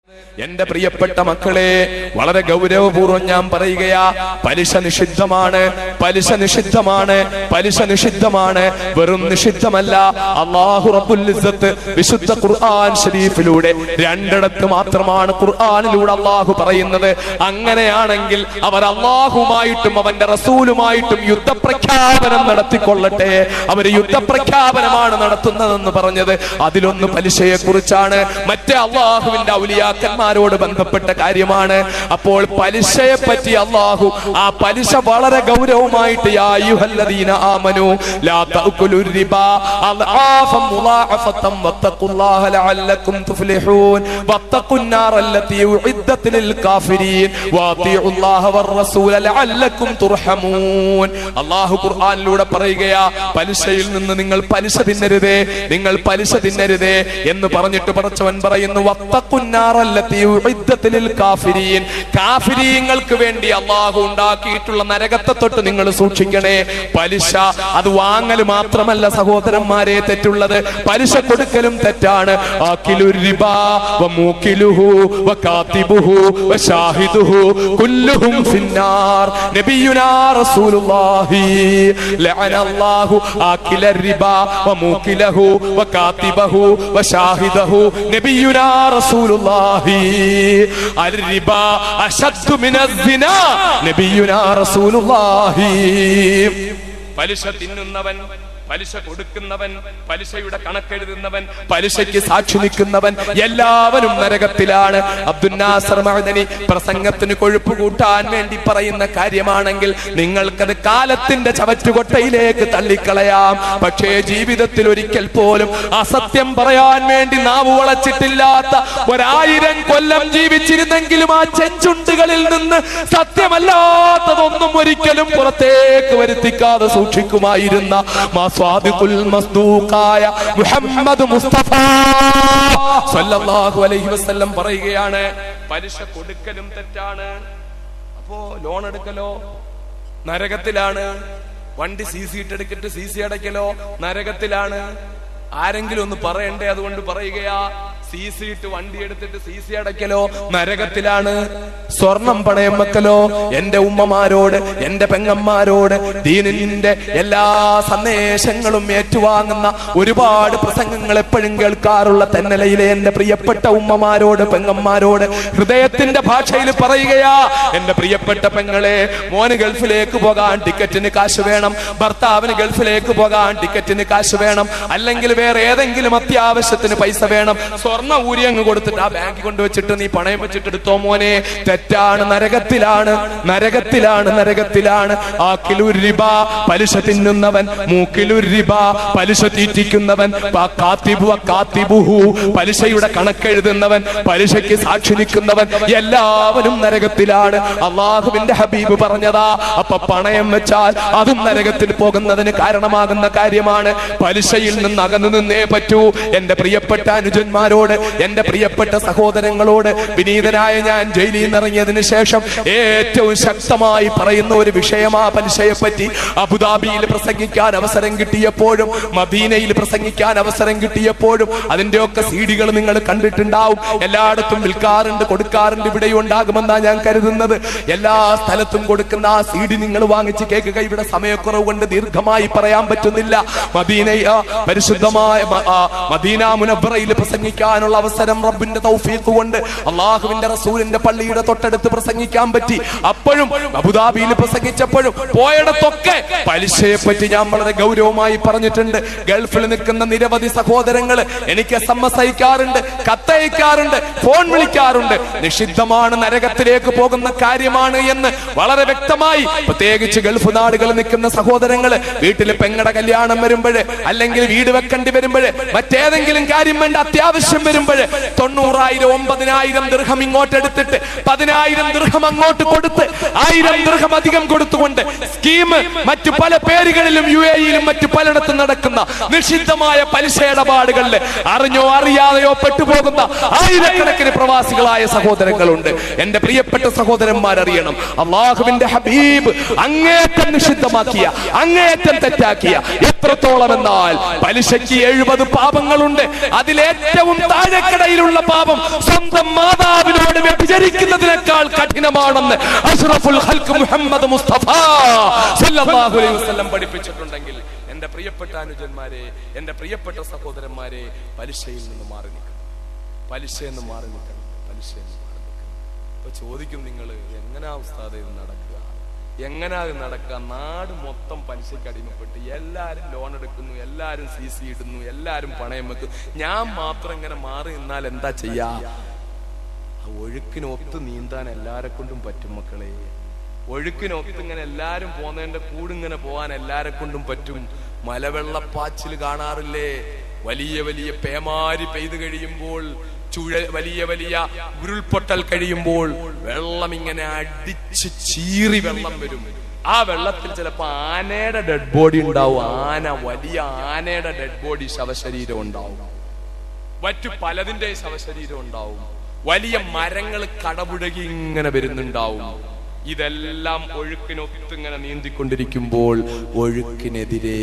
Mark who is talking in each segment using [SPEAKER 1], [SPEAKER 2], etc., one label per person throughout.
[SPEAKER 1] എന്റെ പ്രിയപ്പെട്ട മക്കളെ, വളരെ ഗൗരവപൂർവ്വം ഞാൻ പറയുകയാ, പലിശ നിഷിദ്ധമാണ്, പലിശ നിഷിദ്ധമാണ്, പലിശ നിഷിദ്ധമാണ്. വെറും നിഷിദ്ധമല്ല, അല്ലാഹു റബ്ബുൽ ഇസ്സത്ത് വിശുദ്ധ ഖുർആൻ ശരീഫിലൂടെ രണ്ടിടത്ത് മാത്രമാണ് ഖുർആനിലൂടെ അല്ലാഹു പറയുന്നത്. അങ്ങനെയാണെങ്കിൽ അവർ അല്ലാഹുമായിട്ടും അവന്റെ റസൂലുമായിട്ടും യുദ്ധപ്രഖ്യാപനം നടത്തിക്കൊള്ളട്ടെ. അവര് യുദ്ധപ്രഖ്യാപനമാണ് നടത്തുന്നതെന്ന് പറഞ്ഞത് അതിലൊന്ന് പലിശയെ കുറിച്ചാണ്, മറ്റേ അല്ലാഹുവിന്റെ ഔലിയാക്കന്മാരോട് ബന്ധപ്പെട്ട കാര്യമാണ്. അപ്പോൾ പലിശയെ പറ്റി അല്ലാഹു ആ പലിശ വളരെ ഗൗരവമായിട്ട് യാ അയ്യുഹല്ലദീന ആമനൂ ലാ തഅകുലുർ റിബാ അദ്ആഫൻ മുളാഅഫതൻ വത്തഖുല്ലാഹ ലഅല്ലകും തുഫ്ലിഹൂൻ വത്തഖുന്നാർ അല്ലതി ഉഇദ്ദത് ലിൽ കാഫിരീൻ വഅതിഉല്ലാഹ വറസൂല ലഅല്ലകും തുർഹമൂൻ. അല്ലാഹു ഖുർആനിലൂടെ പറയുകയാ, പലിശയിൽ നിന്ന് നിങ്ങൾ പലിശ തിന്നരുതേ, നിങ്ങൾ പലിശ തിന്നരുതേ എന്ന് പറഞ്ഞിട്ട് പടച്ചവൻ പറയുന്നു വത്തഖുന്നാർ അല്ലതി ഉഇദ്ദത് ലിൽ കാഫിരീൻ. കാഫിരീങ്ങൾക്ക് വേണ്ടി അല്ലാഹു ഉണ്ടാക്കിയിട്ടുള്ള നരകത്തെ തൊട്ട് നിങ്ങൾ സൂക്ഷിക്കണേ. പലിശ അത് വാങ്ങൽ മാത്രമല്ല സഹോദരന്മാരെ തെറ്റുള്ളത്, പലിശ കൊടുക്കലും തെറ്റാണ്. ആകിലുർ റിബാ വമൂകിലുഹു വകാതിബുഹു വശാഹിദുഹു കുല്ലുഹും ഫിന്നാർ. നബിയുനാ റസൂലുള്ളാഹി ലഅനല്ലാഹു ആകിലർ റിബാ വമൂകിലഹു വകാതിബഹു വശാഹിദഹു. നബിയുനാ റസൂലുള്ളാഹി അൽ റിബാ അശദ്ദു മിനസ് സിനാ. നബിയുനാ റസൂലുള്ളാഹി. പലിശ തിന്നുന്നവൻ, പലിശ കൊടുക്കുന്നവൻ, പലിശയുടെ കണക്കെഴുതുന്നവൻ, പലിശയ്ക്ക് സാക്ഷി നിൽക്കുന്നവൻ എല്ലാവരും നരകത്തിലാണ്. അബ്ദുൽ നാസർ മഅദനി പ്രസംഗത്തിന് കൊഴുപ്പ് കൂട്ടാൻ വേണ്ടി പറയുന്ന കാര്യമാണെങ്കിൽ നിങ്ങൾക്കത് കാലത്തിന്റെ ചവറ്റുകൊട്ടയിലേക്ക് തള്ളിക്കളയാം. പക്ഷേ ജീവിതത്തിൽ ഒരിക്കൽ പോലും അസത്യം പറയാൻ വേണ്ടി നാവ് വളച്ചിട്ടില്ലാത്ത 1000 കൊല്ലം ജീവിച്ചിരുന്നെങ്കിലും ആ ചെഞ്ചുണ്ടുകളിൽ നിന്ന് സത്യമല്ലാത്തതൊന്നും ഒരിക്കലും പുറത്തേക്ക് വരുത്തിക്കാതെ സൂക്ഷിക്കുമായിരുന്ന സ്വാദിഖുൽ മസ്ദൂഖായ മുഹമ്മദ് മുസ്തഫ സല്ലല്ലാഹു അലൈഹി വസല്ലം പറയുകയാണ്, പലിശ കൊടുക്കലും തെറ്റാണ്. അപ്പോ ലോൺ എടുക്കലോ നരകത്തിലാണ്, വണ്ടി സിസി ഇട്ടെടുത്തിട്ട് സിസി അടയ്ക്കലോ നരകത്തിലാണ്. ആരെങ്കിലും ഒന്ന് പറയണ്ടേ? അതുകൊണ്ട് പറയുകയാ, സിസി ഇട്ട് വണ്ടി എടുത്തിട്ട് സിസി അടയ്ക്കലോ നരകത്തിലാണ്. സ്വർണം പണയം വെക്കലോ, എന്റെ ഉമ്മമാരോട് എന്റെ പെങ്ങന്മാരോട് ദീനിന്റെ എല്ലാ സന്ദേശങ്ങളും ഏറ്റുവാങ്ങുന്ന ഒരുപാട് പ്രസംഗങ്ങൾ എപ്പോഴും കേൾക്കാറുള്ള തെന്നലയിലെ എന്റെ പ്രിയപ്പെട്ട ഉമ്മമാരോട് പെങ്ങന്മാരോട് ഹൃദയത്തിന്റെ ഭാഷയിൽ പറയുകയാ, എന്റെ പ്രിയപ്പെട്ട പെങ്ങളെ, മോന് ഗൾഫിലേക്ക് പോകാൻ ടിക്കറ്റിന് കാശ് വേണം, ഭർത്താവിന് ഗൾഫിലേക്ക് പോകാൻ ടിക്കറ്റിന് കാശ് വേണം, അല്ലെങ്കിൽ വേറെ ഏതെങ്കിലും അത്യാവശ്യത്തിന് പൈസ വേണം. സ്വർണ്ണ ഊരി അങ്ങ് കൊടുത്തിട്ട് ആ ബാങ്കിൽ കൊണ്ടുവച്ചിട്ട് നീ പണയം വെച്ചിട്ട് എടുത്തോ മോനെ, തെറ്റാണ്, നരകത്തിലാണ്, നരകത്തിലാണ്, നരകത്തിലാണ്. ആകിലുർ റിബാ പലിശ തിന്നുന്നവൻ, മൂക്കിലുർ റിബാ പലിശ തീറ്റിക്കുന്നവൻ, കാത്തിബുഹു പലിശയുടെ കണക്കെഴുതുന്നവൻ, പലിശയ്ക്ക് സാക്ഷി നിൽക്കുന്നവൻ എല്ലാവരും നരകത്തിലാണ്. അള്ളാഹുവിന്റെ ഹബീബ് പറഞ്ഞതാ. അപ്പൊ പണയം വെച്ചാൽ അതും നരകത്തിൽ പോകുന്നതിന് കാരണമാകുന്ന കാര്യമാണ്. പലിശയിൽ നിന്ന് അകന്നു നിന്നേ പറ്റൂ. എന്റെ പ്രിയപ്പെട്ട അനുജന്മാരോട്, എന്റെ പ്രിയപ്പെട്ട സഹോദരങ്ങളോട് വിനീതനായ ഞാൻ ജയിലിൽ നിന്നിറങ്ങിയതിനു ശേഷം ഏറ്റവും ശക്തമായി പറയുന്ന ഒരു വിഷയമാ പലിശയെ പറ്റി. അബുദാബിയിൽ പ്രസംഗിക്കാൻ അവസരം കിട്ടിയപ്പോഴും മദീനയിൽ പ്രസംഗിക്കാൻ അവസരം കിട്ടിയപ്പോഴും അതിന്റെയൊക്കെ സീഡികൾ നിങ്ങൾ കണ്ടിട്ടുണ്ടാവും. എല്ലായിടത്തും വിൽക്കാറുണ്ട്, കൊടുക്കാറുണ്ട്, ഇവിടെയും ഉണ്ടാകുമെന്നാ ഞാൻ കരുതുന്നത്. എല്ലാ സ്ഥലത്തും കൊടുക്കുന്ന ആ സീഡി നിങ്ങൾ വാങ്ങിച്ച് കേൾക്കുക. ഇവിടെ സമയക്കുറവ് കൊണ്ട് ദീർഘമായി പറയാൻ പറ്റുന്നില്ല. പരിശുദ്ധമായ മദീന മുനവ്വറയിൽ പ്രസംഗിക്കാനുള്ള അവസരം റബ്ബിന്റെ തൗഫീഖ് കൊണ്ട് അള്ളാഹുവിന്റെ റസൂലിന്റെ പള്ളിയുടെ തൊട്ടടുത്ത് പ്രസംഗിക്കാൻ പറ്റി. അപ്പോഴും അബുദാബിയിൽ പ്രസംഗിച്ചപ്പോഴും പോയിടത്തൊക്കെ പലിശയെ പറ്റി ഞാൻ വളരെ ഗൗരവമായി പറഞ്ഞിട്ടുണ്ട്. ഗൾഫിൽ നിൽക്കുന്ന നിരവധി സഹോദരങ്ങൾ എനിക്ക് SMS അയക്കാറുണ്ട്, കത്തയക്കാറുണ്ട്, ഫോൺ വിളിക്കാറുണ്ട്. നിഷിദ്ധമാണ്, നരകത്തിലേക്ക് പോകുന്ന കാര്യമാണ് എന്ന് വളരെ വ്യക്തമായി. പ്രത്യേകിച്ച് ഗൾഫ് നാടുകളിൽ നിൽക്കുന്ന സഹോദരങ്ങള് വീട്ടിൽ പെങ്ങടെ കല്യാണം വരുമ്പോഴേ, അല്ലെങ്കിൽ വീട് വെക്കേണ്ടി വരുമ്പോഴേ, മറ്റേതെങ്കിലും കാര്യം വേണ്ട അത്യാവശ്യം വരുമ്പോഴേ 90,000 9,000 ദിർഹം ഇങ്ങോട്ട് എടുത്തിട്ട് 10,000 ദിർഹം അങ്ങോട്ട് കൊടുത്ത് 1000 ദിർഹം അധികം കൊടുത്തുകൊണ്ട് സ്കീം മറ്റു പല പേരുകളിലും UAE-യിലും മറ്റു പലയിടത്തും നടക്കുന്ന നിഷിദ്ധമായ പലിശ ഇടപാടുകളിൽ അറിഞ്ഞോ അറിയാതെയോ പെട്ടുപോകുന്ന ആയിരക്കണക്കിന് പ്രവാസികളായ സഹോദരങ്ങളുണ്ട്. എന്റെ പ്രിയപ്പെട്ട സഹോദരന്മാരറിയണം, അള്ളാഹുവിന്റെ ഹബീബ് അങ്ങേറ്റം നിഷിദ്ധമാക്കിയ, അങ്ങേറ്റം തെറ്റാക്കിയ എത്രത്തോളം എന്നാൽ പലിശയ്ക്ക് 70 പാപങ്ങളുണ്ട്. അതിലേറ്റവും താഴെക്കടയിലുള്ള പാപം സ്വന്തം മാതാവിനോട് വ്യഭിചരിക്കുന്നതിനേക്കാൾ കഠിനമാണെന്ന് അഷ്റഫുൽ ഖൽഖ് മുഹമ്മദ് മുസ്തഫ സല്ലല്ലാഹു അലൈഹി വസല്ലം പഠിപ്പിച്ചിട്ടുണ്ടെങ്കിൽ എന്റെ പ്രിയപ്പെട്ട അനുജന്മാരെ, എന്റെ പ്രിയപ്പെട്ട സഹോദരന്മാരെ, പലിശയിൽ നിന്ന് മാറി നിൽക്കണം, പലിശയിൽ നിന്ന് മാറി നിൽക്കണം, പലിശയിൽ നിന്ന് മാറി നിൽക്കണം. അപ്പൊ ചോദിക്കും, നിങ്ങൾ എങ്ങനാ ഉസ്താദേ ഇത് നടക്കുക, എങ്ങനാ ഇത് നടക്കുക? നാട് മൊത്തം പലിശയ്ക്ക് അടിമപ്പെട്ട് എല്ലാരും ലോൺ എടുക്കുന്നു, എല്ലാരും CC ഇടുന്നു, എല്ലാരും പണയം വെക്കുന്നു, ഞാൻ മാത്രം ഇങ്ങനെ മാറി നിന്നാൽ എന്താ ചെയ്യാ? ഒഴുക്കിനൊത്ത് നീന്താൻ എല്ലാരെ കൊണ്ടും പറ്റും മക്കളെ. ഒഴുക്കിനൊത്ത് ഇങ്ങനെ എല്ലാരും പോകുന്നതിന്റെ കൂടിങ്ങനെ പോകാൻ എല്ലാരെ കൊണ്ടും പറ്റും. മലവെള്ളപ്പാച്ചിൽ കാണാറില്ലേ? വലിയ വലിയ പേമാരി പെയ്തു കഴിയുമ്പോൾ, വലിയ വലിയ ഉരുൾപൊട്ടൽ കഴിയുമ്പോൾ വെള്ളം ഇങ്ങനെ അടിച്ച് ചീറി വെള്ളം വരും. ആ വെള്ളത്തിൽ ചിലപ്പോ ആനയുടെ ഡെഡ് ബോഡി ഉണ്ടാവും. വലിയ ആനയുടെ ഡെഡ് ബോഡി ശവശരീരം ഉണ്ടാവും. മറ്റു പലതിന്റെ ശവശരീരം ഉണ്ടാവും. വലിയ മരങ്ങൾ കടപുഴകി ഇങ്ങനെ വരുന്നുണ്ടാവും. ഇതെല്ലാം ഒഴുക്കിനൊത്ത് ഇങ്ങനെ നീന്തിക്കൊണ്ടിരിക്കുമ്പോൾ ഒഴുക്കിനെതിരെ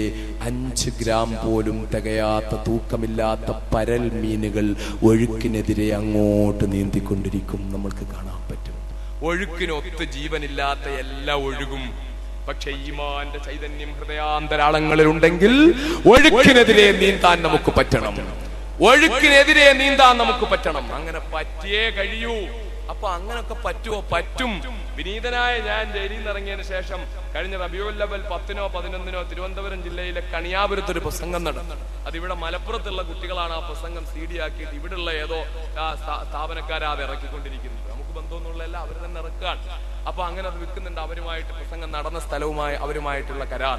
[SPEAKER 1] 5 ഗ്രാം പോലും തികയാത്ത തൂക്കമില്ലാത്ത പരൽ മീനുകൾ ഒഴുക്കിനെതിരെ അങ്ങോട്ട് നീന്തിക്കൊണ്ടിരിക്കും. നമ്മൾക്ക് കാണാൻ പറ്റും. ഒഴുക്കിനൊത്ത് ജീവനില്ലാത്ത എല്ലാ ഒഴുകും. പക്ഷെ ഈമാന്റെ ചൈതന്യം ഹൃദയാന്തരാളങ്ങളിൽ ഉണ്ടെങ്കിൽ ഒഴുക്കിനെതിരെ നീന്താൻ നമുക്ക് പറ്റണം. ഒഴുക്കിനെതിരെ നീന്താൻ നമുക്ക് പറ്റണം. അങ്ങനെ പറ്റിയേ കഴിയൂ. അപ്പൊ അങ്ങനൊക്കെ പറ്റുമോ? പറ്റും. വിനീതനായ ഞാൻ ജയിലിൽ നിന്ന് ഇറങ്ങിയതിനു ശേഷം കഴിഞ്ഞ റബീഉൽ അവ്വൽ 10-നോ 11-നോ തിരുവനന്തപുരം ജില്ലയിലെ കണിയാപുരത്തൊരു പ്രസംഗം നടന്നു. അതിവിടെ മലപ്പുറത്തുള്ള കുട്ടികളാണ് ആ പ്രസംഗം CD ആക്കിയിട്ട് ഇവിടെയുള്ള ഏതോ സ്ഥാപനക്കാരാ അത് ഇറക്കിക്കൊണ്ടിരിക്കുന്നത്. നമുക്ക് ബന്ധമൊന്നുമുള്ള അവർ തന്നെ ഇറക്കുകയാണ്. അപ്പൊ അങ്ങനെ അത് വിൽക്കുന്നുണ്ട്. അവരുമായിട്ട് പ്രസംഗം നടന്ന സ്ഥലവുമായി അവരുമായിട്ടുള്ള കരാർ.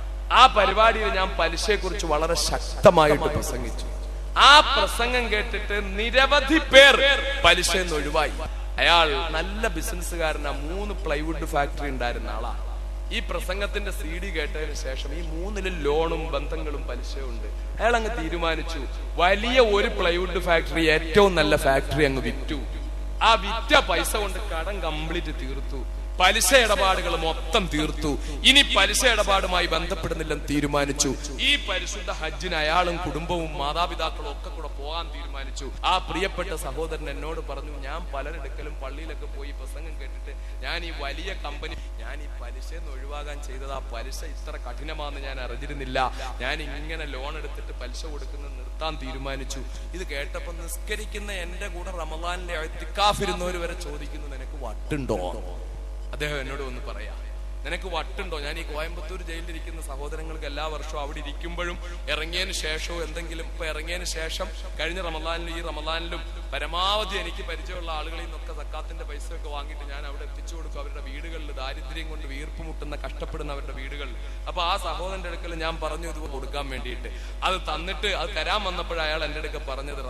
[SPEAKER 1] ആ പരിപാടിയിൽ ഞാൻ പലിശയെ കുറിച്ച് വളരെ ശക്തമായിട്ട് പ്രസംഗിച്ചു. ആ പ്രസംഗം കേട്ടിട്ട് നിരവധി പേർ പലിശയിൽ നിന്ന് ഒഴിവായി. അയാൾ നല്ല ബിസിനസ്സുകാരനാ. 3 പ്ലൈവുഡ് ഫാക്ടറി ഉണ്ടായിരുന്ന ആളാ. ഈ പ്രസംഗത്തിന്റെ CD കേട്ടതിന് ശേഷം ഈ 3-ലും ലോണും ബന്ധങ്ങളും പലിശയും ഉണ്ട്. അയാൾ അങ്ങ് തീരുമാനിച്ചു, വലിയ ഒരു പ്ലൈവുഡ് ഫാക്ടറി, ഏറ്റവും നല്ല ഫാക്ടറി അങ്ങ് വിറ്റു. ആ വിറ്റ പൈസ കൊണ്ട് കടം കംപ്ലീറ്റ് തീർത്തു. പലിശ ഇടപാടുകൾ മൊത്തം തീർത്തു. ഇനി പലിശ ഇടപാടുമായി ബന്ധപ്പെടുന്നില്ലെന്ന് തീരുമാനിച്ചു. ഈ പരിശുദ്ധ ഹജ്ജിന് അയാളും കുടുംബവും മാതാപിതാക്കളും ഒക്കെ കൂടെ പോകാൻ തീരുമാനിച്ചു. ആ പ്രിയപ്പെട്ട സഹോദരൻ എന്നോട് പറഞ്ഞു, ഞാൻ പലരെടുക്കലും പള്ളിയിലൊക്കെ പോയി പ്രസംഗം കേട്ടിട്ട് ഞാൻ ഈ വലിയ കമ്പനി, ഞാൻ ഈ പലിശന്ന് ഒഴിവാകാൻ ചെയ്തത്, ആ പലിശ ഇത്ര കഠിനമാണെന്ന് ഞാൻ അറിഞ്ഞിരുന്നില്ല. ഞാൻ ഇങ്ങനെ ലോൺ എടുത്തിട്ട് പലിശ കൊടുക്കുന്നത് നിർത്താൻ തീരുമാനിച്ചു. ഇത് കേട്ടപ്പോ നിസ്കരിക്കുന്ന എന്റെ കൂടെ റമദാനിലെ ഇഅ്തികാഫ് ഇരുന്നവർ വരെ ചോദിക്കുന്നു, നിനക്ക് വട്ടുണ്ടോ? അദ്ദേഹം എന്നോട് ഒന്ന് പറയാ, നിനക്ക് വട്ടുണ്ടോ? ഞാൻ ഈ കോയമ്പത്തൂർ ജയിലിലിരിക്കുന്ന സഹോദരങ്ങൾക്ക് എല്ലാ വർഷവും അവിടെ ഇരിക്കുമ്പോഴും ഇറങ്ങിയതിന് ശേഷവും എന്തെങ്കിലും, ഇപ്പൊ ഇറങ്ങിയതിന് ശേഷം കഴിഞ്ഞ റമദാനിലും ഈ റമദാനിലും പരമാവധി എനിക്ക് പരിചയമുള്ള ആളുകളിൽ നിന്നൊക്കെ സക്കാത്തിന്റെ പൈസ ഒക്കെ വാങ്ങിയിട്ട് ഞാൻ അവിടെ എത്തിച്ചു കൊടുക്കും. അവരുടെ വീടുകളിൽ ദാരിദ്ര്യം കൊണ്ട് വീർപ്പ് മുട്ടുന്ന കഷ്ടപ്പെടുന്നവരുടെ വീടുകളിൽ. അപ്പൊ ആ സഹോദരന്റെ അടുക്കൽ ഞാൻ പറഞ്ഞു ഇത് കൊടുക്കാൻ വേണ്ടിയിട്ട്. അത് തന്നിട്ട് അത് തരാൻ വന്നപ്പോഴാണ് അയാൾ എന്റെ അടുക്ക പറഞ്ഞത്,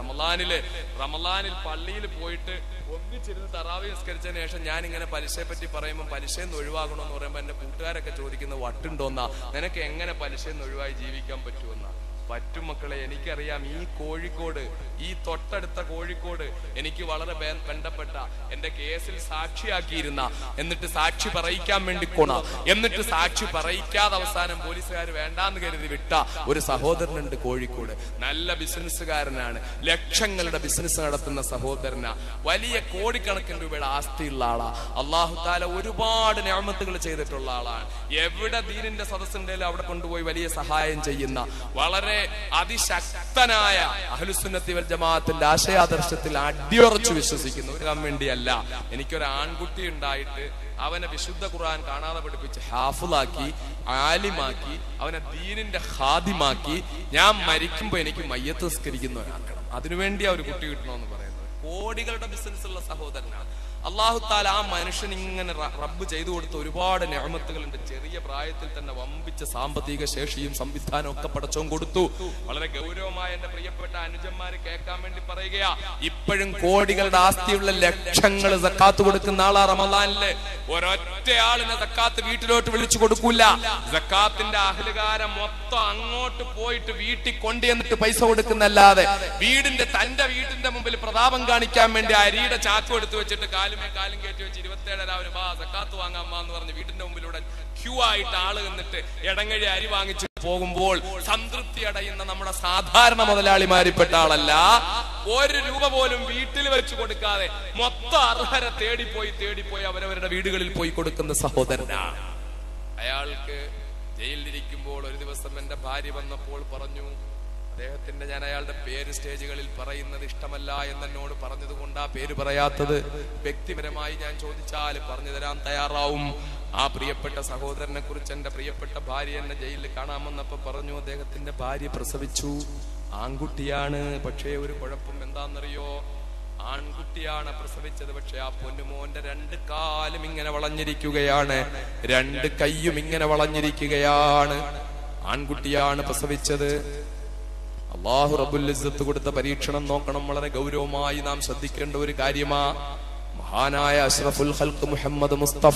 [SPEAKER 1] റമദാനിൽ പള്ളിയിൽ പോയിട്ട് ഒന്നിച്ചിരുന്ന് തറാവി നിസ്കരിച്ചതിന് ശേഷം ഞാൻ ഇങ്ങനെ പലിശയെ പറ്റി പറയുമ്പോൾ പലിശയെന്ന് ഒഴിവാകണമെന്ന് പറയുമ്പോൾ എന്റെ കൂട്ടുകാരൊക്കെ ചോദിക്കുന്നത് വട്ടുണ്ടോന്നാ, നിനക്ക് എങ്ങനെ പലിശയെന്ന് ഒഴിവായി ജീവിക്കാൻ പറ്റുമെന്നാ. പറ്റും മക്കളെ, എനിക്കറിയാം. ഈ കോഴിക്കോട്, ഈ തൊട്ടടുത്ത കോഴിക്കോട് എനിക്ക് വളരെ ബന്ധപ്പെട്ട എന്റെ കേസിൽ സാക്ഷിയാക്കിയിരുന്ന, എന്നിട്ട് സാക്ഷി പറയിക്കാൻ വേണ്ടി എന്നിട്ട് സാക്ഷി പറയിക്കാതെ അവസാനം പോലീസുകാർ വേണ്ടാന്ന് കരുതി വിട്ട ഒരു സഹോദരനുണ്ട് കോഴിക്കോട്. നല്ല ബിസിനസ്സുകാരനാണ്, ലക്ഷങ്ങളുടെ ബിസിനസ് നടത്തുന്ന സഹോദരനാ, വലിയ കോടിക്കണക്കിന് രൂപയുടെ ആസ്തിയുള്ള ആളാ. അല്ലാഹു തആല ഒരുപാട് നിഅമത്തുകൾ ചെയ്തിട്ടുള്ള ആളാണ്. എവിടെ ദീനിന്റെ സദസ്സുണ്ടെങ്കിലും അവിടെ കൊണ്ടുപോയി വലിയ സഹായം ചെയ്യുന്ന, വളരെ അതിശക്തനായ അഹ്ലുസുന്നത്തി വൽ ജമാഅത്തിന്റെ ആശയാദർശത്തിൽ അടിയുറച്ചു വിശ്വസിക്കുന്ന വേണ്ടിയല്ല. എനിക്കൊരു ആൺകുട്ടി ഉണ്ടായിട്ട് അവനെ വിശുദ്ധ ഖുർആൻ കാണാതെ പഠിപ്പിച്ച് ഹാഫിളാക്കി, ആലിമാക്കി, അവനെ ദീനിന്റെ ഖാദിമാക്കി ഞാൻ മരിക്കുമ്പോ എനിക്ക് മയ്യത്ത് നിസ്കരിക്കുന്നവരാക്കണം. അതിനുവേണ്ടി ആ ഒരു കുട്ടി കിട്ടണമെന്ന് പറയുന്നത് കോടികളുടെ ബിസിനസ് ഉള്ള സഹോദരനാണ്. അല്ലാഹു തആല ആ മനുഷ്യൻ ഇങ്ങനെ റബ്ബ് ചെയ്തു കൊടുത്ത ഒരുപാട് നിഅമത്തുകളുണ്ട്. ചെറിയ പ്രായത്തിൽ തന്നെ വമ്പിച്ച സാമ്പത്തിക ശേഷിയും സംവിധാനവും ഒക്കെ പടച്ചോൻ കൊടുത്തു. വളരെ ഗൗരവമായ എന്റെ പ്രിയപ്പെട്ട അനുജന്മാര് കേൾക്കാൻ വേണ്ടി പറയുകയാ, ഇപ്പോഴും കോടികളുടെ ആസ്തിയുള്ള ലക്ഷങ്ങൾ സക്കാത്ത് കൊടുക്കുന്ന ആളാ. റമദാനില് ഒരൊറ്റ ആളിനെ സക്കാത്ത് വീട്ടിലോട്ട് വിളിച്ചു കൊടുക്കൂല. സക്കാത്തിന്റെ അഹ്ലുകാരെ മൊത്തം അങ്ങോട്ട് പോയിട്ട് വീട്ടിൽ കൊണ്ടുവന്നിട്ട് പൈസ കൊടുക്കുന്നല്ലാതെ തന്റെ വീടിന്റെ മുമ്പിൽ പ്രതാപം കാണിക്കാൻ വേണ്ടി അരിയുടെ ചാക്ക് എടുത്തു വെച്ചിട്ട് കാലും കയറ്റി വെച്ച് 27 രാവിലെ സക്കാത്ത് വാങ്ങാൻ എന്ന് പറഞ്ഞ് വീട്ടിന്റെ മുമ്പിലൂടെ ക്യൂ ആയിട്ട് ആള് നിന്നിട്ട് ഇടങ്ങഴി അരി വാങ്ങിച്ചു പോകുമ്പോൾ സംതൃപ്തി അടയുന്ന നമ്മുടെ സാധാരണ മുതലാളിമാരിൽപ്പെട്ട ആളല്ല. ഒരു രൂപ പോലും വീട്ടിൽ വെച്ച് കൊടുക്കാതെ മൊത്തം അർഹരെ തേടിപ്പോയി അവരവരുടെ വീടുകളിൽ പോയി കൊടുക്കുന്ന സഹോദരനാണ്. അയാൾക്ക് ജയിലിലിരിക്കുമ്പോൾ ഒരു ദിവസം എന്റെ ഭാര്യ വന്നപ്പോൾ പറഞ്ഞു, അദ്ദേഹത്തിന്റെ, ഞാൻ അയാളുടെ പേര് സ്റ്റേജുകളിൽ പറയുന്നത് ഇഷ്ടമല്ല എന്നോട് പറഞ്ഞത് കൊണ്ട് ആ പേര് പറയാത്തത്. വ്യക്തിപരമായി ഞാൻ ചോദിച്ചാൽ പറഞ്ഞു തരാൻ തയ്യാറാവും. ആ പ്രിയപ്പെട്ട സഹോദരനെ കുറിച്ച് എന്റെ പ്രിയപ്പെട്ട ഭാര്യ എന്നെ ജയിലിൽ കാണാമെന്നപ്പോ പറഞ്ഞു, അദ്ദേഹത്തിന്റെ ഭാര്യ പ്രസവിച്ചു, ആൺകുട്ടിയാണ്. പക്ഷേ ഒരു കുഴപ്പം എന്താണെന്നറിയോ, ആൺകുട്ടിയാണ് പ്രസവിച്ചത്. പക്ഷെ ആ പൊന്നുമോന്റെ 2 കാലും ഇങ്ങനെ വളഞ്ഞിരിക്കുകയാണ്, 2 കൈയും ഇങ്ങനെ വളഞ്ഞിരിക്കുകയാണ്. ആൺകുട്ടിയാണ് പ്രസവിച്ചത്. അല്ലാഹു റബ്ബുൽ ഇസ്സത്ത് കൊടുത്ത പരീക്ഷണം നോക്കണം, വളരെ ഗൗരവമായി നാം ശ്രദ്ധിക്കേണ്ട ഒരു കാര്യമാ. മഹാനായ അഷ്റഫുൽ ഖൽഖ് മുഹമ്മദ് മുസ്തഫ,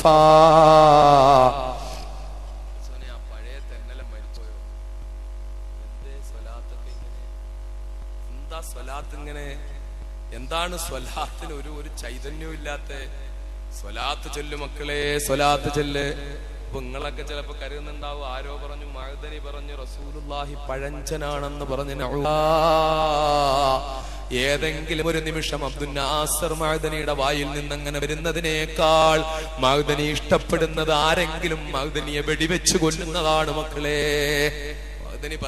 [SPEAKER 1] പഴയ തെന്നലെ മരിച്ചോയോ? എന്താ സ്വലാത്ത് ഇങ്ങനെ? എന്താണ് സ്വലാത്തിന് ഒരു ചൈതന്യവും ഇല്ലാത്ത? സ്വലാത്ത് ചൊല്ലു മക്കളെ, സ്വലാത്ത് ചൊല്ല്. അപ്പൊ നിങ്ങളൊക്കെ ചിലപ്പോ കരുതുന്നുണ്ടാവും, ആരോ പറഞ്ഞു, മഅ്ദനി പറഞ്ഞു റസൂലുള്ളാഹി പഴഞ്ചനാണെന്ന് പറഞ്ഞു. ഏതെങ്കിലും ഒരു നിമിഷം അബ്ദുൽ നാസർ മഅ്ദനിയുടെ വായിൽ നിന്നങ്ങനെ വരുന്നതിനേക്കാൾ മഅ്ദനി ഇഷ്ടപ്പെടുന്നത് ആരെങ്കിലും മഅ്ദനിയെ വെടിവെച്ച് കൊല്ലുന്നതാണ് മക്കളെ. മഅ്ദനി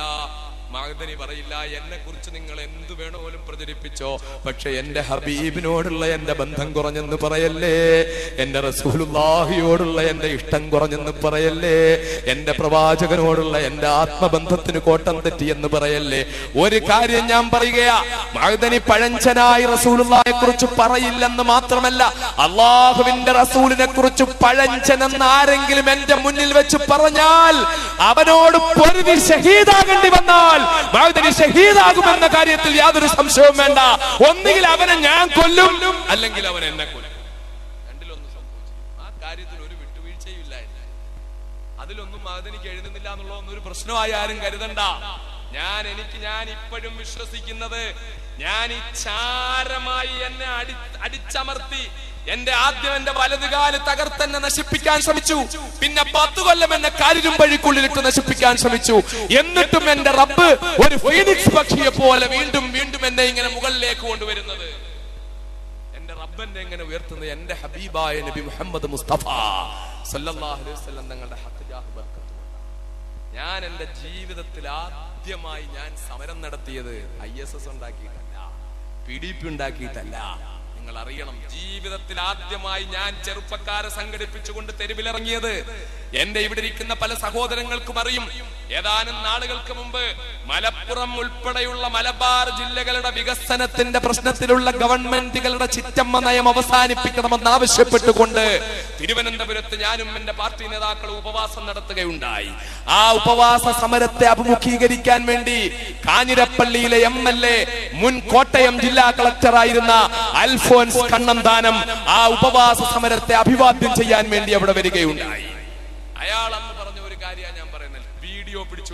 [SPEAKER 1] പറയില്ല എന്നെ കുറിച്ച് നിങ്ങൾ എന്തു വേണോലും പ്രചരിപ്പിച്ചോ, പക്ഷെ എന്റെ ഹബീബിനോടുള്ള എന്റെ ബന്ധം കുറഞ്ഞെന്ന് പറയല്ലേ, എന്റെ റസൂലുള്ളാഹിയോടുള്ള എന്റെ ഇഷ്ടം കുറഞ്ഞെന്ന് പറയല്ലേ, എന്റെ പ്രവാചകനോടുള്ള എന്റെ ആത്മബന്ധത്തിന് കോട്ടം തെറ്റിയെന്ന് പറയല്ലേ. ഒരു കാര്യം ഞാൻ പറയുകയാ, മഅ്ദനി പഴഞ്ചനായി റസൂലുള്ളാഹിയെ കുറിച്ച് പറയില്ലെന്ന് മാത്രമല്ല, അള്ളാഹുവിന്റെ റസൂലിനെ കുറിച്ച് പഴഞ്ചനെന്ന് ആരെങ്കിലും എന്റെ മുന്നിൽ വെച്ച് പറഞ്ഞാൽ അവനോട് പൊരുതി ഷഹീദാകേണ്ടി വന്നാൽ മഅ്ദനി ഷഹീദാകുമെന്ന കാര്യത്തിൽ യാതൊരു സംശയവും വേണ്ട. ഒന്നുകിൽ അവനെ ഞാൻ കൊല്ലും, അല്ലെങ്കിൽ അവൻ എന്നെ കൊല്ലും. രണ്ടിലൊന്നും സംഭവിച്ചു. ആ കാര്യത്തിൽ ഒരു വിട്ടുവീഴ്ചയും ഇല്ല. അതിലൊന്നും മഅ്ദനിക്ക് എഴുതുന്നില്ല എന്നുള്ളതൊന്നും ഒരു പ്രശ്നമായി ആരും കരുതണ്ട. ഞാൻ ഇപ്പോഴും വിശ്വസിക്കുന്നത്, ഞാൻ ഈ ചാരമായി എന്നെ അടിച്ചമർത്തി ആദ്യം എന്റെ വലതുകാല് തകർത്തെന്നെ നശിപ്പിക്കാൻ ശ്രമിച്ചു, പിന്നെ 10 കൊല്ലം എന്നെ കാലിലും പഴിക്കുള്ളിലിട്ട് നശിപ്പിക്കാൻ ശ്രമിച്ചു. എന്നിട്ടും എന്റെ റബ്ബ് ഒരു ഫീനിക്സ് പക്ഷിയെ പോലെ വീണ്ടും വീണ്ടും എന്നെ ഇങ്ങനെ മുകളിലേക്ക് കൊണ്ടുവരുന്നത്, എന്റെ റബ്ബെന്നെ എങ്ങനെ ഉയർത്തുന്നത് എന്റെ ഹബീബായ നബി മുഹമ്മദ് മുസ്തഫ സല്ലല്ലാഹു അലൈഹി വസല്ലം തങ്ങളുടെ ഹഖ് ജാഹ് ബർക്കത്ത് കൊണ്ടാണ്. ഞാൻ എന്റെ ജീവിതത്തിൽ ആദ്യമായി ഞാൻ സമരം നടത്തിയത് ISS ഉണ്ടാക്കിയിട്ടല്ല, PDP ഉണ്ടാക്കിയിട്ടല്ല. നിങ്ങൾ അറിയണം, ജീവിതത്തിൽ ആദ്യമായി ഞാൻ ചെറുപ്പക്കാരെ സംഘടിപ്പിച്ചുകൊണ്ട് തെരുവിലിറങ്ങിയത് എന്റെ ഇവിടെ ഇരിക്കുന്ന പല സഹോദരങ്ങൾക്കും അറിയും. ഏതാനും നാളുകൾക്ക് മുമ്പ് മലപ്പുറം ഉൾപ്പെടെയുള്ള മലബാർ ജില്ലകളുടെ വികസനത്തിന്റെ പ്രശ്നത്തിലുള്ള ഗവൺമെന്റുകളുടെ ചിറ്റമ്മ നയം അവസാനിപ്പിക്കണമെന്ന് ആവശ്യപ്പെട്ടുകൊണ്ട് തിരുവനന്തപുരത്ത് ഞാനും എന്റെ പാർട്ടി നേതാക്കളും ഉപവാസം നടത്തുകയുണ്ടായി. ആ ഉപവാസ സമരത്തെ അഭിമുഖീകരിക്കാൻ വേണ്ടി കാഞ്ഞിരപ്പള്ളിയിലെ MLA, മുൻ കോട്ടയം ജില്ലാ കളക്ടറായിരുന്ന അൽഫോൻസ് കണ്ണന്താനം ആ ഉപവാസ സമരത്തെ അഭിവാദ്യം ചെയ്യാൻ വേണ്ടി അവിടെ വരികയുണ്ടായി. അയാൾ അന്ന് പറഞ്ഞ ഒരു കാര്യമാണ് ഞാൻ പറയുന്നത്, വീഡിയോ പിടിച്ചു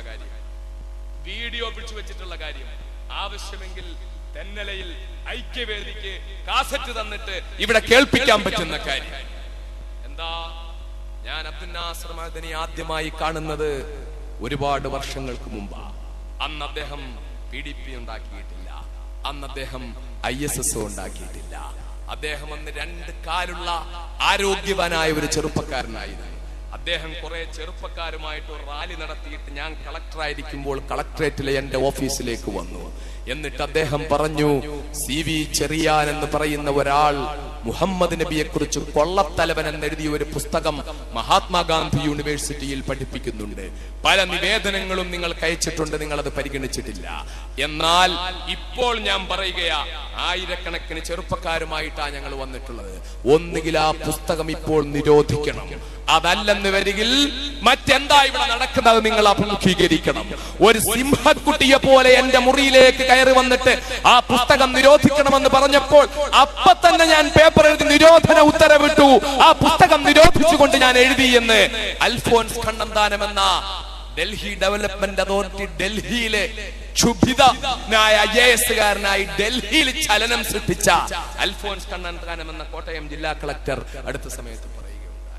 [SPEAKER 1] വെച്ചിട്ടുള്ള കാര്യം. ആവശ്യമെങ്കിൽ തെന്നലയിൽ ഐക്യവേദിക്ക് കാസറ്റ് തന്നിട്ട് ഇവിടെ കേൾപ്പിക്കാൻ പറ്റുന്ന കാര്യം. എന്താ, ഞാൻ അബ്ദുൽ നാസർ മഅ്ദനി ആദ്യമായി കാണുന്നത് ഒരുപാട് വർഷങ്ങൾക്ക് മുമ്പാ. അന്ന് അദ്ദേഹം PDP ഉണ്ടാക്കിയിട്ടില്ല, അന്ന് അദ്ദേഹം ISS ഉണ്ടാക്കിയിട്ടില്ല. അദ്ദേഹം അന്ന് 2 കാലുള്ള ആരോഗ്യവാനായ ഒരു ചെറുപ്പക്കാരനായിരുന്നു. അദ്ദേഹം കുറെ ചെറുപ്പക്കാരുമായിട്ട് ഒരു റാലി നടത്തിയിട്ട് ഞാൻ കളക്ടറായിരിക്കുമ്പോൾ കളക്ടറേറ്റിലെ എന്റെ ഓഫീസിലേക്ക് വന്നു. എന്നിട്ട് അദ്ദേഹം പറഞ്ഞു, CV ചെറിയാൻ എന്ന് പറയുന്ന ഒരാൾ മുഹമ്മദ് നബിയെ കുറിച്ച് കൊള്ളത്തലവൻ എന്നെഴുതിയ ഒരു പുസ്തകം മഹാത്മാഗാന്ധി യൂണിവേഴ്സിറ്റിയിൽ പഠിപ്പിക്കുന്നുണ്ട്. പല നിവേദനങ്ങളും നിങ്ങൾ അയച്ചിട്ടുണ്ട്, നിങ്ങൾ അത് പരിഗണിച്ചിട്ടില്ല. എന്നാൽ ഇപ്പോൾ ഞാൻ പറയുകയാ, ആയിരക്കണക്കിന് ചെറുപ്പക്കാരുമായിട്ടാണ് ഞങ്ങൾ വന്നിട്ടുള്ളത്. ഒന്നുകിൽ ആ പുസ്തകം ഇപ്പോൾ നിരോധിക്കണം, അതല്ലെന്ന് വരികിൽ മറ്റെന്താ ഇവിടെ നടക്കുന്നത് നിങ്ങൾ അഭിമുഖീകരിക്കണം. ഒരു സിംഹക്കുട്ടിയെ പോലെ എന്റെ മുറിയിലേക്ക് കയറി വന്നിട്ട് ആ പുസ്തകം നിരോധിക്കണമെന്ന് പറഞ്ഞപ്പോൾ അപ്പൊ തന്നെ ഞാൻ പേപ്പർ എഴുതി നിരോധന ഉത്തരവിട്ടു. ആ പുസ്തകം നിരോധിച്ചുകൊണ്ട് ഞാൻ എഴുതി എന്ന് അൽഫോൻസ് കണ്ണന്താനം എന്ന ഡൽഹി ഡെവലപ്മെന്റ് അതോറിറ്റി, ഡൽഹിയിലെ ക്ഷുഭിതനായ IAS കാരനായി ഡൽഹിയിൽ ചലനം സൃഷ്ടിച്ച അൽഫോൻസ് കണ്ണന്താനം എന്ന കോട്ടയം ജില്ലാ കളക്ടർ അടുത്ത സമയത്ത് പറയുകയുണ്ടായി.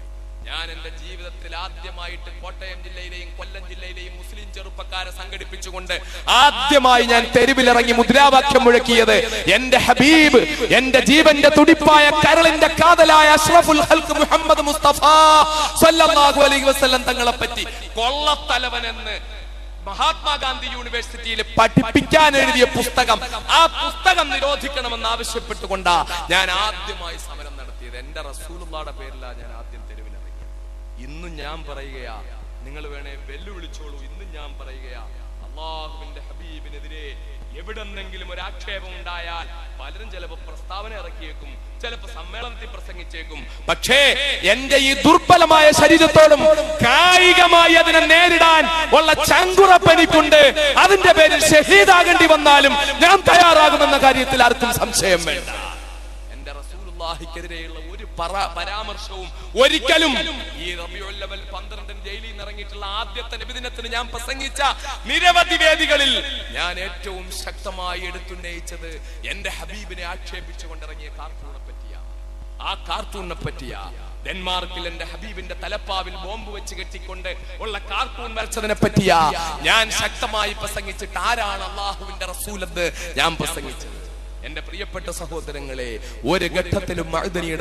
[SPEAKER 1] ഞാൻ എന്റെ ജീവിതത്തിൽ ആദ്യമായിട്ട് കോട്ടയം ജില്ലയിലെയും കൊല്ലം ജില്ലയിലെയും മുസ്ലിം ചെറുപ്പക്കാരെ സംഘടിപ്പിച്ചുകൊണ്ട് ആദ്യമായി ഞാൻ തെരുവിലിറങ്ങി മുദ്രാവാക്യം മുഴക്കിയത് എന്റെ ഹബീബ്, എന്റെ ജീവന്റെ തുടിപ്പായ കരളിന്റെ കാതലായ അഷ്റഫുൽ ഖൽഖ് മുഹമ്മദ് മുസ്തഫ സല്ലല്ലാഹു അലൈഹി വസല്ലം തങ്ങളെ പറ്റി കൊള്ളത്തലവനെന്ന് മഹാത്മാഗാന്ധി യൂണിവേഴ്സിറ്റിയിൽ പഠിപ്പിക്കാൻ എഴുതിയ പുസ്തകം, ആ പുസ്തകം നിരോധിക്കണമെന്ന് ആവശ്യപ്പെട്ടുകൊണ്ടാ ഞാൻ ആദ്യമായി സമരം നടത്തിയത്. എന്റെ റസൂലുള്ളാഹിയുടെ പേരിലാണ് ഞാൻ ആദ്യം തെരുവിലിറങ്ങി. ഇന്നും ഞാൻ പറയുകയാ, നിങ്ങൾ വേണേ വെല്ലുവിളിച്ചോളൂ, ഇന്നും ഞാൻ പറയുകയാ, അള്ളാഹുവിന്റെ ഹബീബിനെതിരെ എവിടെന്നെങ്കിലും ഒരു ആക്ഷേപം ഉണ്ടായാൽ പലരും ചിലപ്പോ പ്രസ്താവന ഇറക്കിയേക്കും, ചിലപ്പോ സമ്മേളനത്തിൽ പ്രസംഗിച്ചേക്കും. പക്ഷേ എന്റെ ഈ ദുർബലമായ ശരീരത്തോടും കായികമായി അതിനെ നേരിടാൻ ഉള്ള ചങ്കുറപ്പെനിക്കുണ്ട്. അതിന്റെ പേരിൽ ഷഹീദാകേണ്ടി വന്നാലും ഞാൻ തയ്യാറാകുമെന്ന കാര്യത്തിൽ ആർക്കും സംശയം വേണ്ട. എന്റെ റസൂലുള്ളാഹിക്കെതിരെയുള്ള ഒരു പരാമർശവും ഒരിക്കലും ഈ റബീഉൽ അവ്വൽ 12 ജയിലിൽ നിന്ന് ഇറങ്ങിയിട്ടുള്ള ആദ്യത്തെ നബിദിനത്തിന് ഞാൻ പ്രസംഗിച്ച നിരവധി വേദികളിൽ ഞാൻ ഏറ്റവും ശക്തമായി എടുത്തുന്നയിച്ചത് എന്റെ ഹബീബിനെ ആക്ഷേപിച്ചുകൊണ്ടിറങ്ങിയ കാർട്ടൂണിനെ പറ്റിയാ. ആ കാർട്ടൂണിനെ പറ്റിയാ. ഡെൻമാർക്കിൽ എന്റെ ഹബീബിന്റെ തലപ്പാവിൽ ബോംബ് വെച്ച് കെട്ടിക്കൊണ്ട് ഉള്ള കാർട്ടൂൺ വരച്ചതിനെ പറ്റിയാ ഞാൻ ശക്തമായി പ്രസംഗിച്ചിട്ട് ആരാണ് അള്ളാഹുവിന്റെ റസൂലെന്ന് ഞാൻ പ്രസംഗിച്ചത്. എന്റെ പ്രിയപ്പെട്ട സഹോദരങ്ങളെ, ഒരു ഘട്ടത്തിലും മഅ്ദനിയുടെ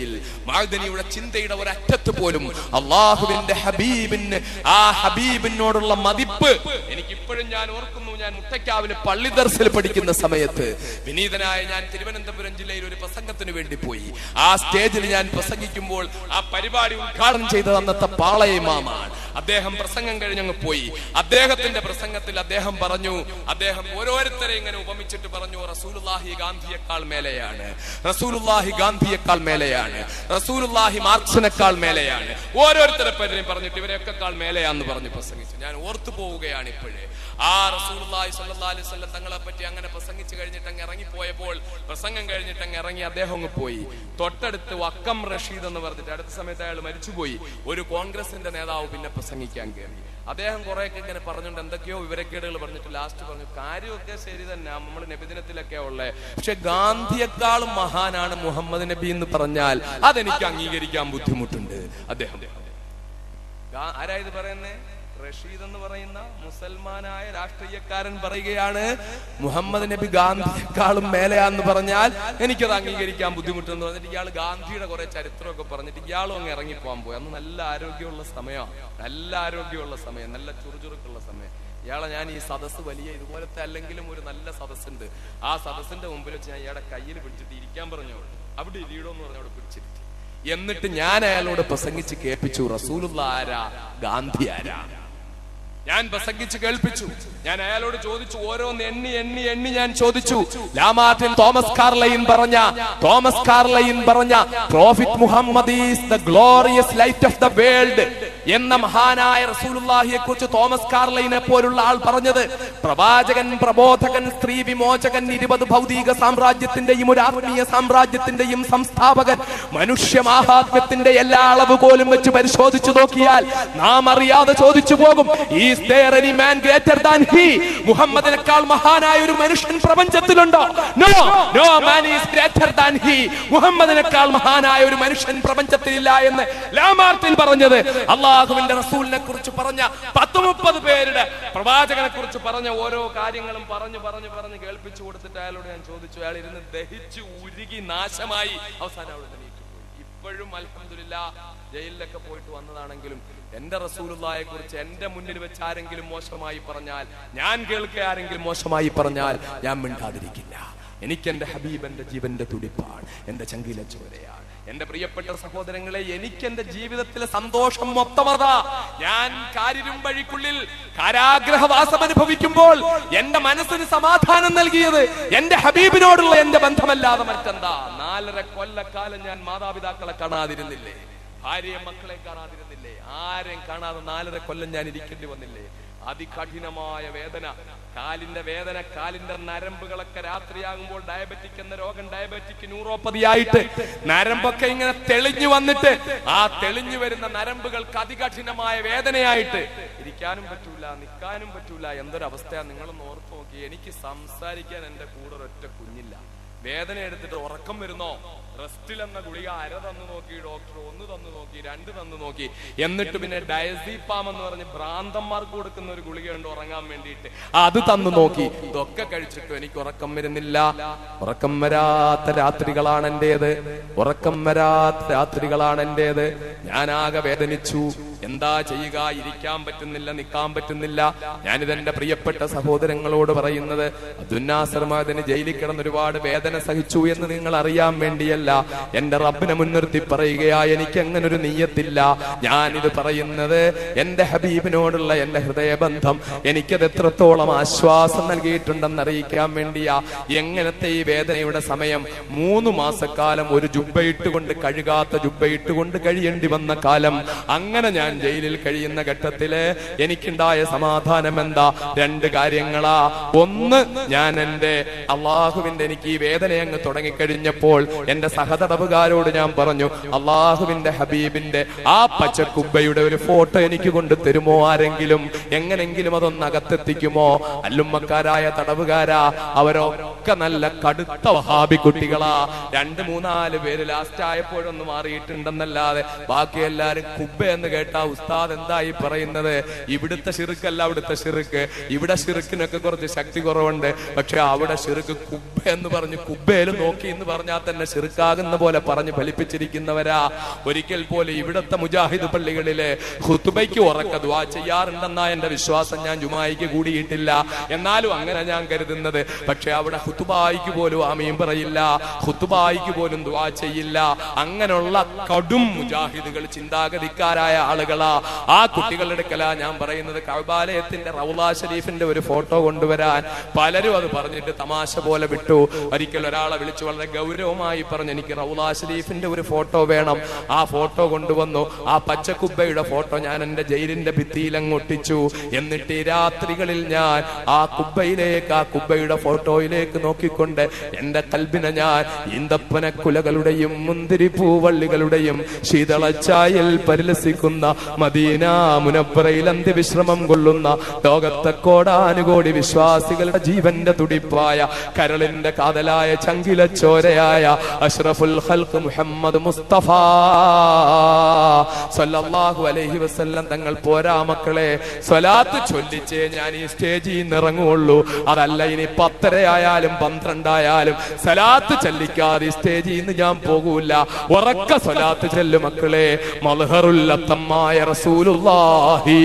[SPEAKER 1] ചിന്തയുടെ ഒരറ്റത്ത് പോലും അള്ളാഹുവിന്റെ ഹബീബിന്, ആ ഹബീബിനോടുള്ള മതിപ്പ് എനിക്കിപ്പോഴും ഞാൻ ഓർക്കുന്നു. ഞാൻ മുട്ടക്കാവിലെ പള്ളി ദർസിൽ പഠിക്കുന്ന സമയത്ത് വിനീതനായ ഞാൻ തിരുവനന്തപുരം ജില്ലയിൽ ഒരു പ്രസംഗത്തിന് വേണ്ടി പോയി. ആ സ്റ്റേജിൽ ഞാൻ പ്രസംഗിക്കുമ്പോൾ ആ പരിപാടി ഉദ്ഘാടനം ചെയ്തത് അന്നത്തെ പാളയ ഇമാമാണ്. അദ്ദേഹം പ്രസംഗം കഴിഞ്ഞങ്ങ് പോയി. അദ്ദേഹത്തിന്റെ പ്രസംഗത്തിൽ അദ്ദേഹം പറഞ്ഞു, അദ്ദേഹം ഓരോരുത്തരെ ഇങ്ങനെ ഉപമിച്ചിട്ട് പറഞ്ഞു, റസൂലുള്ളാഹി ഗാന്ധിയേക്കാൾ മേലെയാണ്, റസൂലുള്ളാഹി ഗാന്ധിയേക്കാൾ മേലെയാണ്, റസൂലുള്ളാഹി മാർക്സിനേക്കാൾ മേലെയാണ്. ഓരോരുത്തരെ പേരെയും പറഞ്ഞിട്ട് ഇവരെയൊക്കെക്കാൾ മേലെയാന്ന് പറഞ്ഞ് പ്രസംഗിച്ചു. ഞാൻ ഓർത്തു പോവുകയാണ് ഇപ്പോഴേ. ആ റസൂലുള്ളാഹി സ്വല്ലല്ലാഹു അലൈഹി വസല്ലം തങ്ങളെ പറ്റി അങ്ങനെ പ്രസംഗിച്ചു കഴിഞ്ഞിട്ട് അങ്ങ് ഇറങ്ങിപ്പോയപ്പോൾ, പ്രസംഗം കഴിഞ്ഞിട്ട് അങ്ങ് ഇറങ്ങി അദ്ദേഹം അങ്ങ് പോയി. തൊട്ടടുത്ത് വക്കം റഷീദ് എന്ന് പറഞ്ഞിട്ട് അടുത്ത സമയത്ത് അയാൾ മരിച്ചുപോയി, ഒരു കോൺഗ്രസിന്റെ നേതാവ് പിന്നെ പ്രസംഗിക്കാൻ കയറി. അദ്ദേഹം കുറെയൊക്കെ ഇങ്ങനെ പറഞ്ഞുകൊണ്ട് എന്തൊക്കെയോ വിവരക്കേടുകൾ പറഞ്ഞിട്ട് ലാസ്റ്റ് പറഞ്ഞു, കാര്യമൊക്കെ ശരി തന്നെ, നമ്മൾ നബിദിനത്തിലൊക്കെ ഉള്ളേ, പക്ഷെ ഗാന്ധിയെക്കാളും മഹാനാണ് മുഹമ്മദ് നബി എന്ന് പറഞ്ഞാൽ അതെനിക്ക് അംഗീകരിക്കാൻ ബുദ്ധിമുട്ടുണ്ട്. അദ്ദേഹം ആരായത് പറയുന്നേ? റഷീദ് എന്ന് പറയുന്ന മുസൽമാനായ രാഷ്ട്രീയക്കാരൻ പറയുകയാണ്, മുഹമ്മദ് നബി ഗാന്ധിയെക്കാളും മേലെയാന്ന് പറഞ്ഞാൽ എനിക്കത് അംഗീകരിക്കാൻ ബുദ്ധിമുട്ടെന്ന് പറഞ്ഞിട്ട് ഇയാൾ ഗാന്ധിയുടെ കുറെ ചരിത്രമൊക്കെ പറഞ്ഞിട്ട് ഇയാളും അങ്ങ് ഇറങ്ങിപ്പോകാൻ പോയി. അന്ന് നല്ല ആരോഗ്യമുള്ള സമയമാണ്, നല്ല ആരോഗ്യമുള്ള സമയം, നല്ല ചുറുചുറുക്കുള്ള സമയം. ഇയാളെ ഞാൻ ഈ സദസ്സ് വലിയ ഇതുപോലത്തെ അല്ലെങ്കിലും ഒരു നല്ല സദസ്സുണ്ട്, ആ സദസ്സിന്റെ മുമ്പിൽ വെച്ച് ഞാൻ ഇയാളുടെ കയ്യിൽ പിടിച്ചിട്ട് ഇരിക്കാൻ പറഞ്ഞോളൂ, അവിടെ ഇരിയടോന്ന് പറഞ്ഞ അവിടെ പിടിച്ചിരുത്തി. എന്നിട്ട് ഞാൻ അയാളോട് പ്രസംഗിച്ച് കേൾപ്പിച്ചു, റസൂലുള്ളാഹി ആരാ, ഗാന്ധി ആരാ. ഞാൻ പ്രസംഗിച്ച് കേൾപ്പിച്ചു. ഞാൻ അയാളോട് ചോദിച്ചു, ഓരോന്ന് എണ്ണി എണ്ണി എണ്ണി ഞാൻ ചോദിച്ചു. ലാമാർട്ടിൻ തോമസ് കാർലൈൻ പറഞ്ഞ prophet Muhammad is the glorious light of the world എന്ന മഹാനായ റസൂലുള്ളാഹിയെ കുറിച്ച് തോമസ് കാർലൈനെ പോലുള്ള ആൾ പറഞ്ഞത്, പ്രവാചകൻ, പ്രബോധകൻ, സ്ത്രീ വിമോചകൻ, 20 ഭൗതിക സാമ്രാജ്യത്തിന്റെയും ഒരു ആത്മീയ സാമ്രാജ്യത്തിന്റെയും സംസ്ഥാപകൻ, മനുഷ്യ മാഹാത്മ്യത്തിന്റെ എല്ലാ അളവുകോലും വെച്ച് പരിശോധിച്ചു നോക്കിയാൽ നാം അറിയാതെ ചോദിച്ചു പോകും, is there any man greater than he? മുഹമ്മദിനേക്കാൾ മഹാനായ ഒരു മനുഷ്യൻ പ്രപഞ്ചത്തിലുണ്ടോ? No man is greater than he. മുഹമ്മദിനേക്കാൾ മഹാനായ ഒരു മനുഷ്യൻ പ്രപഞ്ചത്തിലില്ല എന്ന് ലാമാർട്ടിൻ പറഞ്ഞത്, അള്ളാഹുവിന്റെ റസൂലിനെ കുറിച്ച് പറഞ്ഞ 10-30 പേരുടെ പ്രവാചകനെ കുറിച്ച് പറഞ്ഞ ഓരോ കാര്യങ്ങളും പറഞ്ഞു കേൾപ്പിച്ചു കൊടുത്തിട്ട് അയാളോട് ഞാൻ ചോദിച്ചു. അയാൾ ഇരുന്ന് ദഹിച്ചു ഉരുകി നാശമായി അവസാനം അവിടെ എണീറ്റു പോയി. ഇപ്പോഴും അൽഹംദുലില്ലാഹ് ജയിലിലൊക്കെ പോയിട്ട് വന്നതാണെങ്കിലും എന്റെ റസൂലുള്ളാഹിയെ കുറിച്ച് എന്റെ മുന്നിൽ വെച്ച് ആരെങ്കിലും മോശമായി പറഞ്ഞാൽ, ഞാൻ കേൾക്കുക ആരെങ്കിലും മോശമായി പറഞ്ഞാൽ ഞാൻ മിണ്ടാതിരിക്കില്ല. എനിക്ക് എന്റെ ഹബീബ് എന്റെ ജീവന്റെ തുടിപ്പാണ്, എന്റെ ചങ്കിലെ ചോരയാണ്. എന്റെ പ്രിയപ്പെട്ട സഹോദരങ്ങളെ, എനിക്ക് എന്റെ ജീവിതത്തിലെ സന്തോഷം മൊത്തമതാ. ഞാൻ കാരിരുമ്പഴിക്കുള്ളിൽ കാരാഗ്രഹവാസം അനുഭവിക്കുമ്പോൾ എന്റെ മനസ്സിന് സമാധാനം നൽകിയത് എന്റെ ഹബീബിനോടുള്ള എന്റെ ബന്ധമല്ലാതെ മറ്റെന്താ? 4.5 കൊല്ലക്കാലം ഞാൻ മാതാപിതാക്കളെ കാണാതിരുന്നില്ലേ, ഭാര്യയെ മക്കളെ കാണാതിരുന്നില്ലേ, ആരെയും കാണാതെ 4.5 കൊല്ലം ഞാൻ ഇരിക്കേണ്ടി വന്നില്ലേ? അതികഠിനമായ വേദന, കാലിന്റെ വേദന, കാലിന്റെ നരമ്പുകളൊക്കെ രാത്രിയാകുമ്പോൾ ഡയബറ്റിക് എന്ന രോഗം, ഡയബറ്റിക് ന്യൂറോപ്പതിയായിട്ട് നരമ്പൊക്കെ ഇങ്ങനെ തെളിഞ്ഞു വന്നിട്ട് ആ തെളിഞ്ഞു വരുന്ന നരമ്പുകൾക്ക് അതികഠിനമായ വേദനയായിട്ട് ഇരിക്കാനും പറ്റൂല, നിൽക്കാനും പറ്റൂല. എന്തൊരവസ്ഥയാ നിങ്ങളൊന്ന് ഓർത്ത് നോക്കി. എനിക്ക് സംസാരിക്കാൻ എന്റെ കൂടെ ഒരൊറ്റ കുഞ്ഞില്ല. വേദന എടുത്തിട്ട് ഉറക്കം വരുന്നോ? റെസ്റ്റിൽ എന്ന ഗുളിക അര തന്നു നോക്കി ഡോക്ടർ, 1 തന്നു നോക്കി, 2 തന്നു നോക്കി. എന്നിട്ട് പിന്നെ ഡയസീപാം എന്ന് പറഞ്ഞ് ഭ്രാന്തന്മാർക്ക് കൊടുക്കുന്ന ഒരു ഗുളികയുണ്ട് ഉറങ്ങാൻ വേണ്ടിയിട്ട്, അത് തന്നു നോക്കി. ഇതൊക്കെ കഴിച്ചിട്ടും എനിക്ക് ഉറക്കം വരുന്നില്ല. ഉറക്കം വരാത്ത രാത്രികളാണ് എന്റേത്, ഉറക്കം വരാത്ത രാത്രികളാണ് എന്റേത്. ഞാനാകെ വേദനിച്ചു. എന്താ ചെയ്യുക? ഇരിക്കാൻ പറ്റുന്നില്ല, നിൽക്കാൻ പറ്റുന്നില്ല. ഞാനിതെന്റെ പ്രിയപ്പെട്ട സഹോദരങ്ങളോട് പറയുന്നത്, അബ്ദുന്നാസർമാദിന് ജയിലിൽ കിടന്ന് ഒരുപാട് വേദന സഹിച്ചു എന്ന് നിങ്ങൾ അറിയാൻ വേണ്ടിയല്ല, എന്റെ റബ്ബിനെ മുൻനിർത്തി പറയുകയാ. എനിക്ക് അങ്ങനെ ഒരു നീയത്തില്ല. ഞാനിത് പറയുന്നത് എന്റെ ഹബീബിനോടുള്ള എന്റെ ഹൃദയബന്ധം എനിക്കത് എത്രത്തോളം ആശ്വാസം നൽകിയിട്ടുണ്ടെന്ന് അറിയിക്കാൻ വേണ്ടിയാ. എങ്ങനത്തെ ഈ വേദനയുടെ സമയം 3 മാസക്കാലം ഒരു ജുബ്ബയിട്ടുകൊണ്ട്, കഴുകാത്ത ജുബ്ബയിട്ടുകൊണ്ട് കഴിയേണ്ടി വന്ന കാലം. അങ്ങനെ ഞാൻ ജയിലിൽ കഴിയുന്ന ഘട്ടത്തില് എനിക്കുണ്ടായ സമാധാനം എന്താ? 2 കാര്യങ്ങളാ. ഒന്ന്, ഞാൻ എന്റെ അള്ളാഹുവിന്റെ, എനിക്ക് ഈ വേദന അങ്ങ് തുടങ്ങിക്കഴിഞ്ഞപ്പോൾ എന്റെ സഹതടവുകാരോട് ഞാൻ പറഞ്ഞു, അള്ളാഹുവിന്റെ ഹബീബിന്റെ ആ പച്ചക്കുബ്ബയുടെ ഒരു ഫോട്ടോ എനിക്ക് കൊണ്ട് തരുമോ ആരെങ്കിലും? എങ്ങനെങ്കിലും അതൊന്ന് അകത്തെത്തിക്കുമോ? അല്ലുമ്മക്കാരായ തടവുകാരാ, അവരൊക്കെ നല്ല കടുത്ത വഹാബി കുട്ടികളാ. 2-3-4 പേര് ലാസ്റ്റ് ആയപ്പോഴൊന്ന് മാറിയിട്ടുണ്ടെന്നല്ലാതെ ബാക്കി എല്ലാരും കുബ്ബ എന്ന് കേട്ടാ ഉസ്താദ് എന്തായി പറയുന്നത്? ഇവിടുത്തെ ശിർക്കല്ല അവിടുത്തെ ശിർക്ക്. ഇവിടെ ശിർക്കിനൊക്കെ കുറച്ച് ശക്തി കുറവുണ്ട്, പക്ഷെ അവിടെ ശിർക്ക് കുബ്ബ എന്ന് പറഞ്ഞ് കുബ്ബയിൽ നോക്കി എന്ന് പറഞ്ഞാൽ തന്നെ ശിർക്കാകുന്ന പോലെ പറഞ്ഞ് ഫലിപ്പിച്ചിരിക്കുന്നവരാ. ഒരിക്കൽ പോലെ ഇവിടത്തെ മുജാഹിദ് പള്ളികളിലെ ഖുതുബയ്ക്ക് ഉറക്ക ദുആ ചെയ്യാറുണ്ടെന്നാ എന്റെ വിശ്വാസം. ഞാൻ ജുമായിക്ക് കൂടിയിട്ടില്ല, എന്നാലും അങ്ങനെ ഞാൻ കരുതുന്നത്. പക്ഷെ അവിടെ ഖുതുബായിക്ക് പോലും ആമീൻ പറയില്ല, ഖുതുബായിക്ക് പോലും ദുആ ചെയ്യില്ല. അങ്ങനെയുള്ള കടും മുജാഹിദുകൾ, ചിന്താഗതിക്കാരായ ആളുകളാ. ആ കുട്ടികളുടെ അടുക്കലാ ഞാൻ പറയുന്നത്, കഅബാലയത്തിന്റെ റൗള ഷരീഫിന്റെ ഒരു ഫോട്ടോ കൊണ്ടുവരാൻ. പലരും അത് പറഞ്ഞിട്ട് തമാശ പോലെ വിട്ടു. ഒരിക്കൽ ഒരാളെ വിളിച്ചു വളരെ ഗൗരവമായി പറഞ്ഞു, എനിക്ക് റൗള ഷരീഫിന്റെ ഒരു ഫോട്ടോ വേണം. ആ ഫോട്ടോ കൊണ്ടുവന്നു. ആ പച്ചക്കുബ്ബയുടെ ഫോട്ടോ ഞാൻ എന്റെ ജയിലിന്റെ ഭിത്തിയിൽ അങ്ങ് ഒട്ടിച്ചു. എന്നിട്ട് ഈ രാത്രികളിൽ ഞാൻ ആ കുബ്ബയിലേക്ക്, ആ കുബ്ബയുടെ ഫോട്ടോയിലേക്ക് നോക്കിക്കൊണ്ട് എന്റെ കൽബിനെ ഞാൻ ഈന്തപ്പന കുലകളുടെയും മുന്തിരിപ്പൂവള്ളികളുടെയും ശീതളച്ചായൽ പരിലസിക്കുന്ന മദീന മുനവ്വറയിൽ അന്ത്യവിശ്രമം കൊള്ളുന്ന ലോകത്തെ കോടാനുകോടി വിശ്വാസികളുടെ ജീവന്റെ തുടിപ്പായ, കരളിന്റെ കാതലായ, ചങ്കിലച്ചോരയായ അഷ്റഫുൽ ഖൽഖ് മുഹമ്മദ് മുസ്തഫ സല്ലല്ലാഹു അലൈഹി വസല്ലം തങ്ങൾ പോരാ മക്കളെ, സ്വലാത്ത് ചൊല്ലിച്ചേ ഞാൻ ഈ സ്റ്റേജിൽ നിന്ന് ഇറങ്ങുള്ളൂ. അതല്ല ഇനി 10 ആയാലും 12 ആയാലും സ്വലാത്ത് ചൊല്ലിക്കാതെ സ്റ്റേജിൽ നിന്ന് ഞാൻ പോകൂല. ഉറക്ക സ്വലാത്ത് ചൊല്ലു മക്കളെ. മൽഹറുൽ അത്തമായ റസൂലുള്ളാഹി.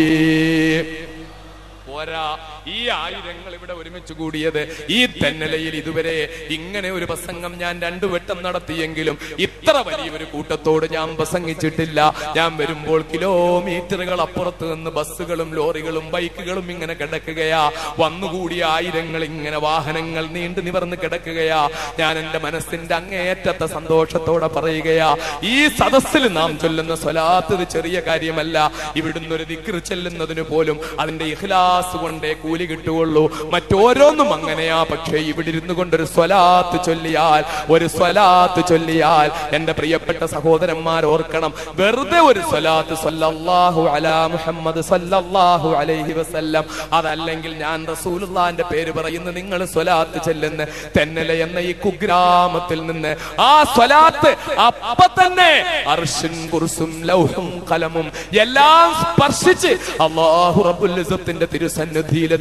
[SPEAKER 1] പോരാ, ഈ ആയിരങ്ങൾ ഇവിടെ ഒരുമിച്ച് കൂടിയത് ഈ തെന്നലയിൽ ഇതുവരെ ഇങ്ങനെ ഒരു പ്രസംഗം ഞാൻ 2 വട്ടം നടത്തിയെങ്കിലും ഇത്ര വലിയൊരു കൂട്ടത്തോട് ഞാൻ പ്രസംഗിച്ചിട്ടില്ല. ഞാൻ വരുമ്പോൾ കിലോമീറ്ററുകൾ അപ്പുറത്ത് നിന്ന് ബസ്സുകളും ലോറികളും ബൈക്കുകളും ഇങ്ങനെ കിടക്കുകയാ. വന്നുകൂടിയ ആയിരങ്ങൾ ഇങ്ങനെ വാഹനങ്ങൾ നീണ്ടു നിവർന്ന് കിടക്കുകയാ. ഞാൻ എന്റെ മനസ്സിന്റെ അങ്ങേയറ്റത്തെ സന്തോഷത്തോടെ പറയുകയാ, ഈ സദസ്സിൽ നാം ചൊല്ലുന്ന സ്വലാത്ത് ഇത് ചെറിയ കാര്യമല്ല. ഇവിടുന്ന് ഒരു ദിക്ർ ചെല്ലുന്നതിന് പോലും അതിന്റെ ഇഖ്ലാസ് കൊണ്ടേ കൂലി കിട്ടുകയുള്ളൂ. മറ്റോരോന്നും അങ്ങനെയാ. പക്ഷേ ഇവിടെ ഇരുന്നു കൊണ്ടൊരു സ്വലാത്ത് ചൊല്ലിയാൽ, ഒരു സ്വലാത്ത് ചൊല്ലിയാൽ എന്റെ പ്രിയപ്പെട്ട സഹോദരന്മാർ ഓർക്കണം, വെറുതെ ഒരു സ്വലാത്ത് സല്ലല്ലാഹു അലാ മുഹമ്മദ് സല്ലല്ലാഹു അലൈഹി വസല്ലം, അതല്ലെങ്കിൽ ഞാൻ റസൂലുള്ളാഹിന്റെ പേര് പറയുന്ന നിങ്ങൾ സ്വലാത്ത് ചെല്ലുന്ന തെന്നല എന്ന ഈ കുഗ്രാമത്തിൽ നിന്ന് ആ സ്വലാത്ത് അപ്പ തന്നെ അർശും കുർസും ലൗഹും ഖലമും എല്ലാം സ്പർശിച്ച് അല്ലാഹു റബ്ബുൽ ഇസ്സത്തിന്റെ തിരുസന്നിധിയിലെത്തുകയാ.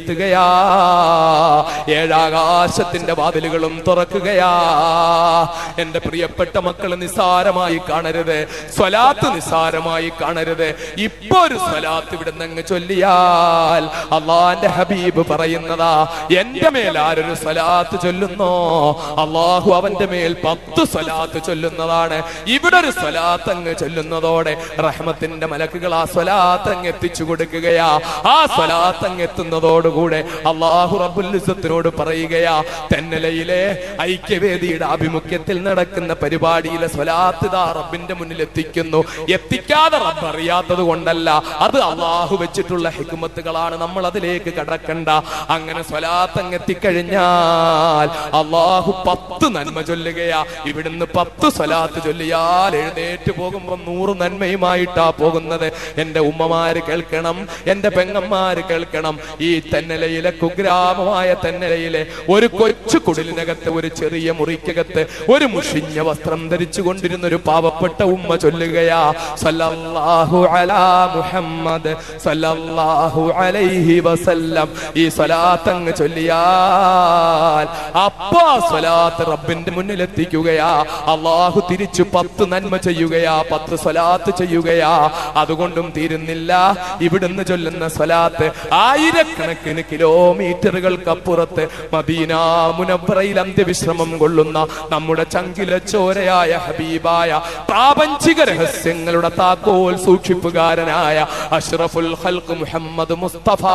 [SPEAKER 1] 7 ആകാശത്തിന്റെ വാതിലുകളും തുറക്കുകയാ. എന്റെ പ്രിയപ്പെട്ട മക്കള് നിസാരമായി കാണരുത്, സ്വലാത്ത് നിസാരമായി കാണരുത്. ഇപ്പൊ ഒരു സ്വലാത്ത് ഇവിടെ നിന്ന് ചൊല്ലിയാൽ അള്ളാന്റെ ഹബീബ് പറയുന്നതാ, എന്റെ മേൽ ആരൊരു സ്വലാത്ത് ചൊല്ലുന്നോ അള്ളാഹു അവന്റെ മേൽ 10 സ്വലാത്ത് ചൊല്ലുന്നതാണ്. ഇവിടെ ഒരു സ്വലാത്ത് അങ്ങ് ചൊല്ലുന്നതോടെ റഹ്മത്തിന്റെ മലക്കുകൾ ആ സ്വലാത്ത് അങ്ങ് എത്തിച്ചു കൊടുക്കുകയാ. ആ സ്വലാത്ത് അങ്ങ് എത്തുന്നതോടുകൂടെ അല്ലാഹു റബ്ബുൽ ഇസ്സത്തിനോട് പറയുകയാ, തെന്നലയിലെ ഐക്യവേദിയുടെ ആഭിമുഖ്യത്തിൽ നടക്കുന്ന പരിപാടിയിലെ സ്വലാത്ത് ദാ റബ്ബിന്റെ മുന്നിൽ എത്തിക്കുന്നു. എത്തിക്കാതെ റബ്ബ് അറിയാത്തത് കൊണ്ടല്ല, അത് അള്ളാഹു വെച്ചിട്ടുള്ള ഹിക്മത്തുകളാണ്. നമ്മൾ അതിലേക്ക് കടക്കണ്ട. അങ്ങനെ സ്വലാത്ത് അങ്ങ് എത്തിക്കഴിഞ്ഞാൽ അള്ളാഹു 10 നന്മ ചൊല്ലുകയാ. ഇവിടുന്ന് 10 സ്വലാത്ത് ചൊല്ലിയാൽ എഴുന്നേറ്റ് പോകുമ്പോ 100 നന്മയുമായിട്ടാ പോകുന്നത്. എന്റെ ഉമ്മമാര് കേൾക്കണം, എന്റെ പെങ്ങന്മാര് കേൾക്കണം. ഈ തെന്നലയിലെ കുഗ്രാമമായ തെന്നലയിലെ ഒരു കൊച്ചു കുടിലിനകത്ത് ഒരു ചെറിയ മുറിക്കകത്ത് ഒരു മുഷിഞ്ഞ വസ്ത്രം ധരിച്ചു കൊണ്ടിരുന്ന ഒരു പാവപ്പെട്ട ഉമ്മ ചൊല്ലുകയാ സല്ലല്ലാഹു അലാ മുഹമ്മദ് സല്ലല്ലാഹു അലൈഹി വസല്ലം. ഈ സ്വലാത്ത് അങ്ങ് ചൊല്ലിയാൽ അപ്പാ സ്വലാത്ത് റബ്ബിന്റെ മുന്നിൽ എത്തിക്കുകയാ. അള്ളാഹു തിരിച്ചു 10 നന്മ ചെയ്യുകയാ, 10 സ്വലാത്ത് ചെയ്യുകയാ. അതുകൊണ്ടും തീരുന്നില്ല. ഇവിടുന്ന് ചൊല്ലുന്ന സ്വലാത്ത് ആയിരക്കണക്കിന് കിലോമീറ്ററുകൾക്കപ്പുറത്ത് മദീന മുനവ്വറയിൽ അന്ത്യവിശ്രമം കൊള്ളുന്ന നമ്മുടെ ചങ്കിലെ ചോരയായ ഹബീബായ പ്രാപഞ്ചിക രഹസ്യങ്ങളുടെ താക്കോൽ സൂക്ഷിപ്പുകാരനായ അഷ്റഫുൽ ഖൽഖ് മുഹമ്മദ് മുസ്തഫ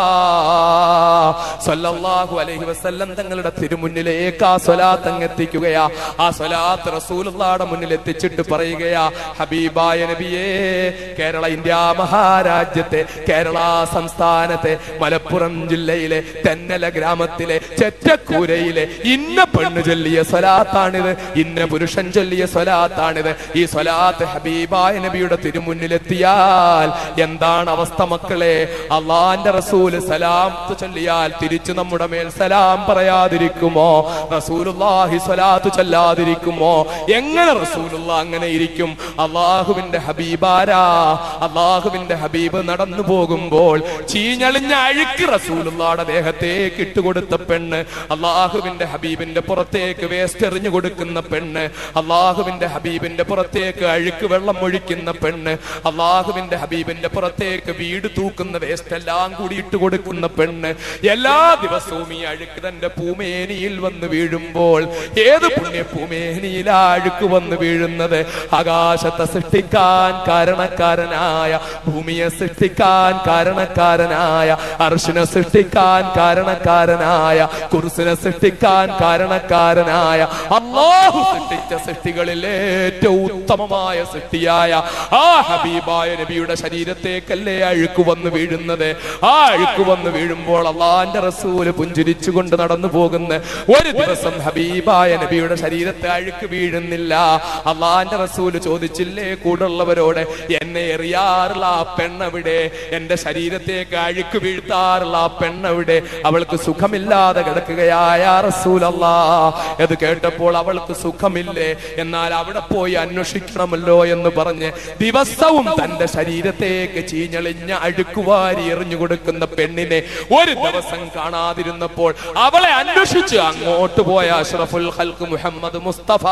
[SPEAKER 1] സല്ലല്ലാഹു അലൈഹി വസല്ലം തങ്ങളുടെ തിരുമുന്നിലേക്ക് ആ സ്വലാത്ത് അങ്ങ് എത്തിക്കുകയാ. ആ സ്വലാത്ത് റസൂലുള്ളാഹിയുടെ മുന്നിൽ എത്തിച്ചിട്ട് പറയുകയാ, ഹബീബായ നബിയേ, കേരള ഇന്ത്യ മഹാരാജ്യത്തെ കേരള സംസ്ഥാനത്തെ മലപ്പുറം ജില്ലയിലെ തെന്നല ഗ്രാമത്തിലെ ചെറ്റക്കൂരയിലെ ഇന്ന പെണ്ണ് ചൊല്ലിയ സ്വലാത്താണിത്, ഇന്ന പുരുഷൻ ചൊല്ലിയ സ്വലാത്താണിത്. ഈ സ്വലാത്ത് ഹബീബായ നബിയുടെ തിരുമുന്നിലെത്തിയാൽ എന്താണ് അവസ്ഥ മക്കളെ? അള്ളാന്റെ റസൂല് സലാം ചൊല്ലിയാൽ തിരിച്ചു നമ്മുടെ മേൽ സലാം പറയാതിരിക്കുമോ? റസൂലുള്ളാഹി സ്വലാത്ത് ചൊല്ലാതിരിക്കുമോ? എങ്ങനെ റസൂലുള്ളാഹി അങ്ങനെ ഇരിക്കും? അള്ളാഹുവിന്റെ ഹബീബാരാ, അള്ളാഹുവിന്റെ ഹബീബ് നടന്നു പോകുമ്പോൾ ചീഞ്ഞളിഞ്ഞ അഴുക്ക് റസൂലുള്ളാഹിയുടെ ദേഹത്തേക്ക് ഇട്ടുകൊടുത്ത പെണ്ണ്, അള്ളാഹുവിന്റെ ഹബീബിന്റെ പുറത്തേക്ക് വേസ്റ്റ് എറിഞ്ഞു കൊടുക്കുന്ന പെണ്ണ്, അള്ളാഹുവിന്റെ ഹബീബിന്റെ പുറത്തേക്ക് അഴുക്ക് വെള്ളം ഒഴിക്കുന്ന പെണ്ണ്, അള്ളാഹുവിന്റെ ഹബീബിന്റെ പുറത്തേക്ക് വീട് തൂക്കുന്ന വേസ്റ്റ് എല്ലാം കൂടി ഇട്ടുകൊടുക്കുന്ന പെണ്ണ്, എല്ലാ ദിവസവും ഈ അഴുക്ക് തന്റെ പൂമേനിയിൽ വന്ന് വീഴുമ്പോൾ ഏത് പുണ്യ പൂമേനിയിലാ അഴുക്ക് വന്ന് വീഴുന്നത്? ആകാശത്തെ സൃഷ്ടിക്കാൻ കാരണക്കാരനായ, ഭൂമിയെ സൃഷ്ടിക്കാൻ കാരണക്കാരനായ, അർശിനെ സൃഷ്ടിക്കാൻ കാരണക്കാരനായ, കുർസിനെ സൃഷ്ടിക്കാൻ കാരണക്കാരനായ അല്ലാഹു സൃഷ്ടിച്ച സൃഷ്ടികളിൽ ഏറ്റവും ഉത്തമമായ സൃഷ്ടിയായ ആ ഹബീബായ നബിയുടെ ശരീരത്തേക്കല്ലേ അഴുക്ക് വന്ന് വീഴുന്നത്? ആ അഴുക്ക് വന്ന് വീഴുമ്പോൾ അള്ളാന്റെ റസൂല് പുഞ്ചിരിച്ചുകൊണ്ട് നടന്നു പോകുന്ന ഒരു ദിവസം ഹബീബായ നബിയുടെ ശരീരത്തെ അഴുക്ക് വീഴുന്നില്ല. അള്ളാന്റെ റസൂല് ചോദിച്ചില്ലേ കൂടുള്ളവരോട്, എന്നെ എറിയാറുള്ള ആ പെണ്ണവിടെ? എന്റെ ശരീരത്തേക്ക് അഴുക്ക് വീഴ്ത്താറുള്ള ആ പെണ്ണവിടെ? അവൾക്ക് സുഖമില്ലാതെ കിടക്കുകയായ റസൂലല്ലാഹ്. അത് കേട്ടപ്പോൾ അവൾക്ക് സുഖമില്ലേ, എന്നാൽ അവിടെ പോയി അന്വേഷിക്കണമല്ലോ എന്ന് പറഞ്ഞ് ദിവസവും തന്റെ ശരീരത്തേക്ക് ചീഞ്ഞളിഞ്ഞ അഴുക്കുവാരി എറിഞ്ഞു കൊടുക്കുന്ന പെണ്ണിനെ ഒരു ദിവസം കാണാതിരുന്നപ്പോൾ അവളെ അന്വേഷിച്ച് അങ്ങോട്ട് പോയ അഷ്റഫുൽ ഖൽഖ് മുഹമ്മദ് മുസ്തഫ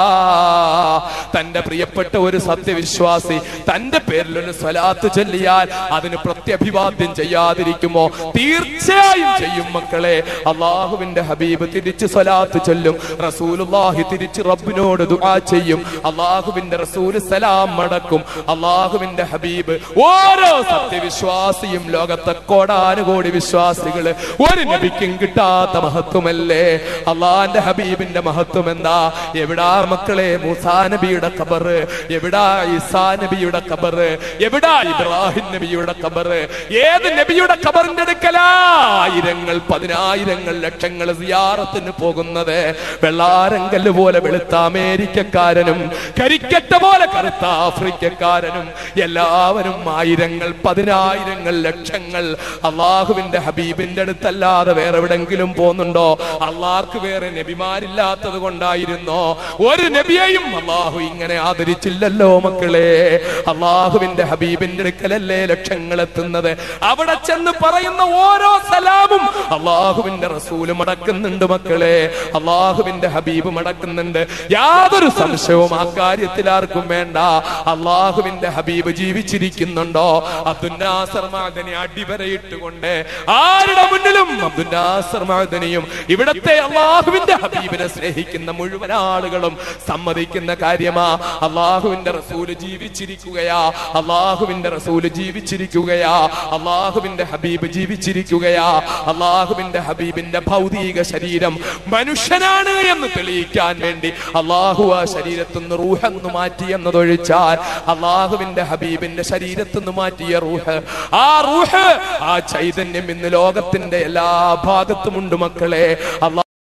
[SPEAKER 1] തന്റെ പ്രിയപ്പെട്ട ഒരു സത്യവിശ്വാസി തന്റെ പേരിൽ ഒരു സ്വലാത്ത് ചൊല്ലിയാൽ അതിന് പ്രത്യഭിവാദ്യം ചെയ്യാതിരിക്കുമോ? തീർച്ചയായും ചെയ്യും മക്കളെ. അള്ളാഹുവിന്റെ ഹബീബ് തിരിച്ച് സ്വലാത്ത് ചൊല്ലും, റസൂലുള്ളാഹി തിരിച്ച് റബ്ബിനോട് ദുആ ചെയ്യും, അള്ളാഹുവിന്റെ റസൂല് സലാം മടക്കും. അള്ളാഹുവിന്റെ ഹബീബ് ഓരോ സത്യവിശ്വാസിയും ലോകത്തെ കോടാനുകോടി വിശ്വാസികള് ഒരു നബിക്കും കിട്ടാത്ത മഹത്വമല്ലേ അള്ളാന്റെ ഹബീബിന്റെ മഹത്വം? എന്താ? എവിടാ മക്കളെ മൂസാ നബിയുടെ ഖബറ്? എവിടാ ഈസാ നബിയുടെ ഖബറ്? എവിടാ ഇബ്രാഹിം നബിയുടെ ഖബറ്? ഏത് നബിയുടെ ഖബറിന്റെ അടുക്കലാ ആയിരങ്ങൾ, പതിനായിരങ്ങൾ, ലക്ഷങ്ങൾ സിയാറത്തിന് പോകുന്നത്? വെള്ളാരങ്കല്ല് പോലെ വെളുത്ത അമേരിക്കക്കാരനും കരിക്കട്ട പോലെ കറുത്ത ആഫ്രിക്കക്കാരനും എല്ലാവരും ആയിരങ്ങൾ, പതിനായിരങ്ങൾ, ലക്ഷങ്ങൾ അള്ളാഹുവിന്റെ ഹബീബിന്റെ അടുത്തല്ലാതെ വേറെ എവിടെങ്കിലും പോകുന്നുണ്ടോ? അള്ളാഹ്ക്ക് വേറെ നബിമാരില്ലാത്തത് കൊണ്ടായിരുന്നോ? ഒരു നബിയെയും അള്ളാഹു ഇങ്ങനെ ആദരിച്ചില്ലല്ലോ മക്കളെ. അള്ളാഹുവിന്റെ ഹബീബിന്റെ അടുക്കലല്ലേ ലക്ഷങ്ങൾ എത്തുന്നത്. അവിടെ ചെന്ന് പറയുന്ന ഓരോ സലാമും അള്ളാഹുവിന്റെ റസൂല് മടക്കുന്നുണ്ട് മക്കളെ, അള്ളാഹുവിന്റെ ഹബീബ് മടക്കുന്നുണ്ട്. യാതൊരു സംശയവും ആ കാര്യത്തിൽ ആർക്കും വേണ്ട. അള്ളാഹുവിന്റെ ഹബീബ് ജീവിച്ചിരിക്കുന്നുണ്ടോ? അബ്ദുൽ നാസർ മഅദനി അടിവരയിട്ടുകൊണ്ട് ആരുടെ മുന്നിലും അബ്ദുൽ നാസർ മഅദനിയും ഇവിടത്തെ അള്ളാഹുവിന്റെ ഹബീബിനെ സ്നേഹിക്കുന്ന മുഴുവൻ ആളുകളും സമ്മതിക്കുന്ന കാര്യമാ. അള്ളാഹുവിന്റെ റസൂല് ജീവിച്ചിരിക്കുകയാ, അള്ളാഹുവിന്റെ റസൂല് ജീവിച്ചിരിക്കുകയാ, അള്ളാഹുവിന്റെ ഹബീബ് ജീവിച്ചിരിക്കുകയാ. അള്ളാഹുവിന്റെ ഹബീബിന്റെ ഭൗതിക ശരീരം മനുഷ്യനാണ് എന്ന് തെളിയിക്കാൻ വേണ്ടി അള്ളാഹു ആ ശരീരത്തുനിന്ന് റൂഹെന്ന് മാറ്റി എന്നതൊഴിച്ചാൽ അള്ളാഹുവിന്റെ ഹബീബിന്റെ ശരീരത്തുനിന്ന് മാറ്റിയ റൂഹ്, ആ റൂഹ്, ആ ചൈതന്യം ഇന്ന് ലോകത്തിന്റെ എല്ലാ ഭാഗത്തുമുണ്ട് മക്കളെ.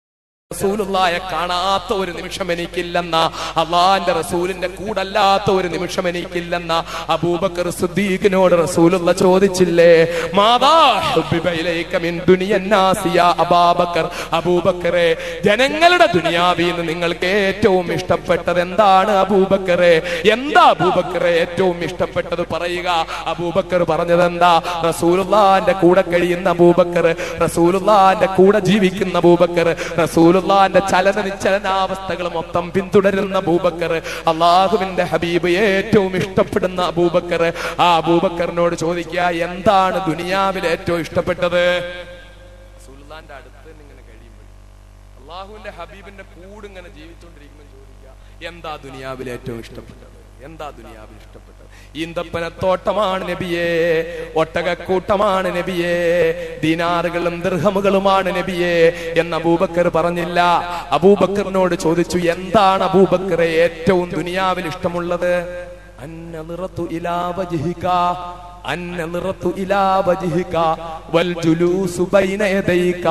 [SPEAKER 1] റസൂലുള്ളാഹിയെ കാണാത്ത ഒരു നിമിഷം എനിക്കില്ലെന്ന, അള്ളാന്റെ റസൂലിന്റെ കൂടല്ലാത്ത ഒരു നിമിഷം എനിക്കില്ലെന്ന അബൂബക്കർ സിദ്ദീഖിനോട് റസൂലുള്ള ചോദിച്ചില്ലേ, മാദാ ഹുബ്ബിബ ഇലൈക മിൻ ദുനിയന്നാസി യാ അബൂബക്കർ, അബൂബക്കറെ ജനങ്ങളുടെ ദുനിയാവിൽ നിന്ന് നിങ്ങൾക്ക് ഏറ്റവും ഇഷ്ടപ്പെട്ടത് എന്താണ് അബൂബക്കറെ? എന്താ അബൂബക്കറെ ഏറ്റവും ഇഷ്ടപ്പെട്ടത് പറയുക. അബൂബക്കർ പറഞ്ഞത് എന്താ? റസൂലുള്ളാഹിന്റെ കൂടെ കഴിയുന്ന അബൂബക്കർ, റസൂലുള്ളാഹിന്റെ കൂടെ ജീവിക്കുന്ന അബൂബക്കർ, റസൂലുള്ളാഹിന്റെ ചലന നിശ്ചലനാവസ്ഥകൾ മൊത്തം പിന്തുടരുന്ന അബൂബക്കർ, അള്ളാഹുവിന്റെ ഹബീബ് ഏറ്റവും ഇഷ്ടപ്പെടുന്ന അബൂബക്കർ. ആ അബൂബക്കറിനോട് ചോദിക്കുക, എന്താണ് ദുനിയാവിൽ ഏറ്റവും ഇഷ്ടപ്പെട്ടത്? റസൂലുള്ളാഹിന്റെ അടുത്ത് ഇങ്ങനെ കഴിയുമ്പോൾ, അള്ളാഹുവിന്റെ ഹബീബിന്റെ കൂടെ ഇങ്ങനെ ജീവിച്ചുകൊണ്ടിരിക്കുമ്പോൾ ചോദിക്കുക, എന്താ ദുനിയാവിൽ ഏറ്റവും ഇഷ്ടപ്പെട്ടത്? എന്താ ദുനിയാവിൽ ഇഷ്ടപ്പെട്ടത്? ഈന്തപ്പനത്തോട്ടമാണ് നബിയേ, ഒട്ടകക്കൂട്ടമാണ് നബിയേ, ദിനാറുകളും ദിർഹമുകളുമാണ് നബിയേ എന്ന് അബൂബക്കർ പറഞ്ഞില്ല. അബൂബക്കറിനോട് ചോദിച്ചു, എന്താണ് അബൂബക്കറെ ഏറ്റവും ദുനിയാവിൽ ഇഷ്ടമുള്ളത്? അന്നളിറതു ഇലാ വജ്ഹിക, അന്നളിറതു ഇലാ വജ്ഹിക വൽ ജുലൂസു ബൈന യദൈക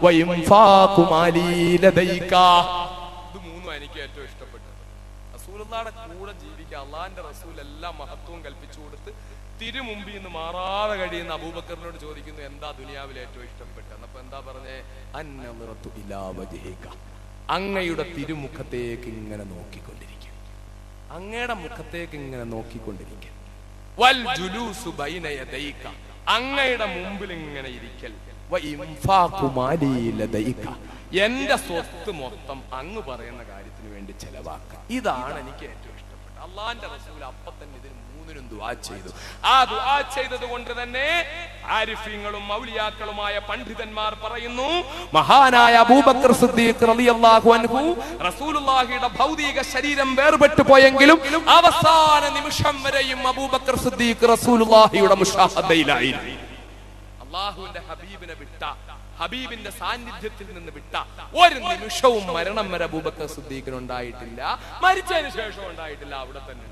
[SPEAKER 1] വഇൻഫാഖു മാലി ലദൈക. ഇത് മൂന്നും എനിക്ക് ഏറ്റവും ഇഷ്ടപ്പെട്ടത്. റസൂലുള്ളാഹിയുടെ കൂടെ ജീവിക്കുക, അള്ളാഹിന്റെ റസൂൽ എല്ലാം മഹത്വവും കൽപ്പിച്ചു കൊടുത്ത് തിരുമുമ്പിൽ നിന്ന് മാറാതെ കഴിയുന്ന അബൂബക്കറിനോട് ചോദിക്കുന്നു, എന്താ ദുനിയാവിൽ ഏറ്റവും ഇഷ്ടപ്പെട്ടത്? അപ്പൊ എന്താ പറഞ്ഞേ? അന്നളിറതു ഇലാ വജ്ഹിക, അങ്ങയുടെ തിരുമുഖത്തേക്ക് ഇങ്ങനെ നോക്കിക്കൊണ്ടിരിക്കും, അങ്ങയുടെ മുഖത്തേക്ക് ഇങ്ങനെ നോക്കിക്കൊണ്ടിരിക്കും. വൽ ജുലൂസു ബൈന യദൈക, അങ്ങയുടെ മുമ്പിൽ ഇങ്ങനെ ഇരിക്കൽ. വഇൻഫാഖു മാലി ലദൈക, എന്റെ സ്വത്ത് മൊത്തം അങ്ങ് പറയുന്ന കാര്യത്തിന് വേണ്ടി ചെലവാക്കുക. ഇതാണ് എനിക്ക് ഏറ്റവും ഇഷ്ടപ്പെട്ടത്. അള്ളാന്റെ റസൂൽ അപ്പൊ തന്നെ ഇതിന് മൂന്നിനും ദുആ ചെയ്തു. ആ ദുആ ചെയ്തത് കൊണ്ട് തന്നെ ആരിഫീങ്ങളും മൗലിയാക്കളുമായ പണ്ഡിതന്മാർ പറയുന്നു, മഹാനായ അബൂബക്കർ സിദ്ദീഖ് റളിയല്ലാഹു അൻഹു റസൂലുള്ളാഹിയുടെ ഭൗതിക ശരീരം വേർപെട്ടു പോയെങ്കിലും അവസാന നിമിഷം വരെയും അബൂബക്കർ സിദ്ദീഖ് റസൂലുള്ളാഹിയുടെ മുശാഹദയിലായിരുന്നു. അല്ലാഹുവിന്റെ ഹബീബിനെ വിട്ട, ഹബീബിന്റെ സാന്നിധ്യത്തിൽ നിന്ന് വിട്ട ഒരു നിമിഷവും മരണം വരെ അബൂബക്കർ സിദ്ദീഖിന് ഉണ്ടായിട്ടില്ല. മരിച്ചതിന് ശേഷം ഉണ്ടായിട്ടില്ല. അവിടെ തന്നെ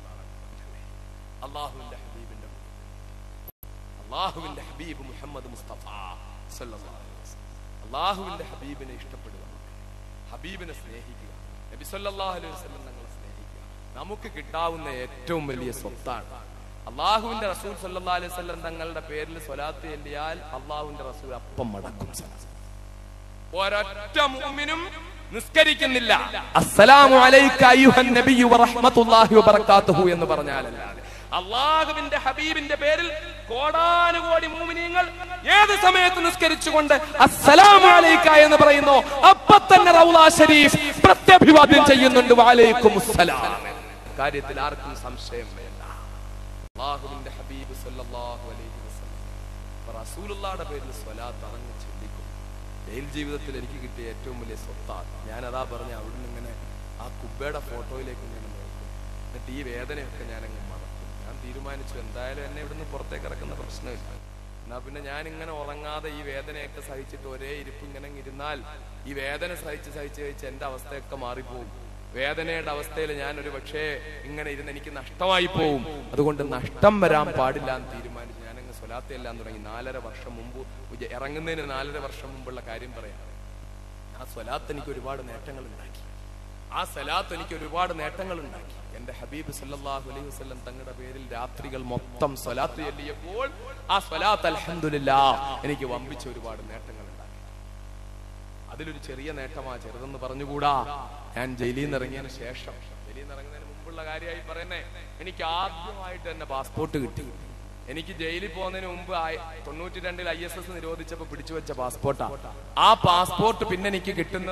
[SPEAKER 1] അള്ളാഹുവിന്റെ ഹബീബ് മുഹമ്മദ് മുസ്തഫ സല്ലല്ലാഹു അലൈഹി വസല്ലം, അള്ളാഹുവിന്റെ ഹബീബിനെ ഇഷ്ടപ്പെടുക, ഹബീബിനെ സ്നേഹിക്കുക, നബി സല്ലല്ലാഹു അലൈഹി വസല്ലം തങ്ങളെ സ്നേഹിക്കുക നമുക്ക് കിട്ടാവുന്ന ഏറ്റവും വലിയ സ്വത്താണ്. അള്ളാഹുവിന്റെ റസൂൽ സല്ലല്ലാഹു അലൈഹി വസല്ലം തങ്ങളുടെ പേരിൽ സ്വലാത്ത് ചൊല്ലിയാൽ അള്ളാഹുവിന്റെ റസൂൽ അപ്പം മടക്കും. ഒരൊറ്റ മുഅ്മിനും നിസ്കരിക്കുന്നില്ല അസ്സലാമു അലൈക അയ്യുഹൻ നബിയ്യു വറഹ്മത്തുള്ളാഹി വബറകാതുഹു എന്ന് പറഞ്ഞാലല്ലാതെ അള്ളാഹുവിന്റെ ഹബീബിന്റെ പേരിൽ കോടാനുകോടി മുഅ്മിനീങ്ങൾ ഏത് സമയത്ത് നിസ്കരിച്ചുകൊണ്ട് അസ്സലാമു അലൈക എന്ന് പറയുന്നു, അപ്പൊ തന്നെ റൗള ശരീഫ് പ്രത്യഭിവാദ്യം ചെയ്യുന്നുണ്ട്, വഅലൈക്കുമുസ്സലാം. കാര്യത്തിൽ ആർക്കും സംശയം വേണ്ട. അള്ളാഹുവിന്റെ ഹബീബ് സല്ലല്ലാഹു അലൈഹി വസല്ലം റസൂലുള്ളാഹിയുടെ പേരിൽ സ്വലാത്ത് അതങ്ങ് ചൊല്ലിക്കും. ജയിൽ ജീവിതത്തിൽ എനിക്ക് കിട്ടിയ ഏറ്റവും വലിയ സ്വത്താണ്. ഞാനതാ പറഞ്ഞ അവിടുന്ന് ഇങ്ങനെ ആ കുബ്ബയുടെ ഫോട്ടോയിലേക്ക് ഇങ്ങനെ നോക്കും, എന്നിട്ട് ഈ വേദനയൊക്കെ ഞാനങ്ങ് മറക്കും. ഞാൻ തീരുമാനിച്ചു, എന്തായാലും എന്നെ ഇവിടുന്ന് പുറത്തേക്ക് ഇറക്കുന്ന പ്രശ്നമില്ല, എന്നാ പിന്നെ ഞാൻ ഇങ്ങനെ ഉറങ്ങാതെ ഈ വേദനയൊക്കെ സഹിച്ചിട്ട് ഒരേ ഇരിപ്പ് ഇങ്ങനെ ഇരുന്നാൽ ഈ വേദന സഹിച്ച് സഹിച്ച് സഹിച്ച് എന്റെ അവസ്ഥയൊക്കെ മാറിപ്പോകും. വേദനയുടെ അവസ്ഥയിൽ ഞാൻ ഒരു പക്ഷേ ഇങ്ങനെ ഇരുന്ന് എനിക്ക് നഷ്ടമായി പോവും. അതുകൊണ്ട് നഷ്ടം വരാൻ പാടില്ല എന്ന് തീരുമാനിച്ചു ഞാനങ്ങ് സ്വലാത്ത് ചെല്ലാൻ തുടങ്ങി. 4.5 വർഷം മുമ്പ്, ഇറങ്ങുന്നതിന് 4.5 വർഷം മുമ്പുള്ള കാര്യം പറയാം. ആ സ്വലാത്ത് എനിക്ക് ഒരുപാട് നേട്ടങ്ങൾ ഉണ്ടാക്കി. ആ സ്വലാത്ത് എനിക്ക് ഒരുപാട് നേട്ടങ്ങൾ ഉണ്ടാക്കി. എന്റെ ഹബീബ് സല്ലല്ലാഹു അലൈഹി വസല്ലം തങ്ങളുടെ പേരിൽ രാത്രികൾ മൊത്തം സ്വലാത്ത് ചൊല്ലിയപ്പോൾ ആ സ്വലാത്ത് അൽഹംദുലില്ലാഹ് എനിക്ക് വമ്പിച്ച ഒരുപാട് നേട്ടങ്ങൾ ഉണ്ടാക്കി. അതിലൊരു ചെറിയ നേട്ടമാ, ചെറുതെന്ന് പറഞ്ഞുകൂടാ. ഞാൻ ജയിലിൽ നിന്ന് ഇറങ്ങിയതിന് ശേഷം, ജയിലിൽ നിന്ന് ഇറങ്ങുന്നതിന് മുമ്പുള്ള കാര്യമായി പറയുന്നേ, എനിക്ക് ആദ്യമായിട്ട് തന്നെ പാസ്പോർട്ട് കിട്ടി. എനിക്ക് ജയിലിൽ പോകുന്നതിന് മുമ്പ് 92 ISS നിരോധിച്ചപ്പോ പിടിച്ചു വെച്ച പാസ്പോർട്ടാ. ആ പാസ്പോർട്ട് പിന്നെ എനിക്ക്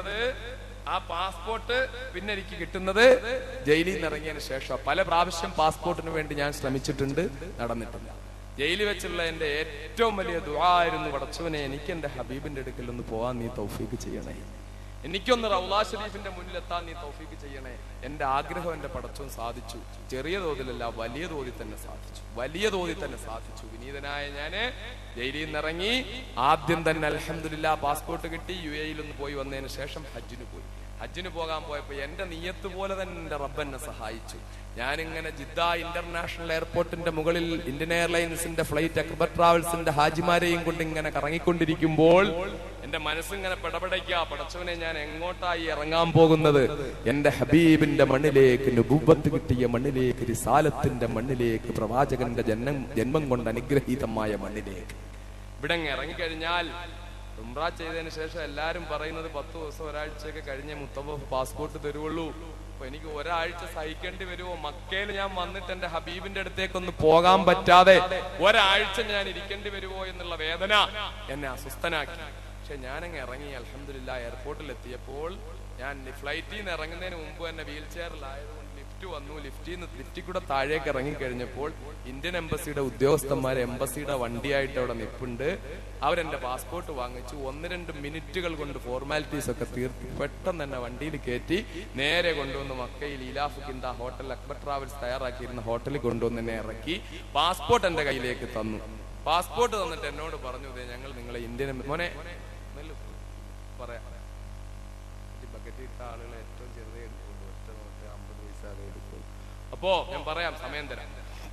[SPEAKER 1] കിട്ടുന്നത് ജയിലിൽ നിന്ന് ഇറങ്ങിയതിന് ശേഷം. പല പ്രാവശ്യം പാസ്പോർട്ടിന് വേണ്ടി ഞാൻ ശ്രമിച്ചിട്ടുണ്ട്, നടന്നിട്ടില്ല. ജയിലിൽ വെച്ചുള്ള എന്റെ ഏറ്റവും വലിയ ദുആ ആയിരുന്നു, പടച്ചവനെ എനിക്ക് എന്റെ ഹബീബിന്റെ അടുക്കൽ ഒന്ന് പോവാൻ നീ തൗഫീഖ് ചെയ്യണേ, എനിക്കൊന്ന് റൗള ശരീഫിന്റെ മുന്നിലെത്താൻ നീ തൗഫീഖ് ചെയ്യണേ. എന്റെ ആഗ്രഹം എന്റെ പടച്ചവൻ സാധിച്ചു. ചെറിയ തോതിലല്ല, വലിയ തോതിൽ തന്നെ സാധിച്ചു. വിനീതനായ ഞാന് ജയിലിൽ നിന്നിറങ്ങി. ആദ്യം തന്നെ അൽഹംദുലില്ലാഹ് പാസ്പോർട്ട് കിട്ടി. UAE ഒന്ന് പോയി വന്നതിന് ശേഷം ഹജ്ജിന് പോയി. ഹജ്ജിന് പോകാൻ പോയപ്പോ എന്റെ നിയ്യത്ത് പോലെ തന്നെ എന്റെ റബ്ബെന്നെ സഹായിച്ചു. ഞാനിങ്ങനെ ജിദ്ദ ഇന്റർനാഷണൽ എയർപോർട്ടിന്റെ മുകളിൽ ഇന്ത്യൻ എയർലൈൻസിന്റെ ഫ്ലൈറ്റ് അക്ബർ ട്രാവൽസിന്റെ ഹാജിമാരെയും കൊണ്ട് ഇങ്ങനെ കറങ്ങിക്കൊണ്ടിരിക്കുമ്പോൾ എന്റെ മനസ്സിങ്ങനെ പെടപെടയ്ക്കാ, പടച്ചവനെ ഞാൻ എങ്ങോട്ടായി ഇറങ്ങാൻ പോകുന്നത്? എന്റെ ഹബീബിന്റെ മണ്ണിലേക്ക്, നുബുവ്വത്ത് കിട്ടിയ മണ്ണിലേക്ക്, റിസാലത്തിന്റെ മണ്ണിലേക്ക്, പ്രവാചകന്റെ ജന്മം കൊണ്ട് അനുഗ്രഹീതമായ മണ്ണിലേക്ക്. ഇവിടെ ഇറങ്ങിക്കഴിഞ്ഞാൽ ഉംറ ചെയ്തതിന് ശേഷം എല്ലാരും പറയുന്നത് 10 ദിവസം ഒരാഴ്ചയൊക്കെ കഴിഞ്ഞ് മുത്തവ പാസ്പോർട്ട് തരുവുള്ളൂ. അപ്പൊ എനിക്ക് ഒരാഴ്ച സഹിക്കേണ്ടി വരുമോ? മക്കയിൽ ഞാൻ വന്നിട്ട് എന്റെ ഹബീബിന്റെ അടുത്തേക്കൊന്ന് പോകാൻ പറ്റാതെ ഒരാഴ്ച ഞാൻ ഇരിക്കേണ്ടി വരുമോ എന്നുള്ള വേദന എന്നെ അസ്വസ്ഥനാക്കി. പക്ഷെ ഞാനങ്ങ് ഇറങ്ങി. അൽഹംദുലില്ലാ എയർപോർട്ടിൽ എത്തിയപ്പോൾ ഞാൻ ഫ്ലൈറ്റിൽ നിന്ന് ഇറങ്ങുന്നതിന് മുമ്പ് തന്നെ വീൽ ചെയറിലായതുകൊണ്ട് ലിഫ്റ്റ് വന്നു. ലിഫ്റ്റിൽ കൂടെ താഴേക്ക് ഇറങ്ങിക്കഴിഞ്ഞപ്പോൾ ഇന്ത്യൻ എംബസിയുടെ ഉദ്യോഗസ്ഥന്മാർ എംബസിയുടെ വണ്ടിയായിട്ട് അവിടെ നിൽപ്പുണ്ട്. അവരെന്റെ പാസ്പോർട്ട് വാങ്ങിച്ചു. 1-2 മിനിറ്റുകൾ കൊണ്ട് ഫോർമാലിറ്റീസ് ഒക്കെ തീർത്ത് പെട്ടെന്ന് തന്നെ വണ്ടിയിൽ കയറ്റി നേരെ കൊണ്ടുവന്ന് മക്കയിൽ ഇലാഫിക്കിന്റെ ഹോട്ടൽ അക്ബർ ട്രാവൽസ് തയ്യാറാക്കിയിരുന്ന ഹോട്ടലിൽ കൊണ്ടുവന്ന് എന്നെ ഇറക്കി. പാസ്പോർട്ട് എന്റെ കയ്യിലേക്ക് തന്നു. പാസ്പോർട്ട് തന്നിട്ട് എന്നോട് പറഞ്ഞു, ഞങ്ങൾ നിങ്ങളെ ഇന്ത്യൻ മോനെ പറയാം, ബക്കറ്റ് ഇട്ട ആളുകളെ ഏറ്റവും ചെറുതേ എടുക്കുള്ളൂ, 50 പൈസ അതേ എടുക്കുള്ളൂ. അപ്പോ ഞാൻ പറയാം, സമയം തരാം.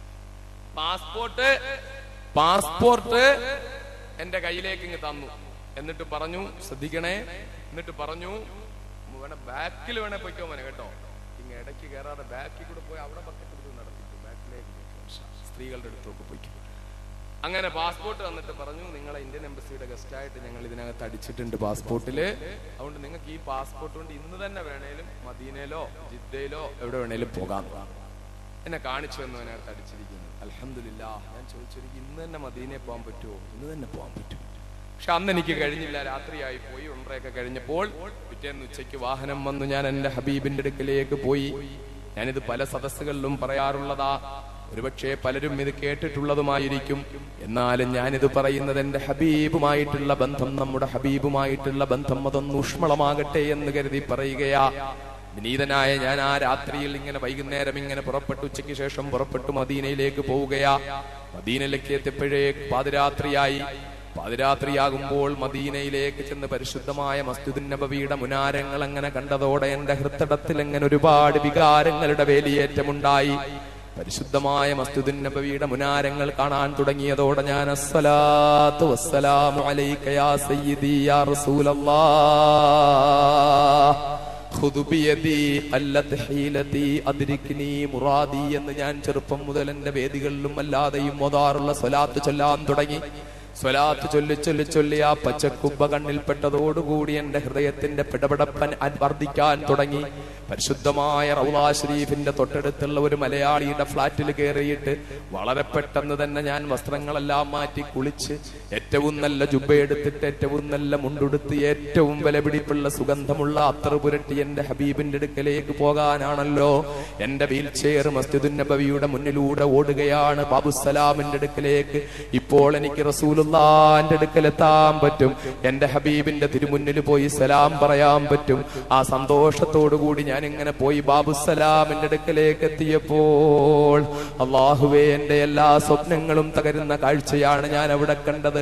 [SPEAKER 1] പാസ്പോർട്ട് എന്റെ കയ്യിലേക്ക് ഇങ്ങ് തന്നു. എന്നിട്ട് പറഞ്ഞു, ശ്രദ്ധിക്കണേ, എന്നിട്ട് പറഞ്ഞു, വേണേ ബാക്കിൽ വേണേ പൊയ്ക്കോ മോനെ കേട്ടോ, ഇങ്ങ ഇടയ്ക്ക് കയറാതെ ബാക്കിൽ കൂടെ പോയി അവിടെ ബക്കറ്റ് എടുത്ത് നടത്തിട്ട് ബാക്കിലേക്ക് സ്ത്രീകളുടെ അടുത്തൊക്കെ പൊയ്ക്കും. അങ്ങനെ പാസ്പോർട്ട് തന്നിട്ട് പറഞ്ഞു, നിങ്ങളെ ഇന്ത്യൻ എംബസിയുടെ ഗസ്റ്റായിട്ട് ഞങ്ങൾ ഇതിനകത്ത് അടിച്ചിട്ടുണ്ട് പാസ്പോർട്ടില്. അതുകൊണ്ട് നിങ്ങൾക്ക് ഈ പാസ്പോർട്ട് കൊണ്ട് ഇന്ന് തന്നെ വേണേലും മദീനയിലോ ജിദ്ദയിലോ എവിടെ വേണേലും പോകാം. എന്നെ കാണിച്ചു എന്ന് അതിനകത്ത് അടിച്ചിരിക്കുന്നു. അൽഹംദുലില്ലാ. ഞാൻ ചോദിച്ചു, ഇന്ന് തന്നെ മദീനയിൽ പോകാൻ പറ്റുമോ? ഇന്ന് തന്നെ പോകാൻ പറ്റും. പക്ഷെ അന്ന് എനിക്ക് കഴിഞ്ഞില്ല, രാത്രിയായി പോയി. ഉംറയൊക്കെ കഴിഞ്ഞപ്പോൾ പിറ്റേന്ന് ഉച്ചയ്ക്ക് വാഹനം വന്നു. ഞാൻ എന്റെ ഹബീബിന്റെ അടുക്കലേക്ക് പോയി. ഞാനിത് പല സദസ്സുകളിലും പറയാറുള്ളതാ, ഒരുപക്ഷെ പലരും ഇത് കേട്ടിട്ടുള്ളതുമായിരിക്കും. എന്നാലും ഞാനിത് പറയുന്നത് എന്റെ ഹബീബുമായിട്ടുള്ള ബന്ധം, നമ്മുടെ ഹബീബുമായിട്ടുള്ള ബന്ധം അതൊന്ന് ഊഷ്മളമാകട്ടെ എന്ന് കരുതി പറയുകയാ. വിനീതനായ ഞാൻ ആ രാത്രിയിൽ ഇങ്ങനെ വൈകുന്നേരം ഇങ്ങനെ പുറപ്പെട്ടു, ഉച്ചയ്ക്ക് ശേഷം പുറപ്പെട്ടു മദീനയിലേക്ക് പോവുകയാ. മദീനയിലേക്ക് എത്തിയപ്പോഴേ പാതിരാത്രിയായി. പാതിരാത്രിയാകുമ്പോൾ മദീനയിലേക്ക് ചെന്ന് പരിശുദ്ധമായ മസ്ജിദുൻ നബവിയുടെ മുനാരങ്ങൾ അങ്ങനെ കണ്ടതോടെ എന്റെ ഹൃദയത്തിൽ അങ്ങനെ ഒരുപാട് വികാരങ്ങളുടെ വേലിയേറ്റമുണ്ടായി. പരിശുദ്ധമായ മസ്ജിദുൻ നബവിയുടെ മുനാരങ്ങൾ കാണാൻ തുടങ്ങിയതോടെ ഞാൻ അസ്സലാത്തു വസ്സലാമു അലൈക യാ സയ്യിദി യാ റസൂലല്ലാഹ് ഖുദ് ബിയദി അല്ലത് ഹീലതി അദ്രിക്നി മുറാദി എന്ന് ഞാൻ ചെറുപ്പം മുതൽ എന്റെ വേദികളിലും അല്ലാതെയും ഓതാറുള്ള സ്വലാത്ത് ചൊല്ലാൻ തുടങ്ങി. സ്വലാത്ത് ചൊല്ലി ആ പച്ചക്കുബ്ബ കണ്ണിൽപ്പെട്ടതോടുകൂടി എന്റെ ഹൃദയത്തിന്റെ പിടപെടപ്പൻ വർദ്ധിക്കാൻ തുടങ്ങി. പരിശുദ്ധമായ റൗളാ ശരീഫിന്റെ തൊട്ടടുത്തുള്ള ഒരു മലയാളിയുടെ ഫ്ളാറ്റിൽ കയറിയിട്ട് വളരെ പെട്ടെന്ന് തന്നെ ഞാൻ വസ്ത്രങ്ങളെല്ലാം മാറ്റി കുളിച്ച് ഏറ്റവും നല്ല ജുബ്ബയെടുത്തിട്ട് ഏറ്റവും നല്ല മുണ്ടുടുത്ത് ഏറ്റവും വിലപിടിപ്പുള്ള സുഗന്ധമുള്ള അത്തർ പുരട്ടി എന്റെ ഹബീബിന്റെ അടുക്കലേക്ക് പോകാനാണല്ലോ. എന്റെ വീൽ ചെയർ മസ്ജിദുൻ നബവിയുടെ മുന്നിലൂടെ ഓടുകയാണ് ബാബുസലാമിന്റെ അടുക്കലേക്ക്. ഇപ്പോൾ എനിക്ക് റസൂലുള്ളാഹിന്റെ അടുക്കലെത്താൻ പറ്റും, എന്റെ ഹബീബിന്റെ തിരുമുന്നിൽ പോയി സലാം പറയാൻ പറ്റും. ആ സന്തോഷത്തോടു കൂടി ഞാൻ ഇങ്ങനെ പോയി ബാബുസലാമിന്റെ അടുക്കലേക്ക് എത്തിയപ്പോൾ അല്ലാഹുവേ, എന്റെ എല്ലാ സ്വപ്നങ്ങളും തകരുന്ന കാഴ്ചയാണ് ഞാൻ അവിടെ കണ്ടത്.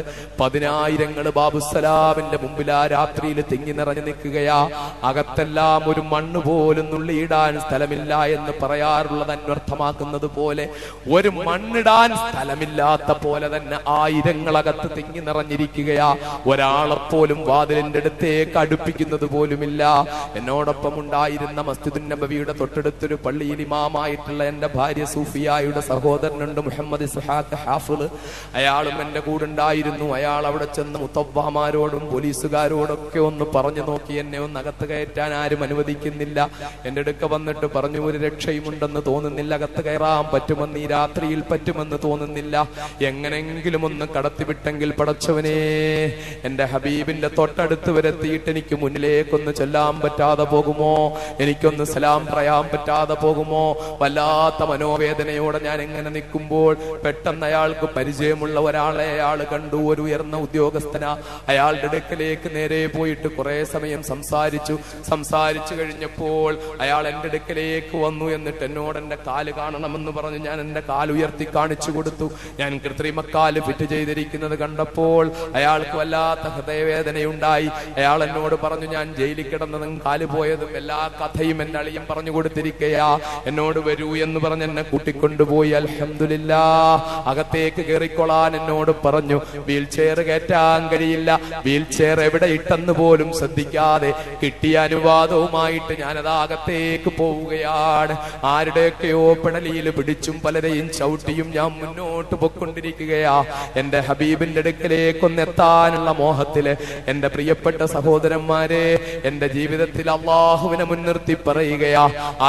[SPEAKER 1] 10,000 ബാബുസലാമിന്റെ മുമ്പിൽ ആ രാത്രിയിൽ തിങ്ങി നിറഞ്ഞു നിൽക്കുകയാ. അകത്തെല്ലാം ഒരു മണ്ണ് പോലും നുള്ളിയിടാൻ സ്ഥലമില്ല എന്ന് പറയാറുള്ളത് അന്വർത്ഥമാക്കുന്നത് പോലെ ഒരു മണ്ണിടാൻ സ്ഥലമില്ലാത്ത പോലെ തന്നെ 1000 അകത്ത് തിങ്ങി നിറഞ്ഞിരിക്കുകയാ. ഒരാളെപ്പോലും വാതിലിന്റെ അടുത്തേക്ക് അടുപ്പിക്കുന്നത് പോലുമില്ല. എന്നോടൊപ്പം ഉണ്ടായിരുന്ന മസ്ജിദുൻ നബവിയുടെ തൊട്ടടുത്തൊരു പള്ളിയിൽ ഇമാമായിട്ടുള്ള എന്റെ ഭാര്യ സൂഫിയായുടെ സഹോദരനുണ്ട്, മുഹമ്മദ് ഇസ്ഹാഖ് ഹാഫിള്. അയാളും എന്റെ കൂടെ ഉണ്ടായിരുന്നു. അയാൾ അവിടെ ചെന്ന് മുത്തവ്വമാരോടും പോലീസുകാരോടൊക്കെ ഒന്ന് പറഞ്ഞു നോക്കി, എന്നെ ഒന്ന് അകത്ത് കയറ്റാൻ ആരും അനുവദിക്കുന്നില്ല. എന്റെ അടുക്ക വന്നിട്ട് പറഞ്ഞു, ഒരു രക്ഷയുമുണ്ടെന്ന് തോന്നുന്നില്ല, അകത്ത് കയറാൻ പറ്റുമെന്ന് ഈ രാത്രിയിൽ പറ്റുമെന്ന് തോന്നുന്നില്ല, എങ്ങനെങ്കിലും ഒന്ന് കടത്തിവിട്ടെങ്കിൽ പടച്ചവനെ, എന്റെ ഹബീബിന്റെ തൊട്ടടുത്ത് വരെത്തിയിട്ട് എനിക്ക് മുന്നിലേക്കൊന്ന് ചെല്ലാൻ പറ്റാതെ പോകുമോ? എനിക്കൊന്ന് സലാം പറയാൻ പറ്റാതെ പോകുമോ? വല്ലാത്ത മനോവേദനയോടെ ഞാൻ എങ്ങനെ നിൽക്കുമ്പോൾ പെട്ടെന്ന് അയാൾക്ക് പരിചയമുള്ള ഒരാളെ അയാൾ കണ്ടു. ഒരു ഉയർന്ന ഉദ്യോഗസ്ഥനാ. അയാളുടെ അടുക്കലേക്ക് നേരെ പോയിട്ട് കുറെ സമയം സംസാരിച്ചു കഴിഞ്ഞപ്പോൾ അയാൾ എന്റെ അടുക്കലേക്ക് വന്നു. എന്നിട്ട് എന്നോട് എന്റെ കാല് കാണണമെന്ന് പറഞ്ഞു. ഞാൻ എന്റെ കാല് ഉയർത്തി കാണിച്ചു കൊടുത്തു. ഞാൻ കൃത്രിമക്കാല് ഫിറ്റ് ചെയ്തിരിക്കുന്നത് ഇരിക്കുന്നത് കണ്ടപ്പോൾ അയാൾക്ക് വല്ലാത്ത ഹൃദയവേദനയുണ്ടായി. അയാൾ എന്നോട് പറഞ്ഞു, ഞാൻ ജയിലിൽ കിടന്നതും കാലുപോയതും എല്ലാ കഥയും എന്റെ അളിയൻ പറഞ്ഞു കൊടുത്തിരിക്കയാ, എന്നോട് വരൂ എന്ന് പറഞ്ഞ് എന്നെ കൂട്ടിക്കൊണ്ടുപോയി. അൽഹംദുലില്ലാഹ് അകത്തേക്ക് കയറിക്കൊള്ളാൻ എന്നോട് പറഞ്ഞു. വീൽ ചെയർ കയറ്റാൻ കഴിയില്ല, വീൽ ചെയർ എവിടെ ഇട്ടെന്ന് പോലും ശ്രദ്ധിക്കാതെ കിട്ടിയ അനുവാദവുമായിട്ട് ഞാനത് അകത്തേക്ക് പോവുകയാണ്. ആരുടെയൊക്കെയോ പെടലിയിൽ പിടിച്ചും പലരെയും ചവിട്ടിയും ഞാൻ മുന്നോട്ട് പോയിക്കൊണ്ടിരിക്കുകയാ. എന്റെ ഹബീബിന്റെ അടുക്കലേക്കൊന്നെത്താനുള്ള മോഹത്തില് എന്റെ പ്രിയപ്പെട്ട സഹോദരന്മാരെ, എന്റെ ജീവിതത്തിൽ അള്ളാഹുവിനെ മുൻനിർത്തി പറയുകയാ.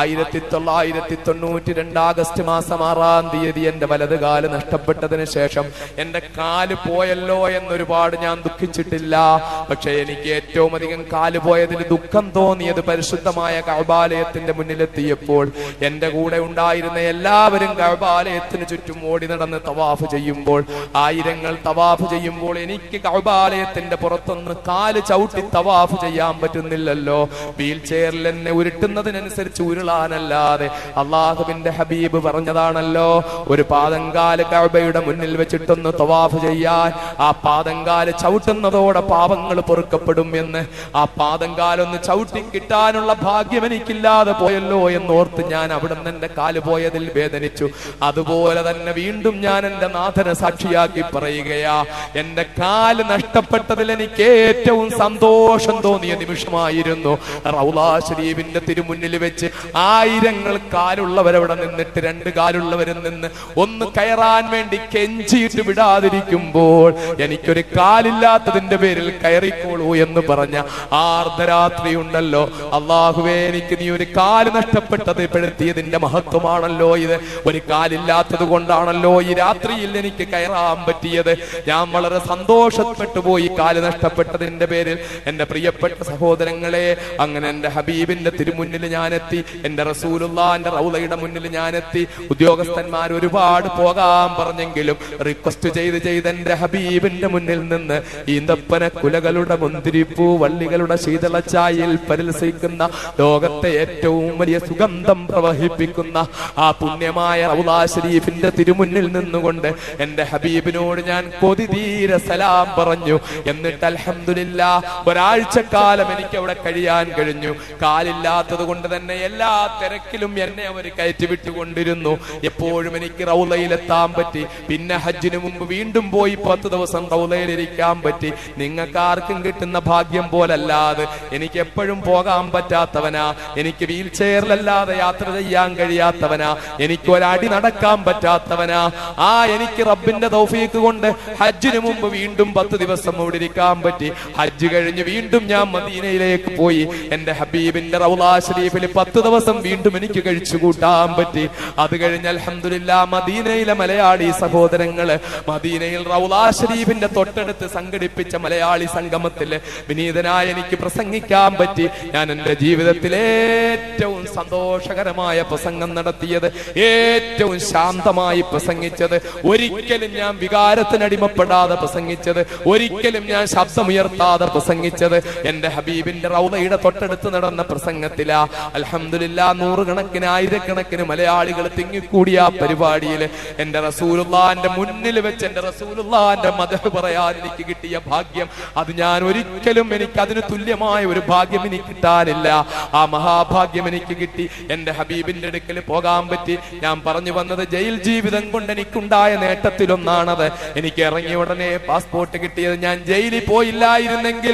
[SPEAKER 1] 1992 ആഗസ്റ്റ് മാസം 6-ാം തീയതി എന്റെ വലത് കാല് നഷ്ടപ്പെട്ടതിന് ശേഷം എന്റെ കാല് പോയല്ലോ എന്നൊരുപാട് ഞാൻ ദുഃഖിച്ചിട്ടില്ല. പക്ഷെ എനിക്ക് ഏറ്റവും അധികം കാല് പോയതിൽ ദുഃഖം തോന്നിയത് പരിശുദ്ധമായ കഅബാലയത്തിന്റെ മുന്നിലെത്തിയപ്പോൾ എന്റെ കൂടെ ഉണ്ടായിരുന്ന എല്ലാവരും കഅബാലയത്തിന് ചുറ്റും ഓടി നടന്ന് തവാഫ് ചെയ്യുമ്പോൾ, ആയിരങ്ങൾ തവാഫ് ചെയ്യുമ്പോൾ എനിക്ക് കഅബാലയത്തിന്റെ പുറത്തൊന്ന് കാല് ചവിട്ടി തവാഫ് ചെയ്യാൻ പറ്റുന്നില്ലല്ലോ. വീൽ ചെയറിൽ എന്നെ ഉരുട്ടുന്നതിനനുസരിച്ച് ഉരുളാനല്ലാതെ അള്ളാഹുവിന്റെ ഹബീബ് പറഞ്ഞതാണല്ലോ, ഒരു പാദങ്കാല് കഅബയുടെ മുന്നിൽ വെച്ചിട്ടൊന്ന് തവാഫ് ചെയ്യാൻ. ആ പാദങ്കാല് ചവിട്ടുന്നതോടെ പാപങ്ങൾ പൊറുക്കപ്പെടും എന്ന്. ആ പാദങ്കാലൊന്ന് ചവിട്ടി കിട്ടാനുള്ള ഭാഗ്യം എനിക്കില്ലാതെ പോയല്ലോ എന്നോർത്ത് ഞാൻ അവിടെ നിന്ന് എന്റെ കാല് പോയതിൽ വേദനിച്ചു. അതുപോലെ തന്നെ വീണ്ടും ഞാൻ എന്റെ നാഥനെ സാക്ഷിയാക്കി പറയുകയാ, എന്റെ കാല് നഷ്ടപ്പെട്ടതിൽ എനിക്ക് ഏറ്റവും സന്തോഷം തോന്നിയ നിമിഷമായിരുന്നു റൗളാ ശരീഫിന്റെ തിരുമുന്നിൽ വെച്ച് ആയിരങ്ങൾ കാലുള്ളവരവിടെ നിന്നിട്ട് 2 കാലുള്ളവരിൽ നിന്ന് ഒന്ന് കയറാൻ വേണ്ടി കെഞ്ചിയിട്ട് വിടാതിരിക്കുമ്പോൾ എനിക്കൊരു കാലില്ലാത്തതിന്റെ പേരിൽ കയറിക്കോളൂ എന്ന് പറഞ്ഞ ആർദ്ധരാത്രി ഉണ്ടല്ലോ. അള്ളാഹുവേ, എനിക്ക് നീ ഒരു കാല് നഷ്ടപ്പെട്ടത് പെടുത്തിയതിന്റെ മഹത്വമാണല്ലോ ഇത്. ഒരു കാലില്ലാത്തത് കൊണ്ടാണല്ലോ ഈ രാത്രിയിൽ എനിക്ക് കയറാൻ പറ്റിയത്. ഞാൻ വളരെ സന്തോഷപ്പെട്ടു പോയി കാല് നഷ്ടപ്പെട്ടതിന്റെ പേരിൽ. എന്റെ പ്രിയപ്പെട്ട സഹോദരങ്ങളെ, അങ്ങനെ എന്റെ ഹബീബിന്റെ തിരുമുന്നിൽ ഞാനെത്തി, എന്റെ റസൂലുള്ളാഹിന്റെ റൗളയുടെ മുന്നിൽ ഞാനെത്തി. ഉദ്യോഗസ്ഥന്മാർ ഒരുപാട് പോകാൻ പറഞ്ഞെങ്കിലും റിക്വസ്റ്റ് ചെയ്ത് എന്റെ ഹബീബിന്റെ മുന്നിൽ നിന്ന് ഈന്തപ്പന കുലകളുടെ മുന്തിരിപ്പൂ വള്ളികളുടെ ശീതളച്ചായയിൽ പരിലസിക്കുന്ന ലോകത്തെ ഏറ്റവും വലിയ സുഗന്ധം പ്രവഹിപ്പിക്കുന്ന ആ പുണ്യമായ റൗളാ ശരീഫിന്റെ തിരുമുന്നിൽ നിന്നുകൊണ്ട് എന്റെ ഹബീബിനോട് ഞാൻ കൊതിതീരെ സലാം പറഞ്ഞു. എന്നിട്ട് അൽഹംദുലില്ലാഹ് ഒരാഴ്ചക്കാലം എനിക്ക് അവിടെ കഴിയാൻ കഴിഞ്ഞു. കാലില്ലാത്തത് കൊണ്ട് തന്നെ എല്ലാ തിരക്കിലും എന്നെ അവർ കയറ്റി വിട്ടുകൊണ്ടിരുന്നു. എപ്പോഴും എനിക്ക് റൗളയിലെത്താൻ പറ്റി. പിന്നെ ഹജ്ജിന് മുമ്പ് വീണ്ടും പോയി 10 ദിവസം റൗളയിലിരിക്കാൻ പറ്റി. നിങ്ങൾക്കാർക്കും കിട്ടുന്ന ഭാഗ്യം പോലല്ലാതെ എനിക്ക് എപ്പോഴും പോകാൻ പറ്റാത്തവനാ, എനിക്ക് വീൽ ചെയറിലല്ലാതെ യാത്ര ചെയ്യാൻ കഴിയാത്തവനാ, എനിക്ക് ഒരടി നടക്കാൻ പറ്റാത്തവനാ. എനിക്ക് റബ്ബിന്റെ തൗഫീഖ് കൊണ്ട് ഹജ്ജിന് മുമ്പ് വീണ്ടും 10 ദിവസം അവിടെ ഇരിക്കാൻ പറ്റി. ഹജ്ജ് കഴിഞ്ഞ് വീണ്ടും ഞാൻ മദീനയിലേക്ക് പോയി. എന്റെ ഹബീബിന്റെ റൗളാ ശരീഫിൽ 10 ദിവസം വീണ്ടും എനിക്ക് കഴിച്ചു കൂട്ടാൻ പറ്റി. അത് കഴിഞ്ഞ് അൽഹംദുലില്ലാഹ് മദീനയിലെ മലയാളി സഹോദരങ്ങള് മദീനയിൽ റൗളാ ശരീഫിന്റെ തൊട്ടടുത്ത് സംഘടിപ്പിച്ച മലയാളി സംഗമത്തിൽ വിനീതനായ എനിക്ക് പ്രസംഗിക്കാൻ പറ്റി. ഞാൻ എന്റെ ജീവിതത്തിൽ ഏറ്റവും സന്തോഷകരമായ പ്രസംഗം നടത്തിയത്, ഏറ്റവും ശാന്തമായി പ്രസംഗിച്ചത്, ഒരിക്കലും ഞാൻ വികാരത്തിനടിമപ്പെടാതെ പ്രസംഗിച്ചത്, ഒരിക്കലും ഞാൻ ശബ്ദമുയർത്താതെ പ്രസംഗിച്ചത് എന്റെ ഹബീബിന്റെ റൗളയുടെ തൊട്ടടുത്ത് നടന്ന പ്രസംഗത്തിലാ. അൽഹംദുലില്ലാഹ് നൂറുകണക്കിന് ആയിരക്കണക്കിന് മലയാളികൾ തിങ്ങിക്കൂടിയ ആ പരിപാടിയിൽ എന്റെ റസൂലുള്ളാഹിന്റെ മുന്നിൽ വെച്ച് എന്റെ റസൂലുള്ളാഹിന്റെ മദ്ഹ് പറയാൻ എനിക്ക് കിട്ടിയ ഭാഗ്യം, അത് ഞാൻ ഒരിക്കലും എനിക്ക് അതിന് തുല്യമായ ഒരു ഭാഗ്യം എനിക്ക് കിട്ടാനില്ല. ആ മഹാഭാഗ്യം എനിക്ക് കിട്ടി. എന്റെ ഹബീബിന്റെ അടുക്കൽ പോകാൻ പറ്റി. ഞാൻ പറഞ്ഞു വന്നത് ജയിൽ ജീവിതം കൊണ്ട് എനിക്കുണ്ടായ നേട്ടത്തിലൊന്നാണത്. എനിക്ക് ഇറങ്ങിയ ഉടനെ പാസ്പോർട്ട് കിട്ടിയത്. ഞാൻ ജയിലിൽ പോയില്ലായിരുന്നെങ്കിൽ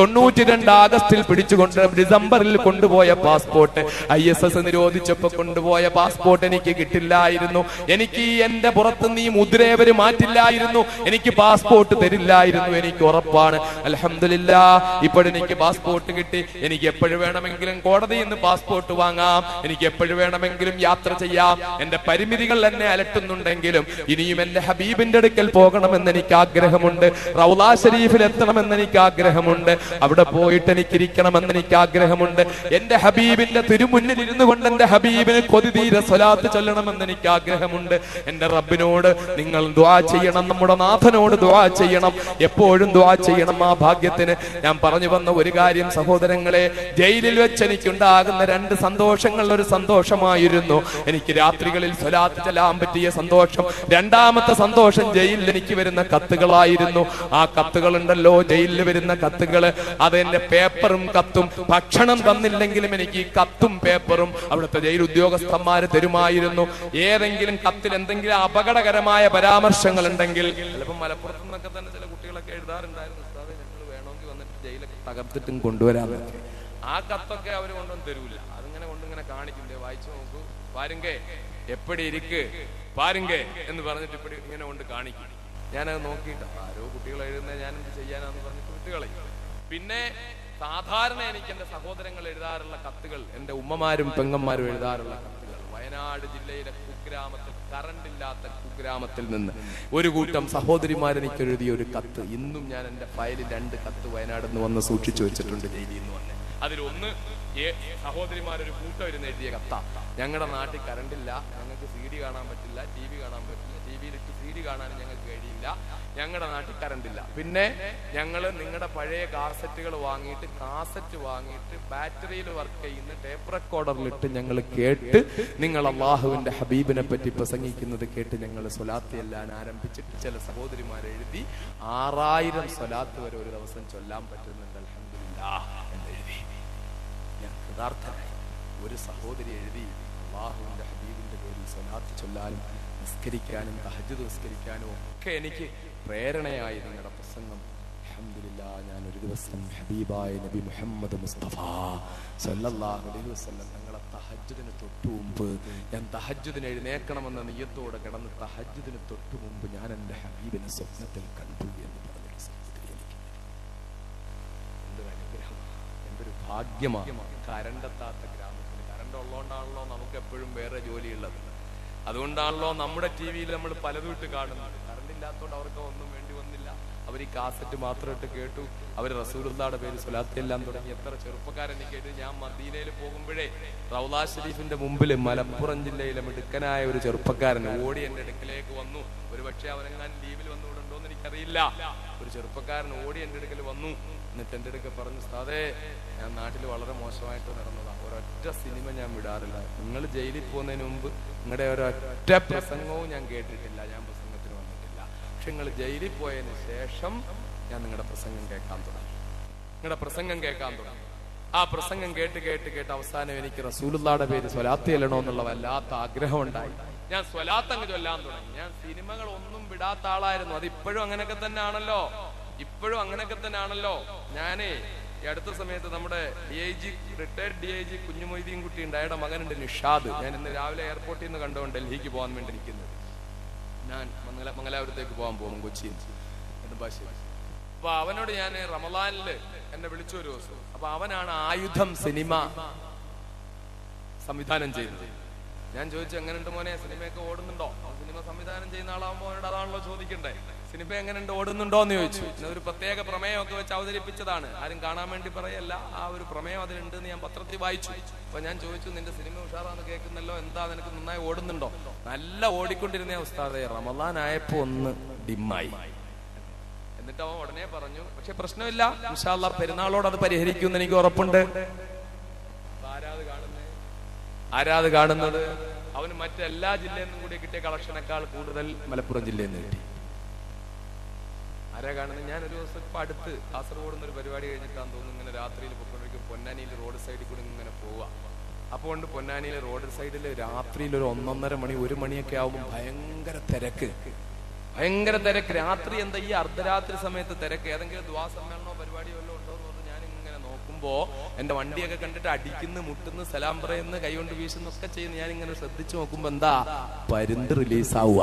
[SPEAKER 1] 92 ആഗസ്റ്റിൽ പിടിച്ചുകൊണ്ട് ഡിസംബറിൽ കൊണ്ടുപോയ പാസ്പോർട്ട്, ISS നിരോധിച്ചപ്പോ കൊണ്ടുപോയ പാസ്പോർട്ട് എനിക്ക് കിട്ടില്ലായിരുന്നു. എനിക്ക് എന്റെ പുറത്ത് നീ മുദ്രേവര് മാറ്റില്ലായിരുന്നു. എനിക്ക് പാസ്പോർട്ട് തരില്ലായിരുന്നു, എനിക്ക് ഉറപ്പാണ്. അൽഹംദുലില്ലാഹ് ഇപ്പോഴെനിക്ക് പാസ്പോർട്ട് കിട്ടി. എനിക്ക് എപ്പോഴും വേണമെങ്കിലും കോടതിയിൽ നിന്ന് പാസ്പോർട്ട് വാങ്ങാം, എനിക്ക് എപ്പോഴും വേണമെങ്കിലും യാത്ര ചെയ്യാം. എന്റെ പരിമിതികൾ എന്നെ അലട്ടുന്നുണ്ടെങ്കിലും ഇനിയും എന്റെ ഹബീബിന്റെ അടുക്കൽ പോകണമെന്ന് എനിക്ക് ആഗ്രഹമുണ്ട്. റൗളാ ശരീഫിൽ എത്തണമെന്ന് എനിക്ക് ആഗ്രഹമുണ്ട്. അവിടെ പോയിട്ട് എനിക്ക് ഇരിക്കണമെന്ന് എനിക്ക് ആഗ്രഹമുണ്ട്. എന്റെ ഹബീബിന്റെ തിരുമുന്നിൽ ഇരുന്നു കൊണ്ട് എന്റെ ഹബീബിന് കൊതിതീരെ സ്വലാത്ത് ചൊല്ലണമെന്ന് എനിക്ക് ആഗ്രഹമുണ്ട്. എന്റെ റബ്ബിനോട് നിങ്ങൾ ദുആ ചെയ്യണം, നമ്മുടെ നാഥനോട് ദുആ ചെയ്യണം, എപ്പോഴും ദുആ ചെയ്യണം ആ ഭാഗ്യത്തിന്. ഞാൻ പറഞ്ഞു വന്ന ഒരു കാര്യം സഹോദരങ്ങളെ, ജയിലിൽ വെച്ച് എനിക്കുണ്ടാകുന്ന 2 സന്തോഷങ്ങൾ ഒരു സന്തോഷമായിരുന്നു. എനിക്ക് രാത്രികളിൽ സ്വലാത്ത് ചൊല്ലാൻ പറ്റിയ സന്തോഷം. രണ്ടാമത്തെ സന്തോഷം ജയിലിൽ എനിക്ക് വരുന്ന വരുന്ന കത്തുകളായിരുന്നു. ആ കത്തുകളുണ്ടല്ലോ, ജയിലിൽ വരുന്ന കത്തുകള്, അതെന്റെ പേപ്പറും കത്തും. ഭക്ഷണം തന്നില്ലെങ്കിലും എനിക്ക് ഈ കത്തും പേപ്പറും അവിടുത്തെ ജയിൽ ഉദ്യോഗസ്ഥന്മാര് തരുമായിരുന്നു. ഏതെങ്കിലും കത്തിൽ എന്തെങ്കിലും അപകടകരമായ പരാമർശങ്ങൾ ഉണ്ടെങ്കിൽ, ചിലപ്പോൾ മലപ്പുറത്ത് നിന്നൊക്കെ തന്നെ ചില കുട്ടികളൊക്കെ എഴുതാറുണ്ടായിരുന്നു, ഞങ്ങൾ വേണമെങ്കിൽ വന്നിട്ട് ജയിലൊക്കെ തകർത്തിട്ടും കൊണ്ടുവരാമെന്നൊക്കെ. ആ കത്തൊക്കെ അവർ കൊണ്ടൊന്നും തരൂല, അതിങ്ങനെ കൊണ്ടിങ്ങനെ കാണിക്കും, വായിച്ചു നോക്കൂ, പാരുങ്കേ എപ്പടി ഇരിക്ക് പാരുങ്കേ എന്ന് പറഞ്ഞിട്ട് ഇപ്പടി ഇങ്ങനെ കൊണ്ട് കാണിക്കും. ഞാനത് നോക്കിയിട്ട് ആരോ കുട്ടികൾ എഴുതുന്നത് ഞാൻ എന്ത് ചെയ്യാനാന്ന് പറഞ്ഞിട്ട് കുട്ടികളെ. പിന്നെ സാധാരണ എനിക്ക് എന്റെ സഹോദരങ്ങൾ എഴുതാറുള്ള കത്തുകൾ, എന്റെ ഉമ്മമാരും പെങ്ങന്മാരും എഴുതാറുള്ള കത്തുകൾ, വയനാട് ജില്ലയിലെ കുഗ്രാമത്തിൽ, കറണ്ട് ഇല്ലാത്ത കുഗ്രാമത്തിൽ നിന്ന് ഒരു കൂട്ടം സഹോദരിമാർ എനിക്ക് എഴുതിയ ഒരു കത്ത് ഇന്നും ഞാൻ എന്റെ ഫയലിൽ 2 കത്ത് വയനാട് നിന്ന് വന്ന് സൂക്ഷിച്ചു വെച്ചിട്ടുണ്ട് ജയിലിൽ നിന്ന് വന്ന്. അതിലൊന്ന് സഹോദരിമാരൊരു കൂട്ടം ഇരുന്ന് എഴുതിയ കത്ത. ഞങ്ങളുടെ നാട്ടിൽ കറണ്ടില്ല, ഞങ്ങൾക്ക് CD കാണാൻ പറ്റില്ല, TV കാണാൻ പറ്റില്ല, TVയിലിട്ട് CD കാണാനും ഞങ്ങൾക്ക് കഴിയില്ല, ഞങ്ങളുടെ നാട്ടിൽ കറണ്ടില്ല. പിന്നെ ഞങ്ങള് നിങ്ങളുടെ പഴയ കാസറ്റുകൾ വാങ്ങിയിട്ട് ബാറ്ററിയിൽ വർക്ക് ചെയ്യുന്ന ടേപ്പ് റെക്കോർഡറിലിട്ട് ഞങ്ങൾ കേട്ട് നിങ്ങൾ അള്ളാഹുവിന്റെ ഹബീബിനെ പറ്റി പ്രസംഗിക്കുന്നത് കേട്ട് ഞങ്ങൾ സ്വലാത്ത് എല്ലാം ആരംഭിച്ചിട്ട് ചില സഹോദരിമാർ എഴുതി 6000 സ്വലാത്ത് വരെ ഒരു ദിവസം ചൊല്ലാൻ പറ്റുന്നുണ്ട് അൽഹംദുലില്ലാഹ് എന്നെഴുതി. ഞാൻ കൃതാർത്ഥനായി. ഒരു സഹോദരി എഴുതി അള്ളാഹുവിന്റെ ഹബീബിന്റെ പേരിൽ സ്വലാത്ത് ചൊല്ലാനും നിസ്കരിക്കാനും തഹജ്ജുദ് നിസ്കരിക്കാനും ഒക്കെ എനിക്ക് പ്രേരണയായി നിങ്ങളുടെ പ്രസംഗം. അൽഹംദുലില്ലാഹ്, ഞാൻ ഒരു ദിവസം ഹബീബായ നബി മുഹമ്മദ് മുസ്തഫ സല്ലല്ലാഹു അലൈഹി വസല്ലം തങ്ങളെ തഹജ്ജുദിന് തൊട്ടു മുമ്പ്, ഞാൻ തഹജ്ജുദിന് എഴുന്നേൽക്കണമെന്ന നിയ്യത്തോടെ കിടന്ന് തഹജ്ജുദിന് തൊട്ടു മുമ്പ് ഞാൻ എൻ്റെ ഹബീബിനെ സ്വപ്നത്തിൽ കണ്ടു എന്ന് പറഞ്ഞൊരു സഹോദരി എനിക്ക്. എന്തൊരു അനുഗ്രഹമാണ്, എന്തൊരു ഭാഗ്യമാണ്. കരണ്ടെത്താത്ത ഗ്രാമത്തിൽ, കരണ്ട് ഉള്ളതുകൊണ്ടാണല്ലോ നമുക്ക് എപ്പോഴും വേറെ ജോലിയുള്ളത്. അതുകൊണ്ടാണല്ലോ നമ്മുടെ TV-യിൽ നമ്മൾ പലതും ഇട്ട് കാണുന്നത്. കറണ്ട് ഇല്ലാത്തതുകൊണ്ട് അവർക്ക് ഒന്നും വേണ്ടി വന്നില്ല. അവർ ഈ കാസറ്റ് മാത്രം ഇട്ട് കേട്ടു. അവർ റസൂലുള്ളാഹിയുടെ പേര് സ്വലാത്ത് എല്ലാം തുടങ്ങി. എത്ര ചെറുപ്പക്കാരൻ കേട്ടു. ഞാൻ മദീനയിൽ പോകുമ്പോഴേ റൗള ഷരീഫിന്റെ മുമ്പിൽ മലപ്പുറം ജില്ലയിലെ മിടുക്കനായ ഒരു ചെറുപ്പക്കാരൻ ഓടി എന്റെ അടുക്കലേക്ക് വന്നു. ഒരുപക്ഷെ അവനെങ്ങാൻ ലീവിൽ വന്നുകൊണ്ടുണ്ടോന്ന് എനിക്കറിയില്ല. ഒരു ചെറുപ്പക്കാരൻ ഓടി എന്റെ അടുക്കൽ വന്നു. എന്നിട്ട് എന്റെ അടുക്കൽ പറഞ്ഞു, ഉസ്താദേ, ഞാൻ നാട്ടിൽ വളരെ മോശമായിട്ട് നടന്നതാണ്, ഒരൊറ്റ സിനിമ ഞാൻ വിടാറില്ല, നിങ്ങൾ ജയിലിൽ പോകുന്നതിന് മുമ്പ് നിങ്ങളുടെ ഒരൊറ്റ പ്രസംഗവും ഞാൻ കേട്ടിട്ടില്ല, ഞാൻ പ്രസംഗത്തിന് വന്നിട്ടില്ല. പക്ഷെ നിങ്ങൾ ജയിലിൽ പോയതിന് ശേഷം ഞാൻ നിങ്ങളുടെ പ്രസംഗം കേൾക്കാൻ തുടങ്ങി. ആ പ്രസംഗം കേട്ട് അവസാനം എനിക്ക് റസൂലുള്ളാഹിയുടെ പേര് സ്വലാത്ത് ചെല്ലണോ എന്നുള്ള വല്ലാത്ത ആഗ്രഹം ഉണ്ടായി. ഞാൻ സ്വലാത്ത് അങ്ങ് ചൊല്ലാൻ തുടങ്ങി. ഞാൻ സിനിമകൾ ഒന്നും വിടാത്ത ആളായിരുന്നു. അത് ഇപ്പോഴും അങ്ങനെയൊക്കെ തന്നെ ആണല്ലോ. ഞാനേ ഈ അടുത്ത സമയത്ത് നമ്മുടെ റിട്ടയർഡ് DIG കുഞ്ഞുമൊയ്തീൻ കുട്ടി ഉണ്ട്, അയാളുടെ മകനുണ്ട് നിഷാദ്. ഞാൻ ഇന്ന് രാവിലെ എയർപോർട്ടിൽ നിന്ന് കണ്ടുകൊണ്ട് ഡൽഹിക്ക് പോകാൻ വേണ്ടി ഇരിക്കുന്നത്. ഞാൻ മംഗലാപുരത്തേക്ക് പോകാൻ പോകും, കൊച്ചിയിൽ നെടുമ്പാശ്ശേരി. അപ്പൊ അവനോട് ഞാൻ റമളാനില് എന്നെ വിളിച്ചു ഒരു ദിവസം. അപ്പൊ അവനാണ് ആയുധം സിനിമ സംവിധാനം ചെയ്തത്. ഞാൻ ചോദിച്ചു, എങ്ങനെയുണ്ട് മോനെ, സിനിമയൊക്കെ ഓടുന്നുണ്ടോ? സിനിമ സംവിധാനം ചെയ്യുന്ന ആളാകുമ്പോൾ അവനോട് അതാണല്ലോ ചോദിക്കണ്ടേ, സിനിമ എങ്ങനെയുണ്ട്, ഓടുന്നുണ്ടോ എന്ന് ചോദിച്ചു. ഒരു പ്രത്യേക പ്രമേയമൊക്കെ വെച്ച് അവതരിപ്പിച്ചതാണ്, ആരും കാണാൻ വേണ്ടി പറയല്ല. ആ ഒരു പ്രമേയം അതിലുണ്ട് എന്ന് ഞാൻ പത്രത്തിൽ വായിച്ചു. അപ്പൊ ഞാൻ ചോദിച്ചു, നിന്റെ സിനിമ ഉഷാറാന്ന് കേൾക്കുന്നല്ലോ, എന്താ നിനക്ക് നന്നായി ഓടുന്നുണ്ടോ? നല്ല ഓടിക്കൊണ്ടിരുന്ന ഉസ്താദേ, റമളാൻ ആയപ്പോ ഒന്ന് ഡിമ്മായി. എന്നിട്ട് അവൻ ഉടനെ പറഞ്ഞു, പക്ഷെ പ്രശ്നമില്ല, ഇൻഷാ അല്ലാഹ് പെരുന്നാളോട് അത് പരിഹരിക്കുമെന്ന് എനിക്ക് ഉറപ്പുണ്ട്. ആരാത് കാണുന്നത്? അവന് മറ്റെല്ലാ ജില്ലയിൽ നിന്നും കൂടി കിട്ടിയ കളക്ഷനേക്കാൾ കൂടുതൽ മലപ്പുറം ജില്ലയിൽ നിന്ന് കിട്ടി. ആരാ കാണുന്നത്? ഞാൻ ഒരു ദിവസം ഇപ്പൊ അടുത്ത് കാസർഗോഡ് ഒരു പരിപാടി കഴിഞ്ഞിട്ടാന്ന് തോന്നുന്നു, ഇങ്ങനെ രാത്രിയിൽ പൊയ്ക്കൊണ്ടിരിക്കും. പൊന്നാനിയിൽ റോഡ് സൈഡിൽ കൂടി ഇങ്ങനെ പോവുക. അപ്പോൾ കൊണ്ട് പൊന്നാനിയിലെ റോഡ് സൈഡിൽ രാത്രിയിൽ ഒരു 1-1:30 മണി 1 മണിയൊക്കെ ആവുമ്പോൾ ഭയങ്കര തിരക്ക്. രാത്രി എന്താ ഈ അർദ്ധരാത്രി സമയത്ത് തിരക്ക്. ഏതെങ്കിലും ദ്വാ സമ്മേളനോ പരിപാടിയോ വല്ലതും ഉണ്ടോ എന്ന് പറഞ്ഞ് ഞാൻ ഇങ്ങനെ നോക്കുമ്പോ എന്റെ വണ്ടിയൊക്കെ കണ്ടിട്ട് അടിക്കുന്നു, മുട്ടുന്നു, സലാം പറയുന്നു, കൈകൊണ്ട് വീശുന്നൊക്കെ ചെയ്യുന്നു. ഞാൻ ഇങ്ങനെ ശ്രദ്ധിച്ചു നോക്കുമ്പോ എന്താ, പരുന്ത് റിലീസാവുക.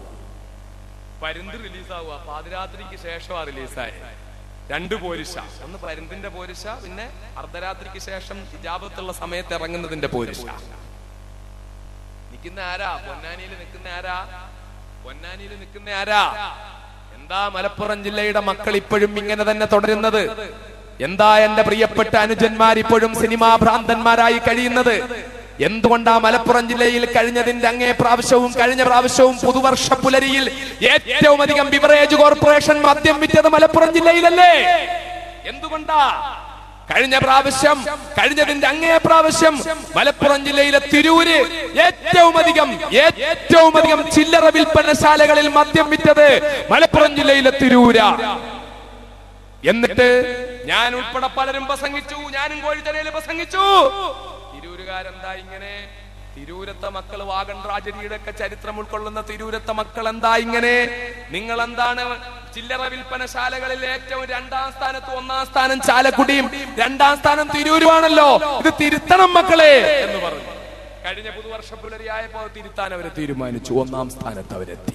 [SPEAKER 1] പാതിരാത്രിക്ക് ശേഷമാ റിലീസായി. 2 പോരിശ, ഒന്ന് പരുന്തിന്റെ പോരിശ, പിന്നെ അർദ്ധരാത്രിക്ക് ശേഷം ഇജാബത്തുള്ള സമയത്ത് ഇറങ്ങുന്നതിന്റെ പോരിശ. നിൽക്കുന്ന ആരാ? പൊന്നാനിയിൽ നിൽക്കുന്ന ആരാ? എന്താ മലപ്പുറം ജില്ലയുടെ മക്കൾ ഇപ്പോഴും ഇങ്ങനെ തന്നെ തുടരുന്നത്? എന്താ എന്റെ പ്രിയപ്പെട്ട അനുജന്മാർ ഇപ്പോഴും സിനിമാ ഭ്രാന്തന്മാരായി കഴിയുന്നത്? എന്തുകൊണ്ടാ മലപ്പുറം ജില്ലയിൽ കഴിഞ്ഞതിന്റെ അങ്ങേ പ്രാവശ്യവും കഴിഞ്ഞ പ്രാവശ്യവും പുതുവർഷ പുലരിയിൽ ഏറ്റവും അധികം ബിവറേജ് കോർപ്പറേഷൻ മദ്യം വിറ്റത് മലപ്പുറം ജില്ലയിലല്ലേ? എന്തുകൊണ്ടാ? കഴിഞ്ഞ പ്രാവശ്യം, കഴിഞ്ഞതിന്റെ അങ്ങേ പ്രാവശ്യം മലപ്പുറം ജില്ലയിലെ തിരൂര് ഏറ്റവും അധികം ചില്ലറ വിൽപ്പനശാലകളിൽ മദ്യം വിറ്റത് മലപ്പുറം ജില്ലയിലെ തിരൂര. എന്നിട്ട് ഞാൻ ഉൾപ്പെടെ പലരും പ്രസംഗിച്ചു, ഞാനും കോഴിത്തലയിൽ പ്രസംഗിച്ചു. തിരൂരുകാരെന്താ ഇങ്ങനെ? തിരൂരത്തെ മക്കൾ, വാഗൺ ട്രാജഡിയുടെ ഒക്കെ ചരിത്രം ഉൾക്കൊള്ളുന്ന തിരൂരത്തെ മക്കൾ എന്താ ഇങ്ങനെ? നിങ്ങൾ എന്താണ് ചില്ലറ വിൽപ്പനശാലകളിൽ ഏറ്റവും 2ാം സ്ഥാനത്ത് 1ാം സ്ഥാനം ചാലക്കുടിയും 2ാം സ്ഥാനം തിരൂരുമാണല്ലോ, ഇത് തിരുത്തണം മക്കളെ എന്ന് പറഞ്ഞു. കഴിഞ്ഞ പുതുവർഷ പുലരിയായപ്പോ തിരുത്താൻ അവരെ തീരുമാനിച്ചു. 1ാം സ്ഥാനത്ത് അവരെത്തി.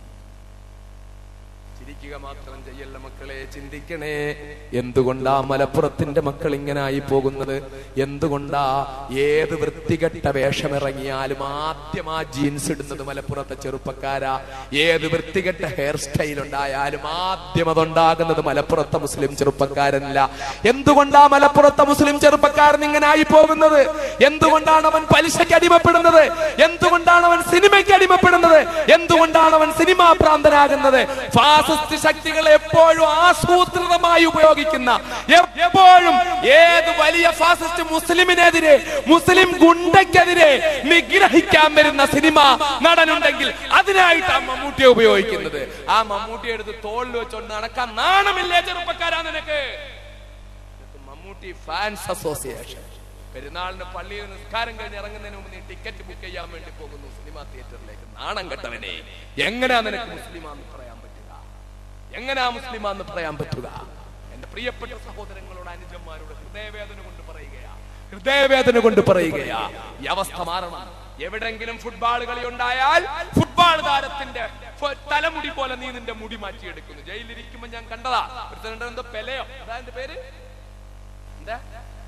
[SPEAKER 1] ചിരിക്കുക മാത്രം ചെയ്യല്ല മക്കളെ, ചിന്തിക്കണേ. എന്തുകൊണ്ടാ മലപ്പുറത്തിന്റെ മക്കൾ ഇങ്ങനായി പോകുന്നത്? എന്തുകൊണ്ടാ ഏത് വൃത്തികെട്ട വേഷമിറങ്ങിയാലും ആദ്യം ആ ജീൻസ് ഇടുന്നത് മലപ്പുറത്തെ ചെറുപ്പക്കാരാ? ഏത് വൃത്തികെട്ട ഹെയർ സ്റ്റൈൽ ഉണ്ടായാലും ആദ്യം അതുണ്ടാകുന്നത് മലപ്പുറത്തെ മുസ്ലിം ചെറുപ്പക്കാരനല്ല. എന്തുകൊണ്ടാ മലപ്പുറത്തെ മുസ്ലിം ചെറുപ്പക്കാരൻ ഇങ്ങനായി പോകുന്നത്? എന്തുകൊണ്ടാണ് അവൻ പലിശയ്ക്ക് അടിമപ്പെടുന്നത്? എന്തുകൊണ്ടാണ് അവൻ സിനിമയ്ക്ക് അടിമപ്പെടുന്നത്? എന്തുകൊണ്ടാണ് അവൻ സിനിമാ ഭ്രാന്തനാകുന്നത്? ഫാസിസ്റ്റ് ശക്തികളെ എപ്പോഴും ആസൂത്രിതമായി ഉപയോഗിക്കുന്ന, എപ്പോഴും ഏത് വലിയ ഫാസിസ്റ്റ് മുസ്ലിമിനെതിരെ, മുസ്ലിം ഗുണ്ടയ്ക്കെതിരെ നിഗ്രഹിക്കാൻ വരുന്ന സിനിമ നടനുണ്ടെങ്കിൽ അതിനായിട്ടാണ് മമ്മൂട്ടിയെ ഉപയോഗിക്കുന്നത്. ആ മമ്മൂട്ടിയെ എടുത്ത് തോളിൽ വെച്ചോണ്ട് നടക്കാൻ നാണമില്ലേ ചെറുപ്പക്കാരാ നിനക്ക്? മമ്മൂട്ടി ഫാൻസ് അസോസിയേഷൻ പെരുന്നാളിന് പള്ളിയിൽ നിസ്കാരം കഴിഞ്ഞ് ഇറങ്ങുന്നതിന് മുമ്പ് നീ ടിക്കറ്റ് ബുക്ക് ചെയ്യാൻ വേണ്ടി പോകുന്നു സിനിമാ തിയേറ്ററിലേക്ക്. നാണം കെട്ടവനെ, എങ്ങനെയാ നിനക്ക് മുസ്ലിമാന്ന് പറയാൻ പറ്റുക? എങ്ങനെയാ മുസ്ലിമാന്ന് പറയാൻ പറ്റുക? എന്റെ പ്രിയപ്പെട്ട സഹോദരങ്ങളോട്, അനുജന്മാരോട് ഹൃദയവേദന കൊണ്ട് പറയുകയാ, ഈ അവസ്ഥ മാറണം. എവിടെങ്കിലും ഫുട്ബോൾ കളി ഉണ്ടായാൽ ഫുട്ബോൾ താരത്തിന്റെ തലമുടി പോലെ നീ നിന്റെ മുടി മാറ്റിയെടുക്കുന്നു. ജയിലിരിക്കുമ്പോ ഞാൻ കണ്ടതാ, എന്തോ പെലയോ അതാ എന്റെ പേര്, എന്താ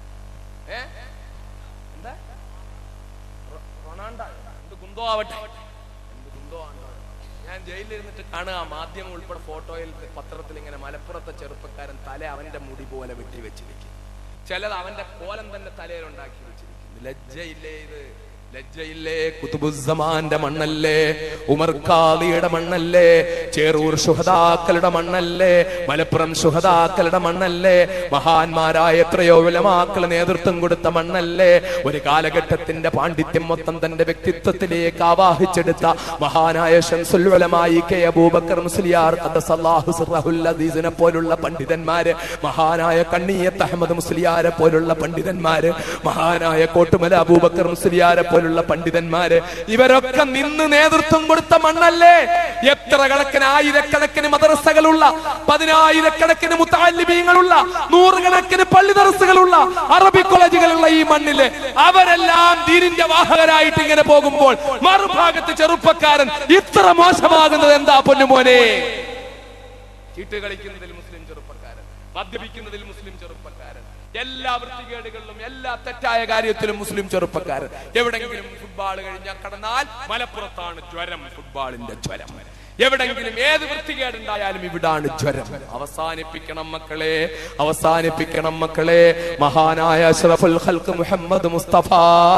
[SPEAKER 1] എന്താ റൊണാൾഡോ, എന്ത് കുന്തോ ആവട്ടെ, എന്ത് കുന്തോ ആണ്ടോ. ഞാൻ ജയിലിൽ ഇരുന്നിട്ട് കാണുക, മാധ്യമം ഉൾപ്പെടെ ഫോട്ടോയിൽ പത്രത്തിൽ ഇങ്ങനെ മലപ്പുറത്തെ ചെറുപ്പക്കാരൻ തല അവന്റെ മുടി പോലെ വെട്ടി വെച്ചിരിക്കും. ചിലത് അവന്റെ കോലം തന്നെ തലയിൽ ഉണ്ടാക്കി വെച്ചിരിക്കുന്നു. ലജ്ജയില്ലേ ഇത്? ലജ്ജയില്ലേ? കുതുബുസ്സമാന്റെ മണ്ണല്ലേ? ഉമർ ഖാദിയുടെ മണ്ണല്ലേ? ചേറൂർ ശുഹദാക്കളുടെ മണ്ണല്ലേ? മലപ്പുറം ശുഹദാക്കളുടെ മണ്ണല്ലേ? മഹാന്മാരായ എത്രയോ ഉലമാക്കൾ നേതൃത്വം കൊടുത്ത മണ്ണല്ലേ? ഒരു കാലഘട്ടത്തിന്റെ പാണ്ഡിത്യം മൊത്തം തന്റെ വ്യക്തിത്വത്തിലേക്ക് ആവാഹിച്ചെടുത്ത മഹാനായ ശംസുൽ ഉലമായി കെ അബൂബക്കർ മുസ്ലിയാർ ഖദ്ദസല്ലാഹു സിർറഹുൽ അസീസിനെ പോലുള്ള പണ്ഡിതന്മാര്, മഹാനായ കണ്ണിയത്ത് അഹമ്മദ് മുസ്ലിയാരെ പോലുള്ള പണ്ഡിതന്മാര്, മഹാനായ കോട്ടുമല അബൂബക്കർ മുസ്ലിയാരെ പോലുള്ള പണ്ഡിതന്മാര്, ഇവരൊക്കെ നിന്ന് നേതൃത്വം കൊടുത്ത മണ്ണല്ലേ? എത്ര കണക്കിന് ആയിരക്കണക്കിന് മദ്രസകളുള്ള, 10,000കണക്കിന് മുതഅല്ലിമീങ്ങളുള്ള, 100കണക്കിന് പള്ളി ദർസുകളുള്ള, അറബി കോളേജുകളുള്ള ഈ മണ്ണില് അവരെല്ലാം ദീനിന്റെ വാഹകരായിട്ട് ഇങ്ങനെ പോകുമ്പോൾ മറുഭാഗത്ത് ചെറുപ്പക്കാരൻ ഇത്ര മോശമാകുന്നത് എന്താ പൊന്നുമോനെ? ചീട്ട് കളിക്കുന്നതിൽ മുസ്ലിം ചെറുപ്പക്കാരൻ, മദ്യപിക്കുന്നതിൽ മുസ്ലിം ചെറുപ്പക്കാരൻ, എല്ലാ വൃത്തികേടുകളിലും എല്ലാ തെറ്റായ കാര്യത്തിലും മുസ്ലിം ചെറുപ്പക്കാരൻ. എവിടെങ്കിലും ഫുട്ബോൾ കഴിഞ്ഞാൽ കടന്നാൽ മലപ്പുറത്താണ് ജ്വരം, ഫുട്ബോളിന്റെ ജ്വരം. എവിടെങ്കിലും ഏത് വൃത്തികേടുണ്ടായാലും ഇവിടാണ് ജ്വരം. അവസാനിപ്പിക്കണം മക്കളെ, അവസാനിപ്പിക്കണം മക്കളെ. മഹാനായ അഷ്റഫുൽ ഖൽഖ് മുഹമ്മദ് മുസ്തഫ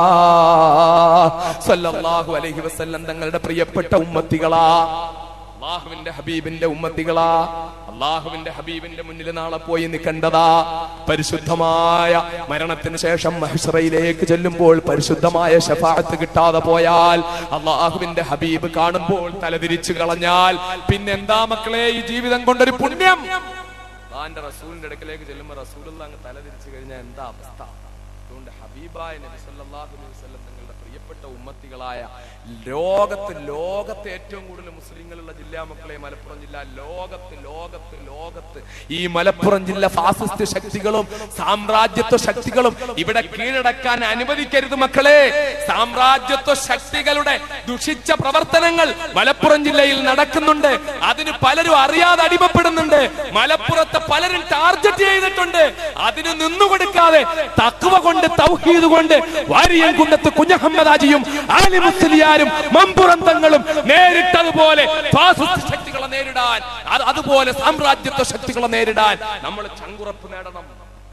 [SPEAKER 1] സല്ലല്ലാഹു അലൈഹി വസല്ലം തങ്ങളുടെ പ്രിയപ്പെട്ട ഉമ്മത്തികളാ, അല്ലാഹുവിന്റെ ഹബീബിന്റെ ഉമ്മത്തികളാ, അല്ലാഹുവിന്റെ ഹബീബിന്റെ മുന്നിൽ നാളെ പോയി നിൽക്കേണ്ടതാ. പരിശുദ്ധമായ മരണത്തിന് ശേഷം മഹ്ശറയിലേക്ക് ചെല്ലുമ്പോൾ പരിശുദ്ധമായ ശഫാഅത്ത് കിട്ടാതെ പോയാൽ, അല്ലാഹുവിന്റെ ഹബീബ് കാണുമ്പോൾ തലതിരിച്ചു കളഞ്ഞാൽ പിന്നെന്താ മക്കളെ ഈ ജീവിതം കൊണ്ടൊരു പുണ്യം? അല്ലാഹുവിന്റെ റസൂലിന്റെ അടുക്കലേക്ക് ചെല്ലുമ്പോൾ റസൂലുള്ളാഹി അങ്ങ് തലതിരിച്ചു കഴിഞ്ഞാൽ എന്താ അവസ്ഥ? അതുകൊണ്ട് ഹബീബായ നബി സല്ലല്ലാഹു അലൈഹി വസല്ലം തങ്ങളുടെ പ്രിയപ്പെട്ട ഉമ്മത്തികളായ ലോകത്ത് ഏറ്റവും കൂടുതൽ മുസ്ലിങ്ങളുള്ള ജില്ല മക്കളെ മലപ്പുറം ജില്ല. ലോകത്ത് ഈ മലപ്പുറം ജില്ല ഫാസിസ്റ്റ് ശക്തികളും സാമ്രാജ്യത്വ ശക്തികളും ഇവിടെ കീഴടക്കാൻ അനുവദിക്കരുത് മക്കളെ. സാമ്രാജ്യത്വ ശക്തികളുടെ ദുഷിച്ച പ്രവർത്തനങ്ങൾ മലപ്പുറം ജില്ലയിൽ നടക്കുന്നുണ്ട്. അതിന് പലരും അറിയാതെ അടിമപ്പെടുന്നുണ്ട്. മലപ്പുറത്തെ പലരും ടാർഗറ്റ് ചെയ്തിട്ടുണ്ട്. അതിന് നിന്നുകൊടുക്കാതെ തഖ്വ കൊണ്ട്, തൗഹീദ് കൊണ്ട് വാരിയൻകുന്നത്ത് കുഞ്ഞഹമ്മദാജിയും ആലി മുസ്ലിയാരും മമ്പുറം തങ്ങളും നേരിട്ടതുപോലെ ഫാസിസ്റ്റ് ശക്തികളെ നേരിടാൻ, അതുപോലെ സാമ്രാജ്യത്വ ശക്തികളെ നേരിടാൻ നമ്മൾ ചങ്കുറപ്പ് നേടണം.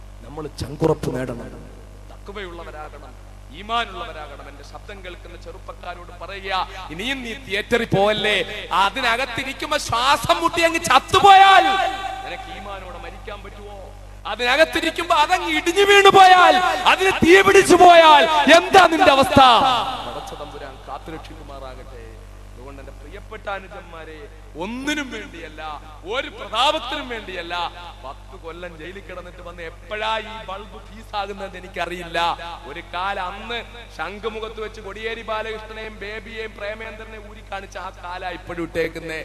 [SPEAKER 1] തഖ്വയുള്ളവരാകണം, ഈമാനുള്ളവരാകണം. എന്റെ ശബ്ദം കേൾക്കുന്ന ചെറുപ്പക്കാരോട് പറയുക, ഇനിയും നീ തിയേറ്ററിൽ പോവല്ലേ. അതിനകത്തിരിക്കുമ്പോ ശ്വാസം മുട്ടി അങ്ങ് ചത്തുപോയാൽ നിനക്ക് ഈമാനോടെ മരിക്കാൻ പറ്റുമോ? അതിനകത്തിരിക്കുമ്പോ അതങ്ങ് ഇടിഞ്ഞു വീണു പോയാൽ, അതിന് തീ പിടിച്ചു പോയാൽ എന്താ നിന്റെ അവസ്ഥ? പടച്ച തമ്പുരാൻ കാത്തുരക്ഷിക്കുമാറാകട്ടെ. അതുകൊണ്ട് എന്റെ പ്രിയപ്പെട്ട അനുജന്മാരെ, ഒന്നിനും വേണ്ടിയല്ല, ഒരു പ്രതാപത്തിനും വേണ്ടിയല്ല, 10 കൊല്ലം ജയിലിൽ കിടന്നിട്ട് വന്ന് എപ്പോഴാ ഈ ബൾബ് ഫീസാകുന്നത് എനിക്കറിയില്ല. ഒരു കാലം അന്ന് ശംഖുമുഖത്ത് വെച്ച് കൊടിയേരി ബാലകൃഷ്ണനെയും ബേബിയെയും പ്രേമേന്ദ്രനെ ഊരി കാണിച്ച ആ കാല ഇപ്പോഴും ഇട്ടേക്കുന്നേ.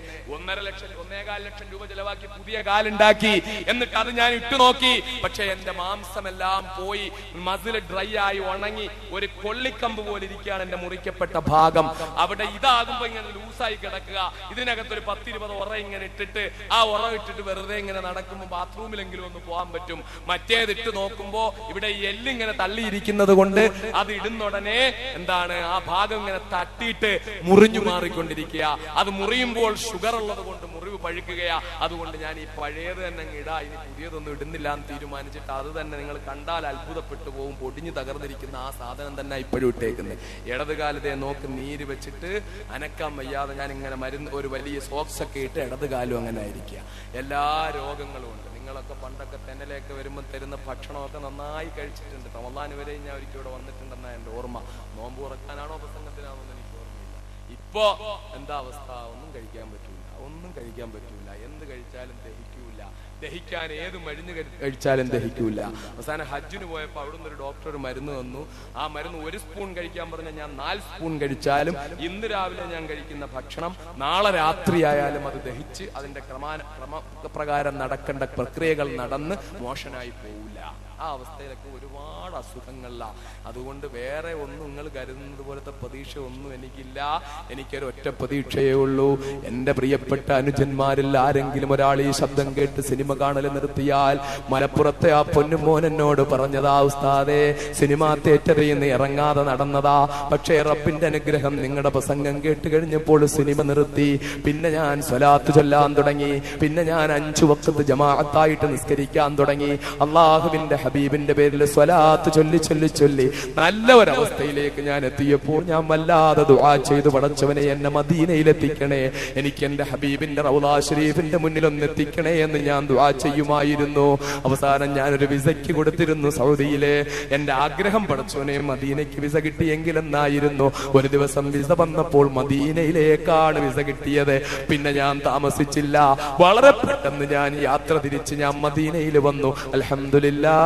[SPEAKER 1] 1,5 ലക്ഷം രൂപ ചെലവാക്കി പുതിയ കാലുണ്ടാക്കി. എന്നിട്ട് അത് ഞാൻ ഇട്ടു നോക്കി. പക്ഷെ എന്റെ മാംസമെല്ലാം പോയി, മസിൽ ഡ്രൈ ആയി ഉണങ്ങി, ഒരു കൊള്ളിക്കമ്പ് പോലെ ഇരിക്കുകയാണ് എന്റെ മുറിക്കപ്പെട്ട ഭാഗം. അവിടെ ഇതാകുമ്പോ ഇങ്ങനെ ലൂസായി കിടക്കുക. ഇതിനകത്തൊരു 10-20 ഉറ ഇങ്ങനെ ഇട്ടിട്ട്, ആ ഉറ ഇട്ടിട്ട് വെറുതെ ഇങ്ങനെ നടക്കുമ്പോൾ ബാത്റൂമിലെങ്കിലും ഒന്ന് പോകാൻ പറ്റും. മറ്റേതിട്ട് നോക്കുമ്പോ ഇവിടെ എല്ലിങ്ങനെ തള്ളിയിരിക്കുന്നത് കൊണ്ട് അത് ഇടുന്നുടനെ എന്താണ്, ആ ഭാഗം ഇങ്ങനെ തട്ടിയിട്ട് മുറിഞ്ഞു മാറിക്കൊണ്ടിരിക്കുക. അത് മുറിയുമ്പോൾ ഷുഗർ ഉള്ളത് കൊണ്ട് മുറിവ് പഴുക്കുകയാ. അതുകൊണ്ട് ഞാൻ ഈ പഴയത് തന്നെ ഇടാ, ഇനി പുതിയതൊന്നും ഇടുന്നില്ല എന്ന് തീരുമാനിച്ചിട്ട് അത് തന്നെ നിങ്ങൾ കണ്ടാൽ അത്ഭുതപ്പെട്ടു പോകും. പൊടിഞ്ഞു തകർന്നിരിക്കുന്ന ആ സാധനം തന്നെ ഇപ്പോഴും ഇട്ടേക്കുന്നത്. ഇടതുകാലത്തെ നോക്ക് നീര് വെച്ചിട്ട് അനക്കാൻ വയ്യാതെ ഞാൻ ഇങ്ങനെ മരുന്ന്, ഒരു വലിയ സോക്സ് ഒക്കെ ഇട്ട് ഇടതുകാലം അങ്ങനെ ആയിരിക്കുക. എല്ലാ രോഗങ്ങളും ഉണ്ട്. നിങ്ങളൊക്കെ പണ്ടൊക്കെ തെന്നലേക്ക് വരുമ്പോൾ തരുന്ന ഭക്ഷണമൊക്കെ നന്നായി കഴിച്ചിട്ടുണ്ട്. റമദാൻ വരെ ഞാൻ ഒരിക്കൽ ഇവിടെ വന്നിട്ടുണ്ടെന്നാ എന്റെ ഓർമ്മ. നോമ്പ് തുറക്കാനാണോ പ്രസംഗത്തിനാണോ എന്ന് എനിക്ക് ഓർമ്മയില്ല. ഇപ്പോ എന്താ അവസ്ഥ? ഒന്നും കഴിക്കാൻ പറ്റൂല, ഒന്നും കഴിക്കാൻ പറ്റൂല. എന്ത് കഴിച്ചാലും ദഹിക്കൂല. ദഹിക്കാൻ ഏത് മരുന്ന് കഴിച്ചാലും ദഹിക്കൂല. അവസാനം ഹജ്ജിന് പോയപ്പോ അവിടുന്ന് ഒരു ഡോക്ടർ ഒരു മരുന്ന് തന്നു. ആ മരുന്ന് 1 സ്പൂൺ കഴിക്കാൻ പറഞ്ഞാൽ ഞാൻ 4 സ്പൂൺ കഴിച്ചാലും ഇന്ന് രാവിലെ ഞാൻ കഴിക്കുന്ന ഭക്ഷണം നാളെ രാത്രിയായാലും അത് ദഹിച്ച് അതിന്റെ ക്രമപ്രകാരം നടക്കേണ്ട പ്രക്രിയകൾ നടന്ന് മോശനായി പോവില്ല. ആ അവസ്ഥയിലൊക്കെ ഒരുപാട് അസുഖങ്ങളിലാണ്. അതുകൊണ്ട് വേറെ ഒന്നും നിങ്ങൾ കരുതുന്നത് പോലത്തെ പ്രതീക്ഷ ഒന്നും എനിക്കില്ല. എനിക്കൊരു ഒറ്റ പ്രതീക്ഷയേ ഉള്ളൂ. എന്റെ പ്രിയപ്പെട്ട അനുജന്മാരിൽ ആരെങ്കിലും ഒരാൾ ഈ ശബ്ദം കേട്ട് സിനിമ കാണൽ നിർത്തിയാൽ, മലപ്പുറത്തെ ആ പൊന്നുമോൻ എന്നോട് പറഞ്ഞതാ, ഉസ്താദേ സിനിമാ തിയേറ്ററിൽ നിന്ന് ഇറങ്ങാതെ നടന്നതാ, പക്ഷേ റബ്ബിന്റെ അനുഗ്രഹം നിങ്ങളുടെ പ്രസംഗം കേട്ട് കഴിഞ്ഞപ്പോൾ സിനിമ നിർത്തി. പിന്നെ ഞാൻ സ്വലാത്ത് ചൊല്ലാൻ തുടങ്ങി. പിന്നെ ഞാൻ 5 വഖ്ത് ജമാഅത്തായിട്ട് നിസ്കരിക്കാൻ തുടങ്ങി. അള്ളാഹുവിന്റെ ഹബീബിന്റെ പേരിൽ സ്വലാത്ത് ചൊല്ലി ചൊല്ലി ചൊല്ലി നല്ല ഒരവസ്ഥയിലേക്ക് ഞാൻ എത്തിയപ്പോൾ ഞാൻ വല്ലാതെ ദുആ ചെയ്തു, പടച്ചവനെ എന്നെ മദീനയിലെത്തിക്കണേ, എനിക്ക് എന്റെ ഹബീബിന്റെ റൗളാ ശരീഫിന്റെ മുന്നിൽ ഒന്ന് എത്തിക്കണേ എന്ന് ഞാൻ ദുആ ചെയ്യുമായിരുന്നു. അവസാനം ഞാനൊരു വിസയ്ക്ക് കൊടുത്തിരുന്നു സൗദിയിലെ. എന്റെ ആഗ്രഹം പടച്ചവനെ മദീനയ്ക്ക് വിസ കിട്ടിയെങ്കിലെന്നായിരുന്നു. ഒരു ദിവസം വിസ വന്നപ്പോൾ മദീനയിലേക്കാണ് വിസ കിട്ടിയത്. പിന്നെ ഞാൻ താമസിച്ചില്ല, വളരെ പെട്ടെന്ന് ഞാൻ യാത്ര തിരിച്ച് ഞാൻ മദീനയിൽ വന്നു. അൽഹംദുലില്ലാഹ്,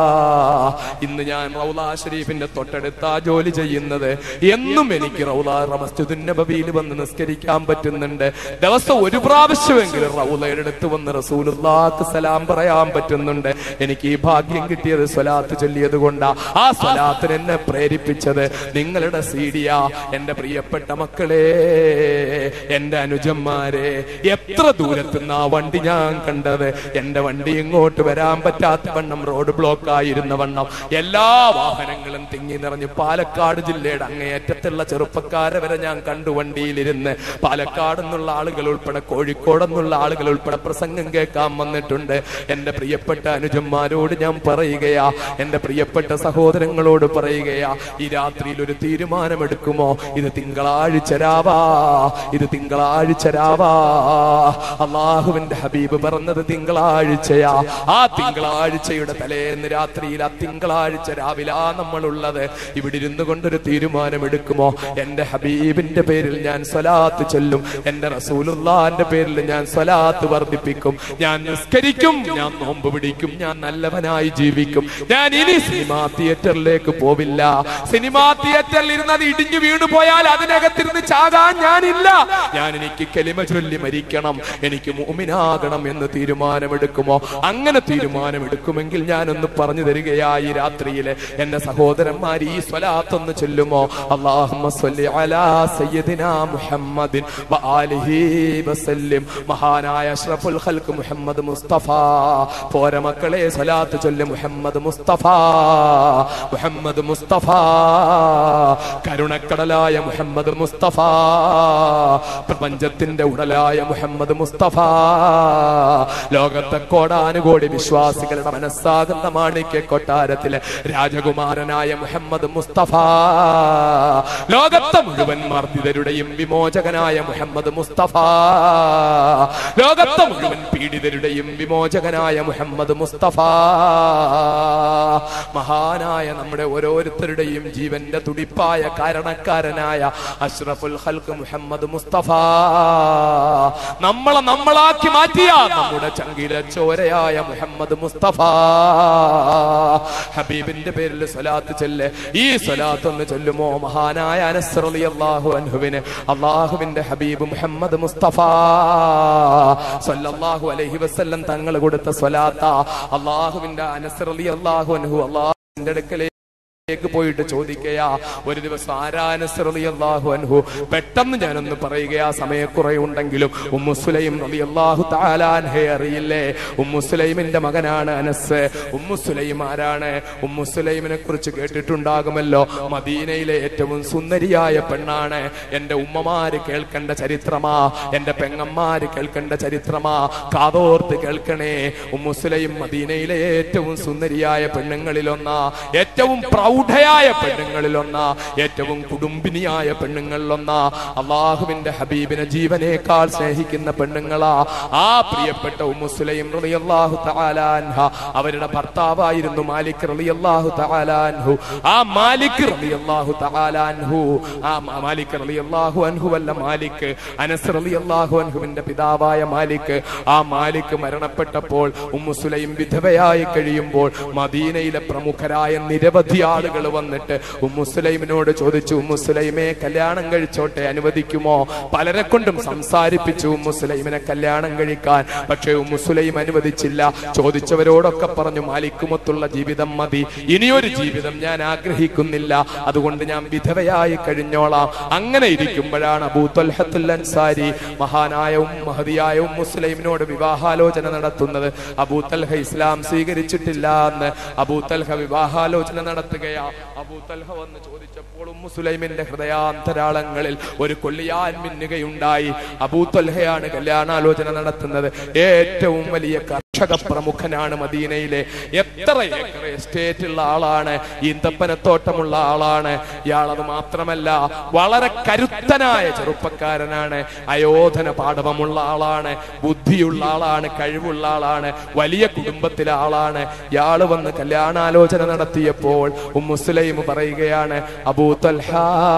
[SPEAKER 1] ഇന്ന് ഞാൻ റൗളാ ശരീഫിന്റെ തൊട്ടടുത്താ ജോലി ചെയ്യുന്നത്. എന്നും എനിക്ക് റൗളാ മസ്ജിദുൻ നബവിയിൽ വന്ന് നിസ്കരിക്കാൻ പറ്റുന്നുണ്ട്. ദിവസം 1 പ്രാവശ്യമെങ്കിലും റൗളയുടെ അടുത്ത് വന്ന് റസൂലുള്ളാഹിക്ക് സലാം പറയാൻ പറ്റുന്നുണ്ട്. എനിക്ക് ഈ ഭാഗ്യം കിട്ടിയത് സ്വലാത്ത് ചൊല്ലിയത് കൊണ്ടാ. ആ സ്വലാത്തിന് എന്നെ പ്രേരിപ്പിച്ചത് നിങ്ങളുടെ സീഡിയാ. എന്റെ പ്രിയപ്പെട്ട മക്കളെ, എന്റെ അനുജന്മാരെ, എത്ര ദൂരത്തുനിന്ന് ആ വണ്ടി ഞാൻ കണ്ടത്. എന്റെ വണ്ടി ഇങ്ങോട്ട് വരാൻ പറ്റാത്ത വണ്ണം റോഡ് ബ്ലോക്ക് ആയിരുന്ന വണ്ണം എല്ലാ വാഹനങ്ങളും തിങ്ങി നിറഞ്ഞ് പാലക്കാട് ജില്ലയുടെ അങ്ങേയറ്റത്തുള്ള ചെറുപ്പക്കാരെ വരെ ഞാൻ കണ്ടു വണ്ടിയിലിരുന്ന്. പാലക്കാട് നിന്നുള്ള ആളുകൾ ഉൾപ്പെടെ കോഴിക്കോട് നിന്നുള്ള ആളുകൾ ഉൾപ്പെടെ പ്രസംഗം കേൾക്കാൻ വന്നിട്ടുണ്ട്. എന്റെ പ്രിയപ്പെട്ട അനുജന്മാരോട് ഞാൻ പറയുകയാ, എന്റെ പ്രിയപ്പെട്ട സഹോദരങ്ങളോട് പറയുകയാ, ഈ രാത്രിയിൽ ഒരു തീരുമാനമെടുക്കുമോ? ഇത് തിങ്കളാഴ്ച രാവാ, ഇത് തിങ്കളാഴ്ച രാവാ. അള്ളാഹുവിന്റെ ഹബീബ് പറഞ്ഞത് തിങ്കളാഴ്ചയാ. ആ തിങ്കളാഴ്ചയുടെ തലേന്ന് രാത്രിയിൽ, ആ തിങ്കളാഴ്ച രാവിലാ നമ്മളുള്ളത്. ഇവിടെ ഇരുന്നു കൊണ്ടൊരു തീരുമാനമെടുക്കുമോ? എന്റെ ഹബീബിന്റെ പേരിൽ ഞാൻ സ്വലാത്ത് ചൊല്ലും, എന്റെ റസൂലുള്ളാഹിന്റെ പേരിൽ ഞാൻ സ്വലാത്ത് വർദ്ധിപ്പിക്കും, ഞാൻ നിസ്കരിക്കും, ഞാൻ നോമ്പ് പിടിക്കും, ഞാൻ നല്ലവനായി ജീവിക്കും. ഞാൻ ഇനി സിനിമാ തിയേറ്ററിലേക്ക് പോവില്ല. സിനിമാ തിയേറ്ററിൽ ഇരുന്നത് ഇടിഞ്ഞു വീണു പോയാൽ അതിനകത്തിരുന്ന് ചാകാൻ ഞാനില്ല. എനിക്ക് കലിമ ചൊല്ലി മരിക്കണം, എനിക്ക് മുഅ്മിനാകണം എന്ന് തീരുമാനമെടുക്കുമോ? അങ്ങനെ തീരുമാനമെടുക്കുമെങ്കിൽ ഞാനൊന്ന് പറഞ്ഞു തരികയായി. രാത്രിയിലെ എന്റെ സഹോദരന്മാർ ഈ സ്വലാത്തൊന്ന് ചൊല്ലുമോ? അല്ലാഹുമ്മ സ്വല്ലി അലാ സയ്യിദിനാ മുഹമ്മദിൻ വആലിഹി വസല്ലം. മഹാനായ അഷ്റഫുൽ ഖൽഖ് മുഹമ്മദ് മുസ്തഫ. പോര മക്കളെ, സ്വലാത്ത് ചൊല്ല്. മുഹമ്മദ് മുസ്തഫ, മുഹമ്മദ് മുസ്തഫ, കരുണക്കടലായ മുഹമ്മദ് മുസ്തഫ, പ്രപഞ്ചത്തിന്റെ ഉടലായ മുഹമ്മദ് മുസ്തഫ, ലോകത്തെ കോടാനുകോടി വിശ്വാസികളുടെ മനസ്സാകുന്ന മാണിക്യ കൊട്ടാരത്തിലെ രാജകുമാരനായ മുഹമ്മദ് മുസ്തഫ, ലോകത്തെ മുഴുവൻ മർദ്ദിതരുടെയും വിമോചകനായ മുഹമ്മദ് മുസ്തഫ, ലോകത്തെ മുഴുവൻ പീഡിതരുടെയും വിമോചകനായ മുഹമ്മദ് മുസ്തഫ, മഹാനായ നമ്മുടെ ഓരോരുത്തരുടെയും ജീവന്റെ തുടിപ്പായ കാരണക്കാരനായ അഷ്റഫുൽ ഖൽഖ് മുഹമ്മദ് മുസ്തഫ, നമ്മളാക്കി മാറ്റിയ നമ്മുടെ ചങ്കിലെ ചോരയായ മുഹമ്മദ് മുസ്തഫ ഹബീബിന്റെ പേരിൽ സ്വലാത്ത് ചൊല്ല്. ഈ സ്വലാത്ത് ഒന്ന് ചൊല്ലുമോ? മഹാനായ അനസ് റളിയല്ലാഹു അൻഹുവിന് അല്ലാഹുവിന്റെ ഹബീബ് മുഹമ്മദ് മുസ്തഫ സല്ലല്ലാഹു അലൈഹി വസല്ലം തങ്ങൾ കൊടുത്ത സ്വലാത്താ. അല്ലാഹുവിന്റെ അനസ് റളിയല്ലാഹു അൻഹു അല്ലാഹുവിന്റെ അടുക്കലേക്ക് പോയിട്ട് ചോദിക്കയാ, ഒരു ദിവസം ആരാ അനസ് റളിയല്ലാഹു അൻഹു? പെട്ടെന്ന് ഞാനൊന്ന് പറയുകയാ, സമയക്കുറയുണ്ടെങ്കിലും. ഉമ്മു സുലൈം റളിയല്ലാഹു തആല അൻഹയെ അറിയില്ലേ? ഉമ്മു സുലൈമിന്റെ മകനാണ് അനസ്. ഉമ്മു സുലൈം ആരാണ്? ഉമ്മു സുലൈമിനെ കുറിച്ച് കേട്ടിട്ടുണ്ടാകുമല്ലോ. മദീനയിലെ ഏറ്റവും സുന്ദരിയായ പെണ്ണാണ്. എന്റെ ഉമ്മമാര് കേൾക്കേണ്ട ചരിത്രമാ, എന്റെ പെങ്ങന്മാര് കേൾക്കേണ്ട ചരിത്രമാ. കാതോർത്ത് കേൾക്കണേ. ഉമ്മു സുലൈം മദീനയിലെ ഏറ്റവും സുന്ദരിയായ പെണ്ണുങ്ങളിലൊന്നാ, ഏറ്റവും പ്രൗഢയായ പെണ്ണുങ്ങളിലൊന്നാ, ഏറ്റവും കുടുംബിനിയായ പെണ്ണുങ്ങളിലൊന്നാ. അള്ളാഹുവിന്റെ ഹബീബിനെ ജീവനേക്കാൾ സ്നേഹിക്കുന്ന പെണ്ണുങ്ങളാ ആ പ്രിയപ്പെട്ട ഉമ്മു സുലൈം റളിയല്ലാഹു തആല അൻഹ. അവരുടെ ഭർത്താവായിരുന്നു മാലിക് റളിയല്ലാഹു തആല അൻഹു. ആ മാലിക് റളിയല്ലാഹു തആല അൻഹു, ആ മാലിക് റളിയല്ലാഹു അൻഹു അല്ല, മാലിക് അനസ് റളിയല്ലാഹു അൻഹുവിന്റെ പിതാവായ മാലിക്. ആ മാലിക് മരണപ്പെട്ടപ്പോൾ ഉമ്മു സുലൈം വിധവയായി കഴിയുമ്പോൾ മദീനയിലെ പ്രമുഖരായ നിരവധി ആളുകൾ വന്നിട്ട് ഉമ്മു സുലൈമിനോട് ചോദിച്ചു, ഉമ്മു സുലൈമെ കല്യാണം കഴിച്ചോട്ടെ, അനുവദിക്കുമോ? പലരെ കൊണ്ടും സംസാരിപ്പിച്ചു ഉമ്മു സുലൈമിനെ കല്യാണം കഴിക്കാൻ. പക്ഷേ ഉമ്മു സുലൈം അനുവദിച്ചില്ല. ചോദിച്ചവരോടൊക്കെ പറഞ്ഞു, മാലിക്കുമൊത്തുള്ള ജീവിതം മതി, ഇനിയൊരു ജീവിതം ഞാൻ ആഗ്രഹിക്കുന്നില്ല, അതുകൊണ്ട് ഞാൻ വിധവയായി കഴിഞ്ഞോളാം. അങ്ങനെ ഇരിക്കുമ്പോഴാണ് അബൂ ത്വൽഹത്തുൽ അൻസാരി, മഹാനായ മഹദിയായ ഉമ്മു സുലൈമിനോട് വിവാഹാലോചന നടത്തുന്നത്. അബൂ തൽഹ ഇസ്ലാം സ്വീകരിച്ചിട്ടില്ല എന്ന് അബൂ തൽഹ വിവാഹാലോചന നടത്തുകയാ. അബൂ തൽഹ വന്ന് ചോദിച്ചപ്പോൾ ഉമ്മു സുലൈമിന്റെ ഹൃദയാന്തരാളങ്ങളിൽ ഒരു കൊള്ളിയാൻ മിന്നുകയുണ്ടായി. അബൂ തൽഹയാണ് കല്യാണാലോചന നടത്തുന്നത്. ഏറ്റവും വലിയ കർഷക പ്രമുഖനാണ് മദീനയിലെ. എത്ര ഏക്കർ എസ്റ്റേറ്റ് ഉള്ള ആളാണ്, ഈന്തപ്പനത്തോട്ടമുള്ള ആളാണ് ഇയാൾ. അത് മാത്രമല്ല, വളരെ കരുത്തനായ ചെറുപ്പക്കാരനാണ്, അയോധന പാടവമുള്ള ആളാണ്, ബുദ്ധിയുള്ള ആളാണ്, കഴിവുള്ള ആളാണ്, വലിയ കുടുംബത്തിലെ ആളാണ്. ഇയാള് വന്ന് കല്യാണാലോചന നടത്തിയപ്പോൾ ഉമ്മു സുലൈം പറയുകയാണ്, അബൂ തൽഹ,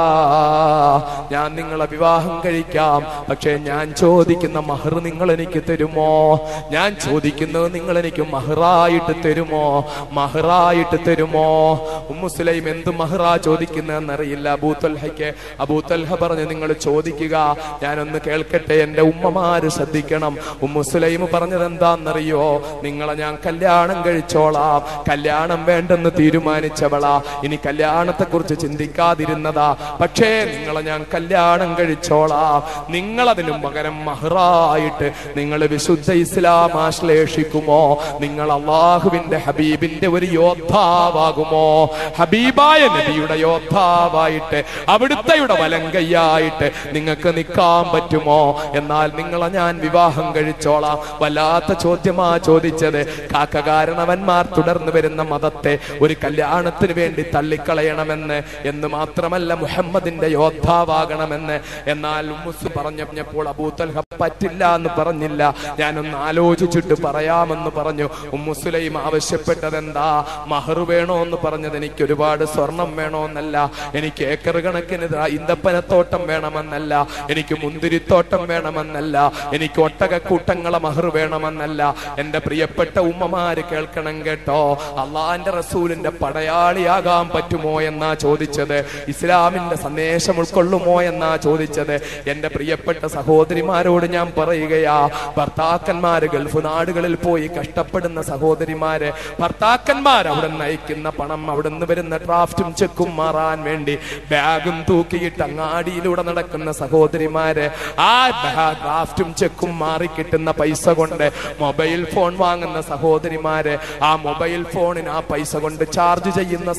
[SPEAKER 1] ഞാൻ നിങ്ങളെ വിവാഹം കഴിക്കാം, പക്ഷെ ഞാൻ ചോദിക്കുന്ന മഹർ നിങ്ങൾ എനിക്ക് തരുമോ? ഞാൻ ചോദിക്കുന്നത് നിങ്ങൾ എനിക്ക് മഹറായിട്ട് തരുമോ? മഹറായിട്ട് തരുമോ? ഉമ്മു സുലൈം എന്ത് മഹറാ ചോദിക്കുന്നതെന്നറിയില്ല അബൂ തൽഹയ്ക്ക്. അബൂ തൽഹ പറഞ്ഞു, നിങ്ങൾ ചോദിക്കുക, ഞാനൊന്ന് കേൾക്കട്ടെ, എന്റെ ഉമ്മമാര് ശ്രദ്ധിക്കണം. ഉമ്മു സുലൈം പറഞ്ഞത് എന്താന്നറിയോ? നിങ്ങളെ ഞാൻ കല്യാണം കഴിച്ചോളാം, കല്യാണം വേണ്ടെന്ന് തീരുമാനിച്ചവളാ, ഇനി കല്യാണത്തെ കുറിച്ച് ചിന്തിക്കാതിരുന്നതാ, പക്ഷേ നിങ്ങളെ ഞാൻ കല്യാണം കഴിച്ചോളാം. നിങ്ങളതിനു പകരം മഹറായിട്ട് നിങ്ങൾ വിശുദ്ധ ഇസ്ലാം ആശ്ലേഷിക്കുമോ? നിങ്ങൾ അള്ളാഹുവിന്റെ ഹബീബിന്റെ ഒരു യോദ്ധാവാകുമോ? ഹബീബായ നബിയുടെ യോദ്ധാവായിട്ട്, അവിടുത്തെയുടെ വലങ്കയ്യായിട്ട് നിങ്ങൾക്ക് നിൽക്കാൻ പറ്റുമോ? എന്നാൽ നിങ്ങളെ ഞാൻ വിവാഹം കഴിച്ചോളാം. വല്ലാത്ത ചോദ്യമാ ചോദിച്ചത്. കാരണവന്മാർ തുടർന്നു വരുന്ന മതത്തെ ഒരു കല്യാണത്തിന് വേണ്ടി തള്ളിക്കളയണമെന്ന്, എന്ന് മാത്രമല്ല മുഹമ്മദിന്റെ യോദ്ധാവാകണമെന്ന്. എന്നാൽ ഉമ്മുസ് പറഞ്ഞപ്പോൾ അബൂ തൽഹ പറ്റില്ല എന്ന് പറഞ്ഞില്ല. ഞാനൊന്ന് ആലോചിച്ചിട്ട് പറയാമെന്ന് പറഞ്ഞു. ഉമ്മു സുലൈം ആവശ്യപ്പെട്ടത് എന്താ? മഹർ വേണോ എന്ന് പറഞ്ഞത് എനിക്ക് ഒരുപാട് സ്വർണം വേണോന്നല്ല, എനിക്ക് ഏക്കർ കണക്കിന് ഈന്തപ്പനത്തോട്ടം വേണമെന്നല്ല, എനിക്ക് മുന്തിരിത്തോട്ടം വേണമെന്നല്ല, എനിക്ക് ഒട്ടകക്കൂട്ടങ്ങളെ മഹർ വേണമെന്നല്ല. എന്റെ പ്രിയപ്പെട്ട ഉമ്മമാര് കേൾക്കണം കേട്ടോ, അള്ളാന്റെ റസൂലിന്റെ പടയാളിയാകാൻ പറ്റുമോ എന്നാ ചോദിച്ചത്. ഇസ്ലാമിന്റെ സന്ദേശം ഉൾക്കൊള്ളുമോ എന്നാ ചോദിച്ചത്. എന്റെ പ്രിയപ്പെട്ട സഹോദരിമാരോട് ഞാൻ പറയുകയാ, ഭർത്താക്കന്മാര് ഗൾഫ് നാടുകളിൽ പോയി കഷ്ടപ്പെടുന്ന സഹോദരിമാര്, ഭർത്താക്കന്മാർ അവിടെ നയിക്കുന്ന പണം, അവിടെ നിന്ന് വരുന്ന ഡ്രാഫ്റ്റും ചെക്കും മാറാൻ വേണ്ടി ബാഗും തൂക്കിയിട്ട് അങ്ങാടിയിലൂടെ നടക്കുന്ന സഹോദരിമാര്, ആ ഡ്രാഫ്റ്റും ചെക്കും മാറി കിട്ടുന്ന പൈസ കൊണ്ട് മൊബൈൽ ഫോൺ വാങ്ങുന്ന സഹോദരിമാര്, ആ മൊബൈൽ ഫോണിന് ആ പൈസ കൊണ്ട് ചാർജ് ചെയ്യുന്ന സഹോദരി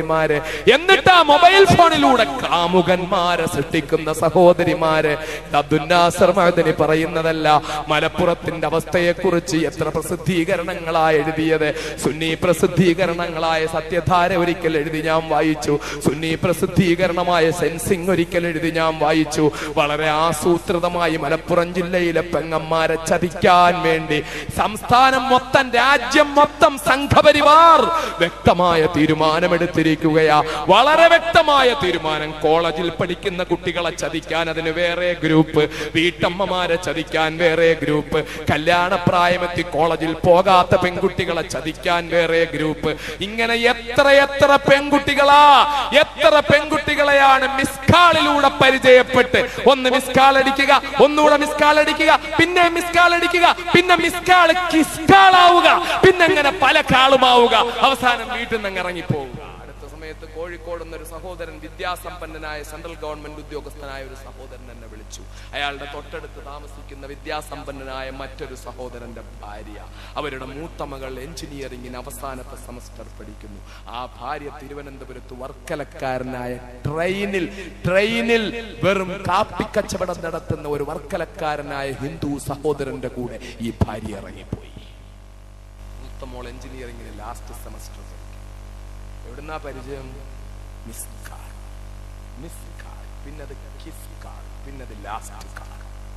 [SPEAKER 1] സഹോദരിമാര്. എന്നിട്ട് ആ മൊബൈൽ ഫോണിലൂടെ കാമുകന്മാരെ സൃഷ്ടിക്കുന്ന സഹോദരിമാര്. അബ്ദുൽ നാസർ മഅദനി പറയുന്നതല്ല, മലപ്പുറത്തിന്റെ അവസ്ഥയെക്കുറിച്ച് എത്ര പ്രസിദ്ധീകരണങ്ങളായി എഴുതിയത്. സുന്നി പ്രസിദ്ധീകരണങ്ങളായ സത്യധാര ഒരിക്കൽ എഴുതി ഞാൻ വായിച്ചു. സുന്നി പ്രസിദ്ധീകരണമായ സെൻസിംഗ് ഒരിക്കൽ എഴുതി ഞാൻ വായിച്ചു. വളരെ ആസൂത്രിതമായി മലപ്പുറം ജില്ലയിലെ പെങ്ങന്മാരെ ചതിക്കാൻ വേണ്ടി സംസ്ഥാനം മൊത്തം, രാജ്യം മൊത്തം സംഘപരിവാർ വ്യക്തമായ തീരുമാനമെടുത്തിരിക്കുകയാ. വളരെ വ്യക്തമായ തീരുമാനം. കോളേജിൽ പഠിക്കുന്ന കുട്ടികളെ ചതിക്കാൻ അതിന് വേറെ ഗ്രൂപ്പ്, വീട്ടമ്മമാരെ ചതിക്കാൻ വേറെ ഗ്രൂപ്പ്, കല്യാണപ്രായമെത്തി കോളേജിൽ പോകാത്ത പെൺകുട്ടികളെ ചതിക്കാൻ വേറെ ഗ്രൂപ്പ്. ഇങ്ങനെ എത്ര പെൺകുട്ടികളാ, എത്ര പെൺകുട്ടികളെയാണ് മിസ്കാളിലൂടെ പരിചയപ്പെട്ട് ഒന്ന് മിസ്കാൾ അടിക്കുക, ഒന്നുകൂടെ മിസ്കാൾ അടിക്കുക, പിന്നെ മിസ്കാൾ അടിക്കുക, പിന്നെ മിസ്കാൾ കിസ്കാളാവുക, പിന്നെ അങ്ങനെ പല കാളുമാവുക, അവസാനം വീട്ടിൽ നിന്ന് ഇറങ്ങിപ്പോവുക. അടുത്ത സമയത്ത് കോഴിക്കോട് എന്നൊരു സഹോദരൻ, വിദ്യാസമ്പന്നനായ സെൻട്രൽ ഗവൺമെന്റ് ഉദ്യോഗസ്ഥനായ ഒരു സഹോദരൻ എന്നെ വിളിച്ചു. അയാളുടെ തൊട്ടടുത്ത് താമസിക്കുന്ന വിദ്യാസമ്പന്നനായ മറ്റൊരു സഹോദരന്റെ ഭാര്യ, അവരുടെ മൂത്ത മകൾ എഞ്ചിനീയറിംഗിന് അവസാനത്തെ സെമസ്റ്റർ പഠിക്കുന്നു. ആ ഭാര്യ തിരുവനന്തപുരത്ത് വർക്കലക്കാരനായ ട്രെയിനിൽ വെറും കാപ്പിക്കച്ചവടം നടത്തുന്ന ഒരു വർക്കലക്കാരനായ ഹിന്ദു സഹോദരന്റെ കൂടെ ഈ ഭാര്യ ഇറങ്ങിപ്പോയി. മൂത്ത മോൾ എഞ്ചിനീയറിംഗിന് ലാസ്റ്റ് സെമസ്റ്റർ. എവിടുന്നാ പരിചയം? മിസ്കാൾ, പിന്നത് കിസ്കാൾ, പിന്നത് ലാസ്റ്റ് കാൾ.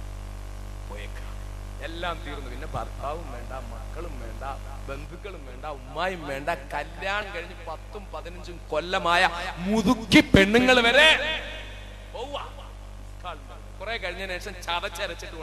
[SPEAKER 1] എല്ലാം തീർന്നു. പിന്നെ ഭർത്താവും വേണ്ട, മക്കളും വേണ്ട, ബന്ധുക്കളും വേണ്ട, ഉമ്മായും വേണ്ട. കല്യാണം കഴിഞ്ഞ് 10ഉം 15ഉം കൊല്ലമായ മുതുക്കി പെണ്ണുങ്ങൾ വരെ കുറെ കഴിഞ്ഞതിന് ശേഷം ചതച്ചരച്ചിട്ട്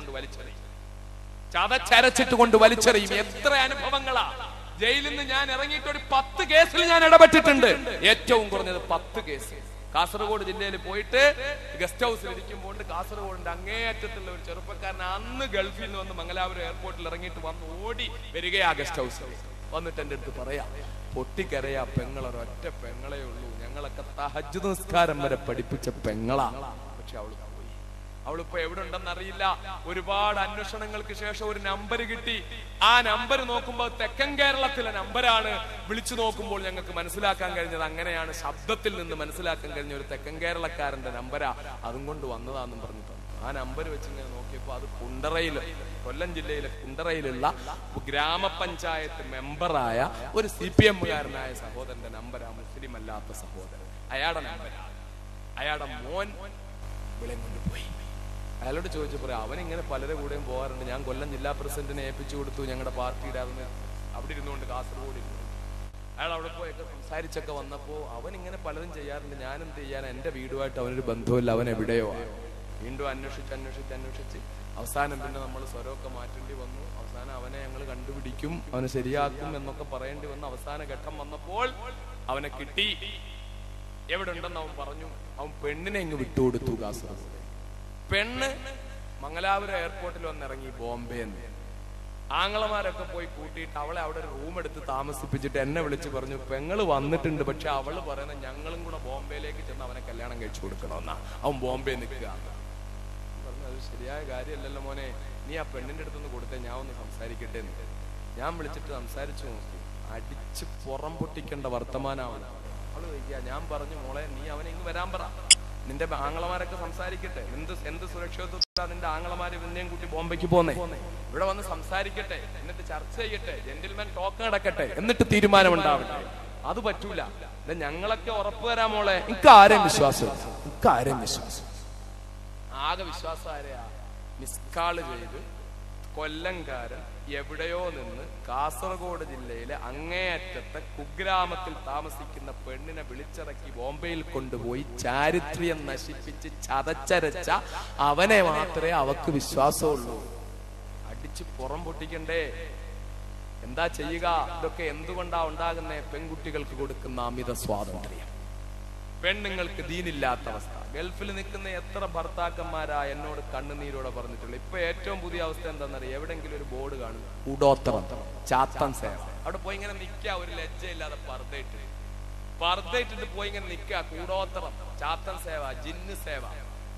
[SPEAKER 1] കൊണ്ട് വലിച്ചെറിയും. എത്ര അനുഭവങ്ങളാ! ജയിലിൽ നിന്ന് ഞാൻ ഇറങ്ങിയിട്ട് ഒരു 10 കേസിൽ ഞാൻ ഇടപെട്ടിട്ടുണ്ട്. ഏറ്റവും കുറഞ്ഞത് 10 കേസ്. കാസർഗോഡ് ജില്ലയിൽ പോയിട്ട് ഗസ്റ്റ് ഹൗസിൽ ഇരിക്കുമ്പോൾ കാസർഗോഡിന്റെ അങ്ങേയറ്റത്തുള്ള ഒരു ചെറുപ്പക്കാരൻ അന്ന് ഗൾഫിൽ നിന്ന് വന്ന് മംഗലാപുരം എയർപോർട്ടിൽ ഇറങ്ങിയിട്ട് വന്ന് ഓടി വരികയാ ഗസ്റ്റ് ഹൗസിൽ. വന്നിട്ട് എന്റെ അടുത്ത് പറയാ, പൊട്ടിക്കരയാ, പെങ്ങളൊരൊറ്റ പെങ്ങളേ ഉള്ളൂ, ഞങ്ങളൊക്കെ തഹജ്ജുദ് നിസ്കാരം വരെ പഠിപ്പിച്ച പെങ്ങളാ. പക്ഷെ അവളിപ്പോ എവിടെ ഉണ്ടെന്ന് അറിയില്ല. ഒരുപാട് അന്വേഷണങ്ങൾക്ക് ശേഷം ഒരു നമ്പർ കിട്ടി. ആ നമ്പർ നോക്കുമ്പോൾ തെക്കൻ കേരളത്തിലെ നമ്പറാണ്. വിളിച്ചു നോക്കുമ്പോൾ ഞങ്ങൾക്ക് മനസ്സിലാക്കാൻ കഴിഞ്ഞത് അങ്ങനെയാണ്. ശബ്ദത്തിൽ നിന്ന് മനസ്സിലാക്കാൻ കഴിഞ്ഞ ഒരു തെക്കൻ കേരളക്കാരന്റെ നമ്പരാ, അതും കൊണ്ട് വന്നതാന്നും പറഞ്ഞു തന്നു. ആ നമ്പർ വെച്ച് ഇങ്ങനെ നോക്കിയപ്പോ അത് കൊല്ലം ജില്ലയിലെ കുണ്ടറയിലുള്ള ഗ്രാമപഞ്ചായത്ത് മെമ്പറായ ഒരു CPM-കാരനായ സഹോദരന്റെ നമ്പരാ, മുസ്ലിം അല്ലാത്ത സഹോദരൻ. അയാളുടെ നമ്പരാ. അയാളുടെ മോൻ വിളയും കൊണ്ടുപോയി. അയാളോട് ചോദിച്ചപ്പോൾ അവനിങ്ങനെ പലരുടെ കൂടെയും പോകാറുണ്ട്. ഞാൻ കൊല്ലം ജില്ലാ പ്രസിഡന്റിനെ ഏൽപ്പിച്ചു കൊടുത്തു, ഞങ്ങളുടെ പാർട്ടിയുടെ. അതൊന്ന് അവിടെ ഇരുന്നുകൊണ്ട് കാസർഗോഡ് ഇരുന്നു. അയാൾ അവിടെ പോയൊക്കെ സംസാരിച്ചൊക്കെ വന്നപ്പോ അവൻ ഇങ്ങനെ പലതും ചെയ്യാറുണ്ട്. ഞാനെന്ത് ചെയ്യാൻ, എന്റെ വീടുമായിട്ട് അവനൊരു ബന്ധമില്ല, അവൻ എവിടെയോ. വീണ്ടും അന്വേഷിച്ച് അവസാനം പിന്നെ നമ്മൾ സ്വരമൊക്കെ മാറ്റേണ്ടി വന്നു. അവസാനം അവനെ ഞങ്ങൾ കണ്ടുപിടിക്കും, അവനെ ശരിയാക്കും എന്നൊക്കെ പറയേണ്ടി വന്നു. അവസാന ഘട്ടം വന്നപ്പോൾ അവനെ കിട്ടി. എവിടെ ഉണ്ടെന്ന് അവൻ പറഞ്ഞു. അവൻ പെണ്ണിനെ ഇങ്ങ് വിട്ടുകൊടുത്തു കാസർഗോഡ്. പെണ്ണ് മംഗലാപുരം എയർപോർട്ടിൽ വന്നിറങ്ങി ബോംബെന്ന്. ആങ്ങളമാരൊക്കെ പോയി കൂട്ടിയിട്ട് അവളെ അവിടെ ഒരു റൂം എടുത്ത് താമസിപ്പിച്ചിട്ട് എന്നെ വിളിച്ച് പറഞ്ഞു, പെങ്ങള് വന്നിട്ടുണ്ട്, പക്ഷെ അവള് പറയുന്നത് ഞങ്ങളും കൂടെ ബോംബെയിലേക്ക് ചെന്ന് അവനെ കല്യാണം കഴിച്ചു കൊടുക്കണമെന്നാ. അവൻ ബോംബെ നിൽക്കുക. പറഞ്ഞു, അത് ശരിയായ കാര്യമല്ലല്ലോ മോനെ, നീ ആ പെണ്ണിന്റെ അടുത്തൊന്ന് കൊടുത്തേ, ഞാൻ ഒന്ന് സംസാരിക്കട്ടെ എന്ന്. ഞാൻ വിളിച്ചിട്ട് സംസാരിച്ചു നോക്കി. അടിച്ച് പുറം പൊട്ടിക്കേണ്ട വർത്തമാനാവണം. അവള് ചോദിക്കുക, ഞാൻ പറഞ്ഞു മോളെ നീ അവനെ ഇങ്ങ് വരാൻ പറ, നിന്റെ ആങ്ങളമാരൊക്കെ സംസാരിക്കട്ടെ, എന്ത് സുരക്ഷിതത്വ നിന്റെ ആങ്ങളമാര് നിന്നെയും കൂട്ടി ബോംബെക്ക് പോന്നേ, ഇവിടെ വന്ന് സംസാരിക്കട്ടെ, എന്നിട്ട് ചർച്ച ചെയ്യട്ടെ, ജെന്റിൽമാൻ ടോക്ക് നടക്കട്ടെ, എന്നിട്ട് തീരുമാനമുണ്ടാവട്ടെ. അത് പറ്റൂല, ഞങ്ങളൊക്കെ ഉറപ്പ് തരാം മോളെ. ഇക്കാരെയും വിശ്വാസം, ആകെ വിശ്വാസം ആരെയാ? മിസ്കാള് ചെയ്ത് കൊല്ലംകാരൻ എവിടെയോ നിന്ന് കാസർഗോഡ് ജില്ലയിലെ അങ്ങേയറ്റത്തെ കുഗ്രാമത്തിൽ താമസിക്കുന്ന പെണ്ണിനെ വിളിച്ചിറക്കി ബോംബെയിൽ കൊണ്ടുപോയി ചാരിത്ര്യം നശിപ്പിച്ച് ചതച്ചരച്ച അവനെ മാത്രമേ അവക്ക് വിശ്വാസമുള്ളൂ. അടിച്ച് പുറം പൊട്ടിക്കണ്ടേ? എന്താ ചെയ്യുക? ഇതൊക്കെ എന്തുകൊണ്ടാ ഉണ്ടാകുന്നേ? പെൺകുട്ടികൾക്ക് കൊടുക്കുന്ന അമിത സ്വാതന്ത്ര്യം, പെണ്ണുങ്ങൾക്ക് ദീനില്ലാത്ത അവസ്ഥ. ഗൾഫിൽ നിൽക്കുന്ന എത്ര ഭർത്താക്കന്മാരാ എന്നോട് കണ്ണുനീരോടെ പറഞ്ഞിട്ടുള്ളൂ. ഇപ്പൊ ഏറ്റവും പുതിയ അവസ്ഥ എന്താണെന്നറിയാം? എവിടെങ്കിലും ഒരു ബോർഡ് കാണും, കൂടോത്രം, ചാത്തൻ സേവ. അവിടെ പോയി ഇങ്ങനെ നിൽക്കുക, ഒരു ലജ്ജയില്ലാതെ പർദ്ദയിട്ടിട്ട് പോയി ഇങ്ങനെ നിൽക്കുക. കൂടോത്രം, ചാത്തൻ സേവ, ജിന്ന് സേവ.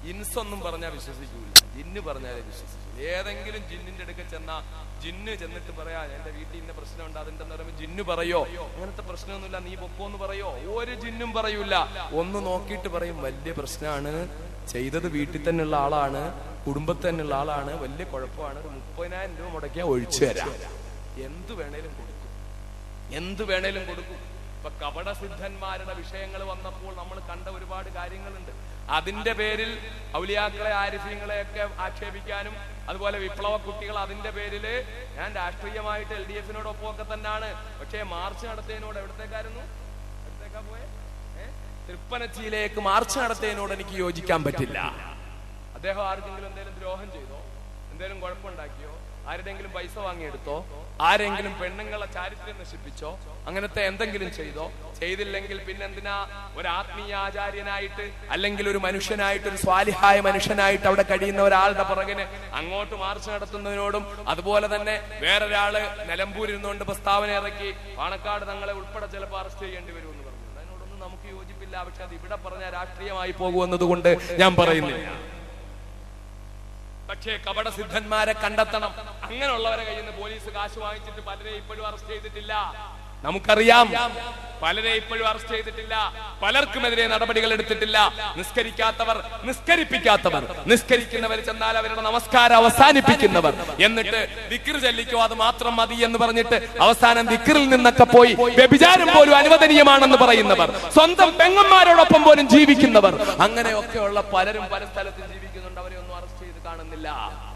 [SPEAKER 1] ഇൻസൊന്നും പറഞ്ഞാൽ വിശ്വസിക്കൂല, ജിന്ന് പറഞ്ഞാലേ വിശ്വസിക്കൂ. ഏതെങ്കിലും ജിന്നിന്റെ അടുക്ക ചെന്നാ ജിന്ന് ചെന്നിട്ട് പറയാ എന്റെ വീട്ടിൽ ഇന്ന പ്രശ്നമുണ്ട് അതിണ്ടെന്ന് പറയുമ്പോ ജിന്ന് പറയോ അങ്ങനത്തെ പ്രശ്നമൊന്നുമില്ല നീ പൊക്കോന്ന് പറയോ? ഒരു ജിന്നും പറയൂല. ഒന്ന് നോക്കിയിട്ട് പറയും വലിയ പ്രശ്നമാണ്, ചെയ്തത് വീട്ടിൽ തന്നെയുള്ള ആളാണ്, കുടുംബത്തിൽ തന്നെയുള്ള ആളാണ്, വലിയ കുഴപ്പമാണ്, 30,000 രൂപ മുടക്കിയാ ഒഴിച്ചു തരാം. എന്ത് വേണേലും കൊടുക്കും, എന്ത് വേണേലും കൊടുക്കും. ഇപ്പൊ കപടസിദ്ധന്മാരുടെ വിഷയങ്ങൾ വന്നപ്പോൾ നമ്മൾ കണ്ട ഒരുപാട് കാര്യങ്ങളുണ്ട്. അതിന്റെ പേരിൽ ഔലിയാക്കളെ ആരിഫീങ്ങളെ ഒക്കെ ആക്ഷേപിക്കാനും അതുപോലെ വിപ്ലവ കുട്ടികൾ അതിന്റെ പേരില് ഞാൻ രാഷ്ട്രീയമായിട്ട് LDF-നോടൊപ്പം ഒക്കെ തന്നെയാണ്, പക്ഷേ മാർച്ച് നടത്തിയതിനോട് എവിടത്തേക്കായിരുന്നു, എവിടത്തേക്കാ പോയെ? തൃപ്പനച്ചിയിലേക്ക് മാർച്ച് നടത്തിയതിനോട് എനിക്ക് യോജിക്കാൻ പറ്റില്ല. അദ്ദേഹം ആർക്കെങ്കിലും എന്തെങ്കിലും ദ്രോഹം ചെയ്തോ, എന്തെങ്കിലും കുഴപ്പമുണ്ടാക്കിയോ, ആരുടെങ്കിലും പൈസ വാങ്ങിയെടുത്തോ, ആരെങ്കിലും പെണ്ണുങ്ങളെ ചാരിത്രം നശിപ്പിച്ചോ, അങ്ങനത്തെ എന്തെങ്കിലും ചെയ്തോ? ചെയ്തില്ലെങ്കിൽ പിന്നെന്തിനാ ഒരു ആത്മീയ ആചാര്യനായിട്ട് അല്ലെങ്കിൽ ഒരു മനുഷ്യനായിട്ട്, ഒരു സ്വാലിഹായ മനുഷ്യനായിട്ട് അവിടെ കഴിയുന്ന ഒരാളുടെ പുറകിന് അങ്ങോട്ട് മാർച്ച് നടത്തുന്നതിനോടും അതുപോലെ തന്നെ വേറൊരാള് നിലമ്പൂരിരുന്നുകൊണ്ട് പ്രസ്താവന ഇറക്കി പാണക്കാട് തങ്ങളെ ഉൾപ്പെടെ ചിലപ്പോൾ അറസ്റ്റ് ചെയ്യേണ്ടി വരുമെന്ന് പറഞ്ഞു. അതിനോടൊന്നും നമുക്ക് യോജിപ്പില്ല. പക്ഷെ അത് ഇവിടെ പറഞ്ഞ രാഷ്ട്രീയമായി പോകുമെന്നത് കൊണ്ട് ഞാൻ പറയുന്നില്ല. പക്ഷേ കപടസിദ്ധന്മാരെ കണ്ടെത്തണം. അങ്ങനെയുള്ളവരെ കയ്യിൽ നിന്ന് പോലീസ് കാശ് വാങ്ങിച്ചിട്ട് പലരെ ഇപ്പോഴും അറസ്റ്റ് ചെയ്തിട്ടില്ല. നമുക്കറിയാം, പലരെ ഇപ്പോഴും അറസ്റ്റ് ചെയ്തിട്ടില്ല, പലർക്കുമെതിരെ നടപടികൾ എടുത്തിട്ടില്ല. നിസ്കരിക്കാത്തവർ, നിസ്കരിപ്പിക്കാത്തവർ, നിസ്കരിക്കുന്നവർ ചെന്നാൽ അവരുടെ നമസ്കാരം അവസാനിപ്പിക്കുന്നവർ, എന്നിട്ട് ദിക്ർ ചൊല്ലിക്കോ അത് മാത്രം മതി എന്ന് പറഞ്ഞിട്ട് അവസാനം ദിക്റിൽ നിന്നൊക്കെ പോയി വ്യഭിചാരം പോലും അനുവദനീയമാണെന്ന് പറയുന്നവർ, സ്വന്തം പെങ്ങന്മാരോടൊപ്പം പോലും ജീവിക്കുന്നവർ, അങ്ങനെയൊക്കെയുള്ള പലരും പല സ്ഥലത്തും ജീവിക്കുന്നുണ്ട്. അവരെ ഒന്നും അറസ്റ്റ് ചെയ്ത് കാണുന്നില്ല.